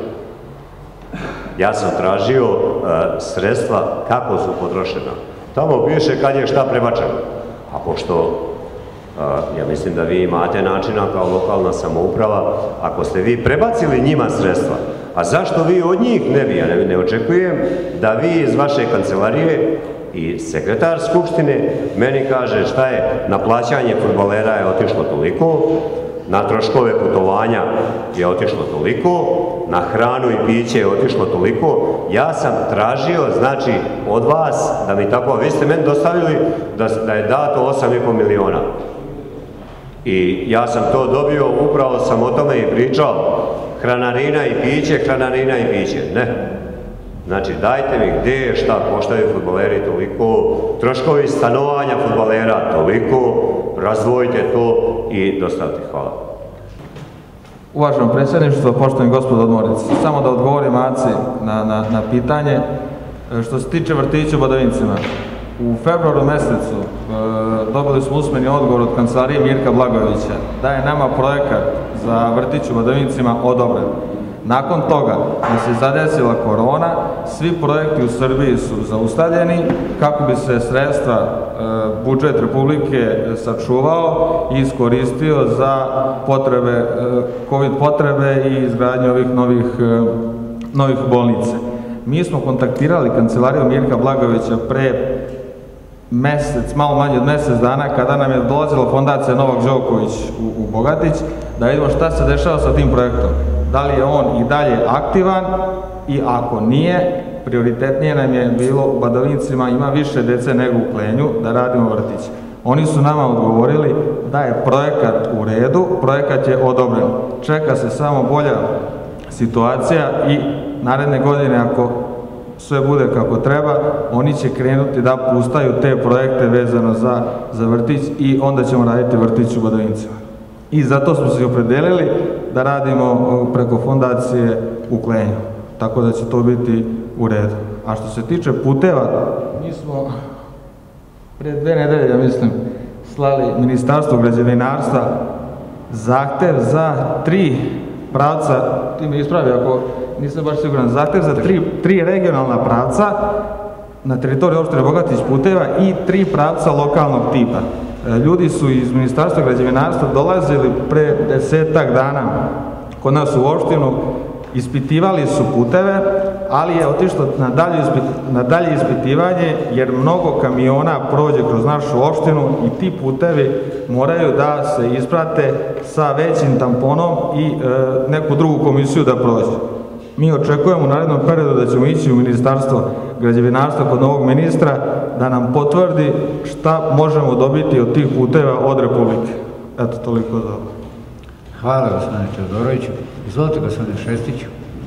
[SPEAKER 2] Ja sam tražio sredstva kako su potrošena. Tamo piše kad je šta prebačeno. A pošto ja mislim da vi imate načina kao lokalna samouprava, ako ste vi prebacili njima sredstva, a zašto vi od njih ne bi? Ja ne očekujem da vi iz vaše kancelarije i sekretar skupštine meni kaže šta je na plaćanje fudbalera je otišlo toliko, na troškove putovanja je otišlo toliko, na hranu i piće je otišlo toliko. Ja sam tražio, znači, od vas da mi tako, vi ste meni dostavili da je dato 8,5 miliona. I ja sam to dobio, upravo sam o tome i pričao. Hranarina i piće, hranarina i piće. Ne. Znači, dajte mi gdje je šta koštaju fudbaleri toliko, troškovi stanovanja fudbalera toliko, razdvojite to i dostavite. Hvala.
[SPEAKER 9] Uvaženo predsjedništvo, poštovani gospodo odmornici, samo da odgovorim Aci na pitanje. Što se tiče vrtića u Badovincima, u februaru mesecu dobili smo usmeni odgovor od kancelarije Mirka Blagojevića da je nama projekat za vrtić u Badovincima odobren. Nakon toga nas je zadesila korona, svi projekti u Srbiji su zaustavljeni kako bi se sredstva budžet Republike sačuvao i iskoristio za potrebe, COVID potrebe i izgradnje ovih novih bolnica. Mi smo kontaktirali kancelariju Mirka Blagojevića pre mesec, malo manje od mesec dana, kada nam je dolazila fondacija Novak Đoković u Bogatić, da vidimo šta se dešava sa tim projektom. Da li je on i dalje aktivan i ako nije, prioritetnije nam je bilo u Badovincima, ima više dece nego u Klenju, da radimo vrtić. Oni su nama odgovorili da je projekat u redu, projekat je odobren. Čeka se samo bolja situacija i naredne godine, ako sve bude kako treba, oni će krenuti da pustaju te projekte vezano za vrtić i onda ćemo raditi vrtić u Badovincima. I zato smo se opredelili da radimo preko fondacije u Klenju. Tako da će to biti u redu. A što se tiče puteva, mi smo pre 2 nedelje, ja mislim, slali Ministarstvo građevinarstva zahtev za 3 pravca, ti me ispravi ako nisam baš siguran, zahtev za 3 regionalna pravca na teritoriji opštine Bogatić puteva i 3 pravca lokalnog tipa. Ljudi su iz Ministarstva građevinarstva dolazili pre 10-ak dana kod nas u opštinu, ispitivali su puteve, ali je otišlo na dalje ispitivanje jer mnogo kamiona prođe kroz našu opštinu i ti putevi moraju da se isprate sa većim tamponom i neku drugu komisiju da prođe. Mi očekujemo u narednom periodu da ćemo ići u Ministarstvo građevinarstva kod novog ministra da nam potvrdi šta možemo dobiti od tih puteva od Republike. Eto, toliko za ovo.
[SPEAKER 3] Hvala, gospodine Teodoroviću. Izvolite, gospodine Šestiću.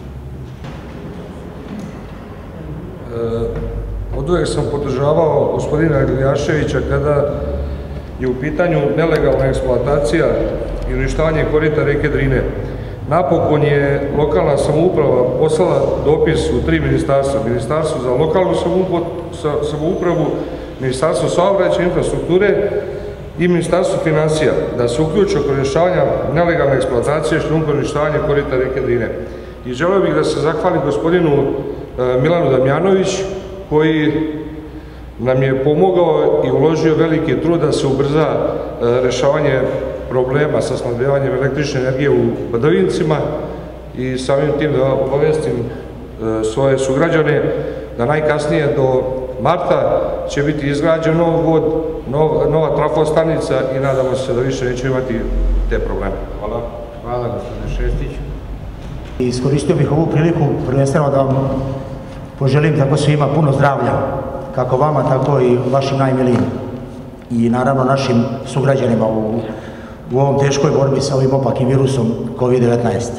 [SPEAKER 6] Od uvek sam podržavao gospodina Iljaševića kada je u pitanju nelegalna eksploatacija i uništavanje korita reke Drine. Napokon je lokalna samouprava poslala dopis u 3 ministarstva. Ministarstvo za lokalnu samoupravu, Ministarstvo saobraćaja i infrastrukture i Ministarstvo finansija da se uključe oko rješavanja nelegalne eksploatacije šljunka i uništavanja korita reke Drine. I želeo bih da se zahvalim gospodinu Milanu Damjanović koji nam je pomogao i uložio veliki trud da se ubrza rešavanje problema sa snabdevanjem električne energije u Badavincima i samim tim da obavestim svoje sugrađane da najkasnije do marta će biti izgrađen nov vod, nova trafostanica i nadamo se da više nećemo imati te probleme. Hvala.
[SPEAKER 3] Hvala, gospodine Šestić. Iskoristio bih ovu priliku prvenstveno da vam poželim tako svima puno zdravlja, kako vama, tako i vašim najmilijim i naravno našim sugrađanima u ovom teškoj borbi sa ovim opakim virusom COVID-19.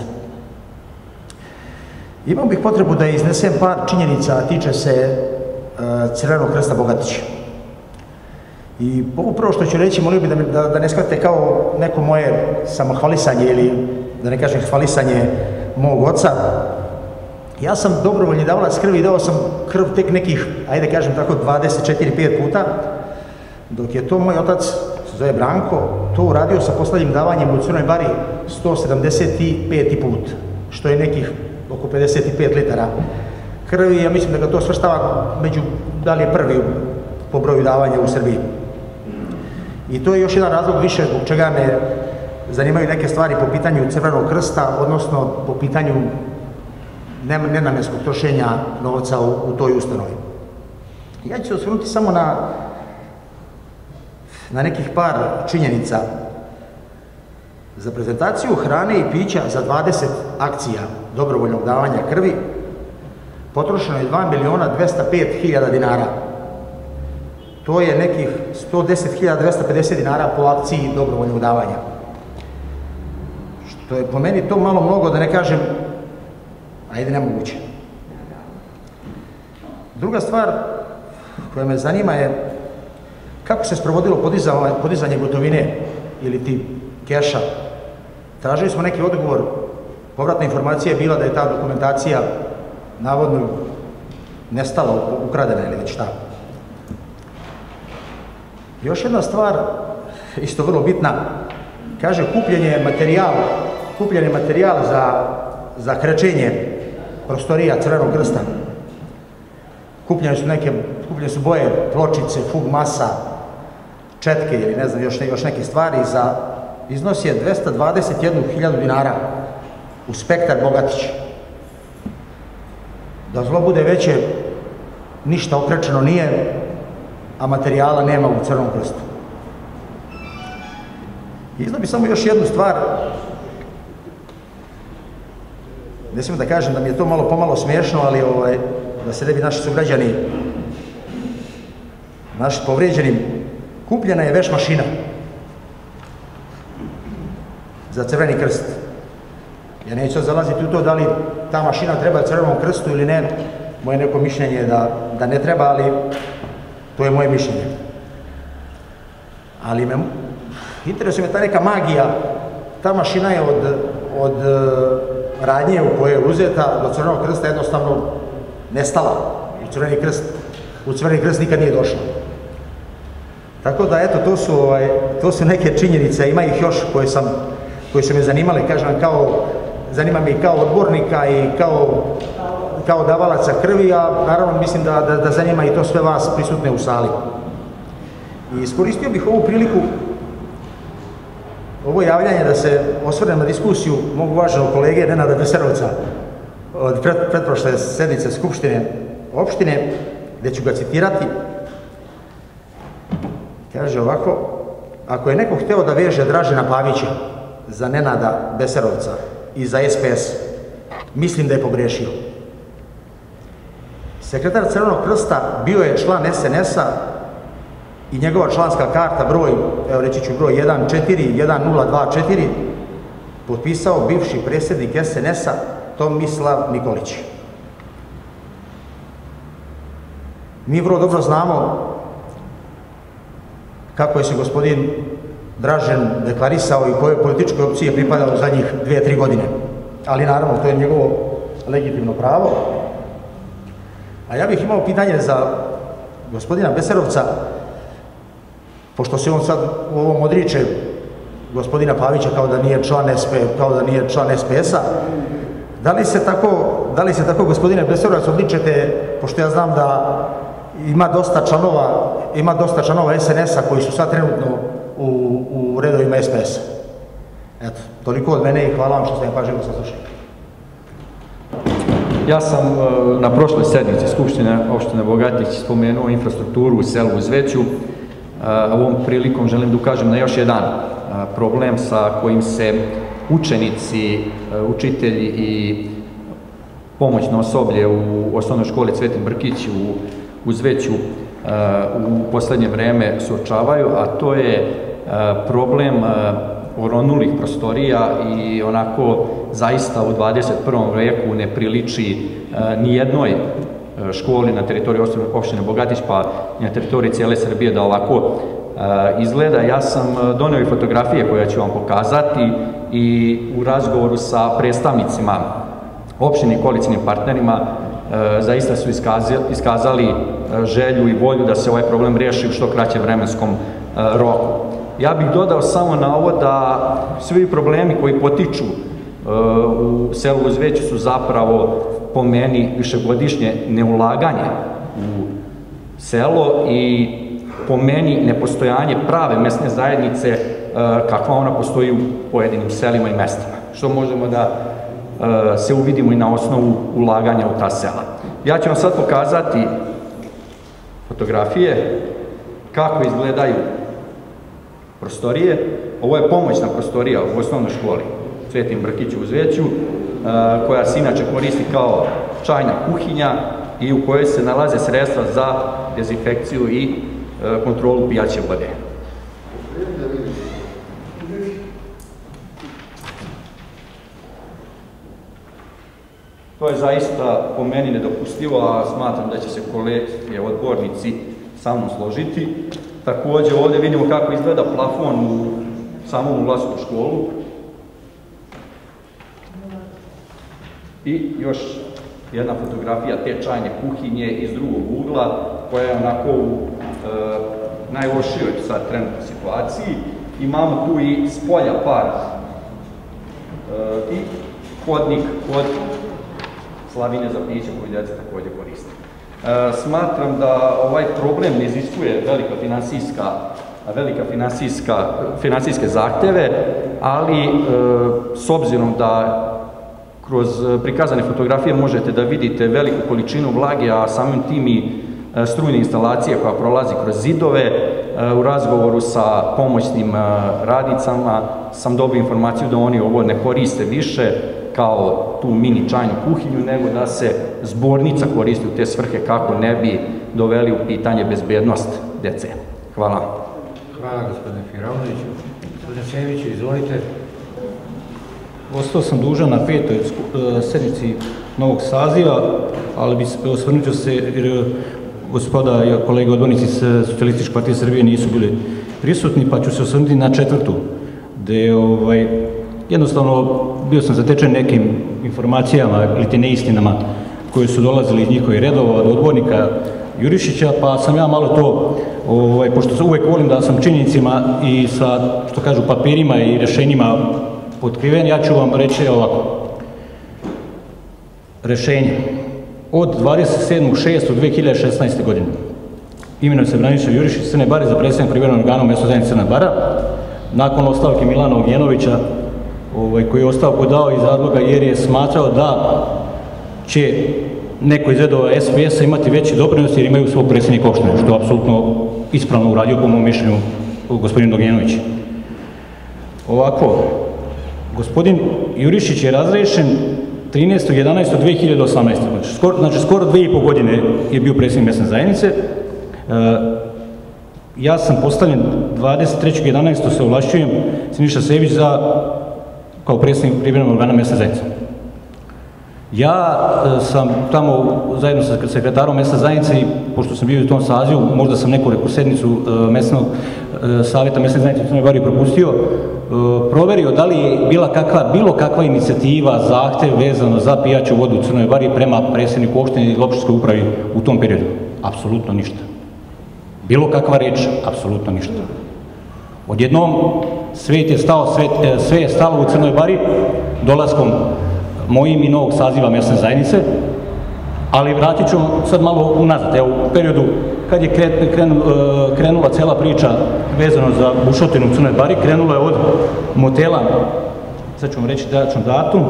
[SPEAKER 3] Imam bih potrebu da iznesem par činjenica, a tiče se Crvenog krsta Bogatić. I ovo prvo što ću reći, molio bih da ne shvatite kao neko moje samohvalisanje ili da ne kažem hvalisanje mog oca. Ja sam dobrovoljni davalac krvi i dao sam krv tek nekih, ajde kažem tako, 24-5 puta, dok je to moj otac, se zove Branko, to uradio sa poslednjim davanjem u Crnoj Bari 175. put, što je nekih oko 55 litara krvi. Ja mislim da ga to svrstava među, da li je prvi po broju davanja u Srbiji. I to je još jedan razlog više zbog čega me zanimaju neke stvari po pitanju Crvenog krsta, odnosno po pitanju nenamenskog trošenja novca u toj ustanovi. Ja ću se osvrnuti samo na nekih par činjenica. Za prezentaciju hrane i pića za 20 akcija dobrovoljnog davanja krvi potrošeno je 2.205.000 dinara. To je nekih 110.250 dinara po akciji dobrovoljnog davanja. Što je po meni to malo mnogo, da ne kažem, ajde nemoguće. Druga stvar koja me zanima je kako se sprovodilo podizanje gotovine ili ti keša. Tražili smo neki odgovor, povratna informacija je bila da je ta dokumentacija navodno nestala, ukradena ili već šta. Još jedna stvar, isto vrlo bitna, kaže kupljen je materijal za krečenje prostorija Crvenog krsta. Kupljene su boje, pločice, fug masa, četke ili ne znam još neke stvari. Za iznos je 221.000 dinara u Spektar Bogatić. Da zlo bude veće, ništa okrečeno nije, a materijala nema u Crvenom krstu. Iznao bi samo još jednu stvar. Ne smijem da kažem da mi je to pomalo smiješno, ali da se ne bi naši sugrađani povrijeđeni. Kupljena je veš mašina za Crveni krst. Ja neću zalaziti u to da li ta mašina treba Crvenom krstu ili ne. Moje neko mišljenje je da ne treba, ali to je moje mišljenje. Ali interesuje me ta neka magija. Ta mašina je od radnje u kojoj je uzeta do Crvenog krsta jednostavno nestala. U Crveni krst nikad nije došla. Tako da, eto, to su neke činjenice, ima ih još koje su me zanimale, kažem, zanima me i kao odbornika i kao davalaca krvi, a naravno mislim da zanima i to sve vas prisutne u sali. I iskoristio bih ovu priliku, ovo javljanje, da se osvrnem na diskusiju mog uvaženog kolege Nenada Beserovca od pretprošle sednice Skupštine opštine, gde ću ga citirati. Kaže ovako: ako je neko hteo da veže Dražena Pavića za Nenada Beserovca i za SPS, mislim da je pogrešio. Sekretar Crvenog krsta bio je član SNS-a i njegova članska karta broj, evo reći ću broj 141024, potpisao bivši predsjednik SNS-a Tomislav Nikolić. Mi vrlo dobro znamo kako je se gospodin Dražen deklarisao i kojoj političkoj opciji je pripadao zadnjih 2-3 godine. ali naravno to je njegovo legitimno pravo. A ja bih imao pitanje za gospodina Beserovca, pošto se on sad u ovom odriče gospodina Pavića kao da nije član SPS-a, da li se tako gospodine Beserovac odričete, pošto ja znam da ima dosta članova SNS-a koji su sad trenutno u redovima SPS-a. Eto, toliko od mene i hvala vam što ste me pažljivo saslušali.
[SPEAKER 12] Ja sam na prošloj sednici Skupštine opštine Bogatić spomenuo infrastrukturu u selu Uzveću. Ovom prilikom želim da ukažem na još jedan problem sa kojim se učenici, učitelji i pomoćno osoblje u osnovnoj školi Cvetin Brkić u Uzveću u poslednje vreme suočavaju, a to je problem oronulih prostorija i onako zaista u 21. veku ne priliči ni jednoj školi na teritoriji opštine Bogatić pa i na teritoriji cijele Srbije da ovako izgleda. Ja sam doneo i fotografije koje ću vam pokazati i u razgovoru sa predstavnicima opštine i koalicijnim partnerima zaista su iskazali želju i volju da se ovaj problem riješi u što kraćem vremenskom roku. Ja bih dodao samo na ovo da svi problemi koji potiču u selu Uzveću su zapravo po meni višegodišnje neulaganje u selo i po meni nepostojanje prave mesne zajednice kakva ona postoji u pojedinim selima i mestima, što možemo da se uvidimo i na osnovu ulaganja u ta sela. Ja ću vam sad pokazati fotografije kako izgledaju prostorije. Ovo je pomoćna prostorija u osnovnoj školi Cvetin Brkić u Uzveću, koja se inače koristi kao čajna kuhinja i u kojoj se nalaze sredstva za dezinfekciju i kontrolu pijaće vode. To je zaista po meni nedopustivo, a smatram da će se kolege odbornici sa mnom složiti. Također ovdje vidimo kako izgleda plafon u samom ulazu u školu. I još jedna fotografija te čajne kuhinje iz drugog ugla, koja je onako u najlošijoj sad trenutnoj situaciji. Imamo tu i s polja par i hodnik od slavine za piće koju djeca također koriste. Smatram da ovaj problem ne iziskuje velika finansijske zahteve, ali s obzirom da kroz prikazane fotografije možete da vidite veliku količinu vlage, a samim tim i strujne instalacije koja prolazi kroz zidove, u razgovoru sa pomoćnim radnicama sam dobio informaciju da oni ovo ne koriste više kao tu mini čajnu kuhinju, nego da se zbornica koristi u te svrhe kako ne bi doveli u pitanje bezbednost dece. Hvala.
[SPEAKER 3] Hvala gospodine Firavnoviću. Gospodine Semiću, izvolite.
[SPEAKER 8] Ostao sam dužan na 5. sednici novog saziva, ali osvrnut ću se jer gospoda i kolege odbornici iz Socijalističke partije Srbije nisu bili prisutni, pa ću se osvrnuti na 4. gde jednostavno bio sam zatečen nekim informacijama ili te neistinama koje su dolazili iz njihovih redova od odbornika Jurišića, pa sam ja malo to, pošto uvek volim da sam činjenicima i sa, što kažu, papirima i rešenjima potkriven, ja ću vam reći ovako. Rešenje. Od 27.6.2016. godine imenuje se Branislav Jurišić Crne Bare za predstavnika privremenog organa mesne zajednice Crna Bara, nakon ostavke Milana Ognjenovića, koji je ostavku dao iz razloga jer je smatrao da će neko iz redova SPS-a imati veći doprinos jer imaju svog predsjednika opštine, što je apsolutno ispravno uradio po mom mišljenju gospodin Ognjenović. Ovako, gospodin Jurišić je razrešen 13.11.2018. Znači skoro 2,5 godine je bio predsjednik mesne zajednice. Ja sam postavljen 23.11. se ovlašćujem Siniša Sević kao predsjednik privremenog organa mesne zajednice. Ja sam tamo zajedno sa sekretarom mesne zajednice i pošto sam bio u tom sazivu, možda sam neku sednicu mesnog savjeta mesne zajednice u Crnoj Gori propustio, proverio da li je bilo kakva inicijativa, zahtev vezano za pijaću vodu u Crnoj Gori prema predsjedniku opštine ili opštinskoj upravi u tom periodu. Apsolutno ništa. Bilo kakva reč, apsolutno ništa. Odjednom sve je stalo u Crnoj Gori dolaskom mojim i novog saziva mesne zajednice, ali vratit ću sad malo unazad. Evo, u periodu kad je krenula cela priča vezano za bušotinu u Crnoj Gori, krenula je od motela, sad ću vam reći tačan datum,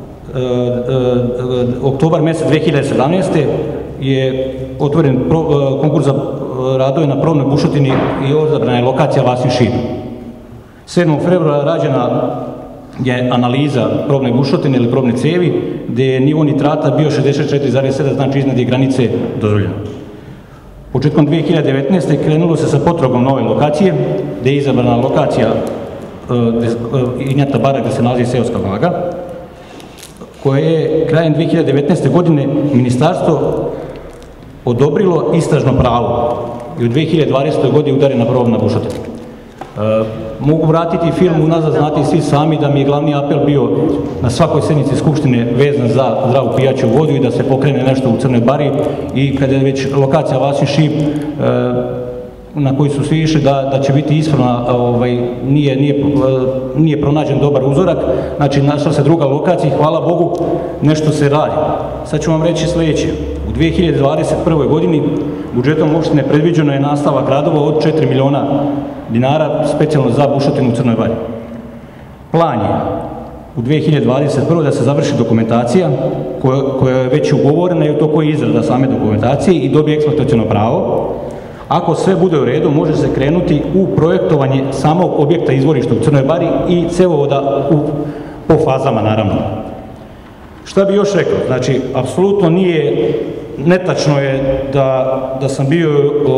[SPEAKER 8] oktobar mesec 2017. je otvoren konkurs za radove na probnoj bušotini i odabrana je lokacija Vasin Šid. 7. februara rađena je analiza probne bušotine ili probne cevi, gde je nivo nitrata bio 64,7, znači iznad je granice dozvoljeno. Početkom 2019. krenulo se sa potragom nove lokacije, gde je izabrana lokacija Injata bara gde se nalazi seoska vaga, koje je krajem 2019. godine ministarstvo odobrilo istražno pravo i u 2020. godini udarena probna bušotina. Mogu vratiti film unazad, znate i svi sami da mi je glavni apel bio na svakoj sednici Skupštine vezan za zdravu pijaću vodu i da se pokrene nešto u Crnoj Bari i kada je već lokacija Vasin Šid na koji su svi išli da će biti ispravna, nije pronađen dobar uzorak, znači našla se druga lokacija i hvala Bogu nešto se radi. Sad ću vam reći sljedeće. U 2021. godini budžetom opštine predviđeno je nastavak radova od 4 miliona dinara specijalno za bušotinu u Crnoj Gori. Plan je u 2021. da se završi dokumentacija koja je već ugovorena i u toku je izrada same dokumentacije i dobije eksploataciono pravo. Ako sve bude u redu, može se krenuti u projektovanje samog objekta izvorišta u Crnoj Bari i cevovoda po fazama, naravno. Šta bi još rekao? Znači, apsolutno nije, netačno je da sam bio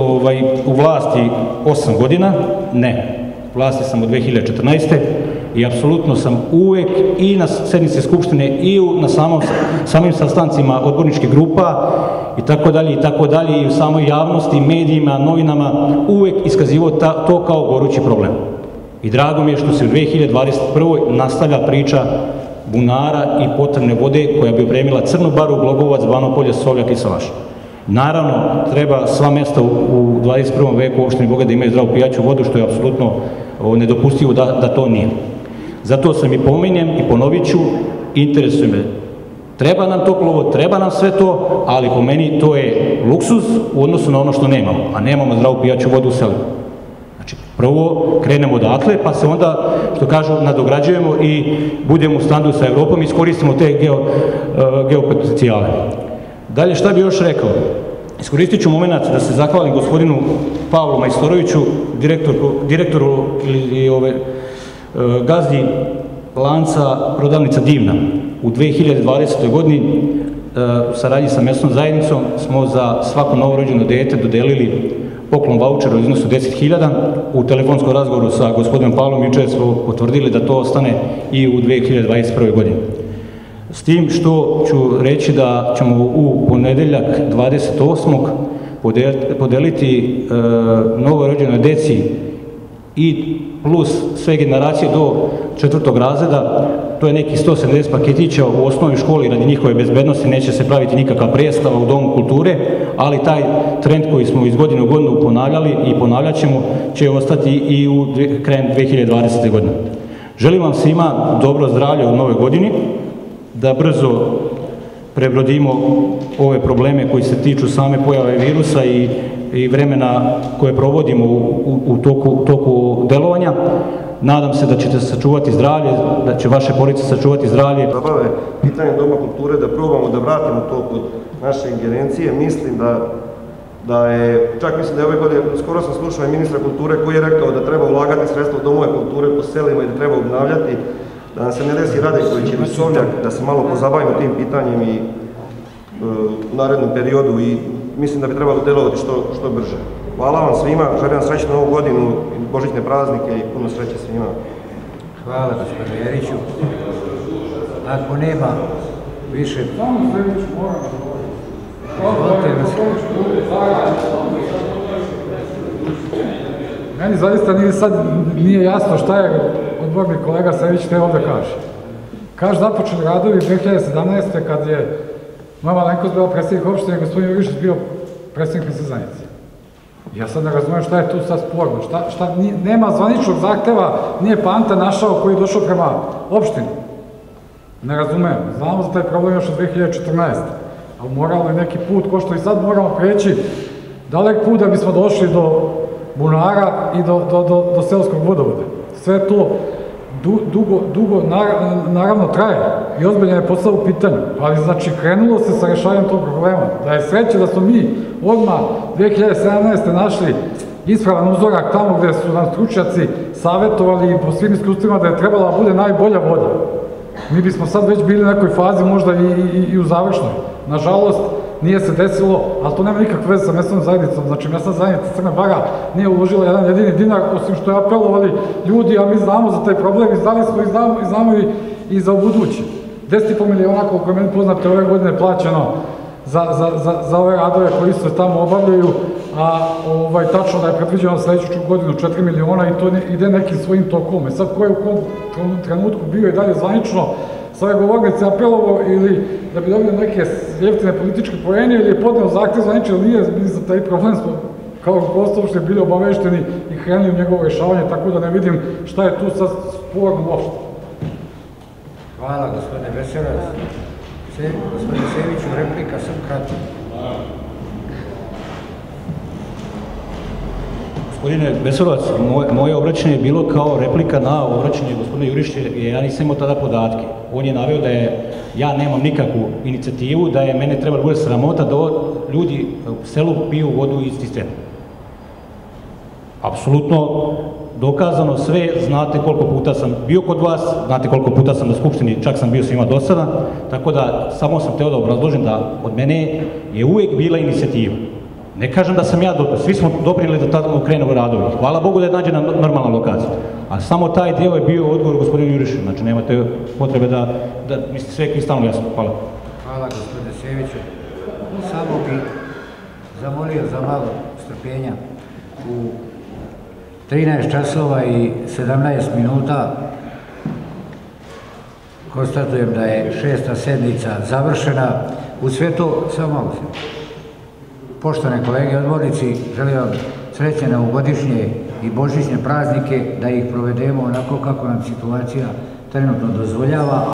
[SPEAKER 8] u vlasti 8 godina, ne. U vlasti sam od 2014. i apsolutno sam uvek i na sednici Skupštine i na samim sastancima odborničkih grupa i tako dalje i u samoj javnosti, medijima, novinama uvek iskazivao to kao gorući problem. I drago mi je što se u 2021. nastavlja priča bunara i potrebne vode koja bi opremila Crnu Baru, Glogovac, Bano Polje, Sovjak i Salaš. Naravno, treba sva mesta u 21. veku u opštini Bogati da imaju zdravu pijaću vodu, što je apsolutno nedopustivo da to nije. Zato sam i pominjem i ponovit ću, interesuje me. Treba nam toplovod, treba nam sve to, ali po meni to je luksuz u odnosu na ono što nemamo, a nemamo zdravu pijaću vodu u selu. Znači, prvo krenemo odatle, pa se onda, što kažu, nadograđujemo i budemo u standu sa Evropom i iskoristimo te geopotencijale. Dalje, šta bi još rekao? Iskoristit ću moment da se zahvalim gospodinu Pavlu Majstoroviću, direktoru ili gazdi lanca prodavnica Divna. U 2020. godini u saradnji sa mesnom zajednicom smo za svako novorođeno dete dodelili poklon vaučera u iznosu 10.000. U telefonskom razgovoru sa gospodinom Pavlom juče smo potvrdili da to ostane i u 2021. godini. S tim što ću reći da ćemo u ponedeljak 28. podeliti novorođenoj deci i plus sve generacije do 4. razreda, to je neki 170 paketića u osnovnoj školi radi njihove bezbednosti, neće se praviti nikakva predstava u Domu kulture, ali taj trend koji smo iz godine u godinu ponavljali i ponavljat ćemo će ostati i u krajem 2020. godine. Želim vam svima dobro zdravlje u nove godini, da brzo prebrodimo ove probleme koji se tiču same pojave virusa i vremena koje provodimo u toku delovanja. Nadam se da ćete sačuvati zdravlje, da će vaše porodice sačuvati zdravlje.
[SPEAKER 14] Zabave pitanje Doma kulture, da probamo da vratimo to pod naše ingerencije. Mislim da je, čak mislim da je ove godine, skoro sam slušao i ministra kulture koji je rekao da treba ulagati sredstva u domove kulture po selima i da treba obnavljati, da nam se ne desi Radenković ili Sovjak, da se malo pozabavimo tim pitanjem i u narednom periodu i mislim da bi trebalo delovati što brže. Hvala vam svima, želim vam srećnu novu godinu, božićne praznike i puno sreće svima.
[SPEAKER 3] Hvala gospodinu Jeriću. Ako nema više.
[SPEAKER 7] Samo se već moram Meni zaista nije jasno šta je odbornik kolega Sević te ovde kaže. Kaže započeli radovi 2017. kad je moja malenkost bila predsjednik opštine i gospodin Jurišić bio predsjednik mesne zajednice. Ja sad ne razumijem šta je tu sad sporno. Nema zvaničnog zahteva, nije Panta našao koji je došao prema opštini. Ne razumijem. Znamo za taj problem još od 2014. Ali moralo je neki put, ko što i sad moramo preći dalek put da bismo došli do bunara i do seoskog vodovoda. Sve to dugo naravno traje i ozbiljno je posao u pitanju, ali znači krenulo se sa rešavanjem tog problema. Da je sreće da smo mi odmah 2017. našli ispravan uzorak tamo gde su nam stručnjaci savjetovali po svim iskustvima da je trebala da bude najbolja voda. Mi bismo sad već bili u nekoj fazi, možda i u završnoj. Nažalost, nije se desilo, ali to nema nikakve veze sa mesnom zajednicom. Znači, mesna zajednica Crna Bara nije uložila jedan jedini dinar, osim što je apelovali ljudi, a mi znamo za taj problem i znali smo i znamo i za budući. 10,5 miliona, koliko je meni poznate, ove godine plaćeno za ove radove koji se tamo obavljaju, a tačno da je predviđeno sledeću godinu 4 miliona i to ide nekim svojim tokom. Sad, ko je u kom trenutku bio i dalje zvanično sa ove govornice apelovo ili da bi dobili neke jeftine političke poene ili je podneo zahtev zvanično ili nije, mi za taj problem smo kao rukovodstvo uopšte bili obavešteni i krenuli u njegovo rešavanje, tako da ne vidim šta je tu sad sporno uopšte.
[SPEAKER 3] Hvala, gospodine Veselac. Gospodine Seviću, replika sam kratko.
[SPEAKER 8] Gospodine Veselac, moje obraćanje je bilo kao replika na obraćanje gospodina Jurišića, jer ja nisam imao tada podatke. On je naveo da ja nemam nikakvu inicijativu, da je mene treba da bude sramota da ljudi u selu piju vodu iz cisterne. Apsolutno dokazano sve, znate koliko puta sam bio kod vas, znate koliko puta sam na Skupštini, čak sam bio svima do sada, tako da samo sam teo da obrazložim da od mene je uvek bila inicijativa. Ne kažem da sam ja, svi smo doprinili da tada krenemo radovi. Hvala Bogu da je nađena normalna lokacija. A samo taj deo je bio odgovor gospodinu Jurišu. Znači, nemate potrebe da mislite sve kristalno jasno. Hvala.
[SPEAKER 3] Hvala, gospodine Seviću. Samo bih zamolio za malo strpljenja. U 13 časova i 17 minuta konstatujem da je 6. sednica završena. U sve to, samo malo se. Poštovane kolege odbornici, želim vam srećne novogodišnje i božićne praznike, da ih provedemo onako kako nam situacija trenutno dozvoljava.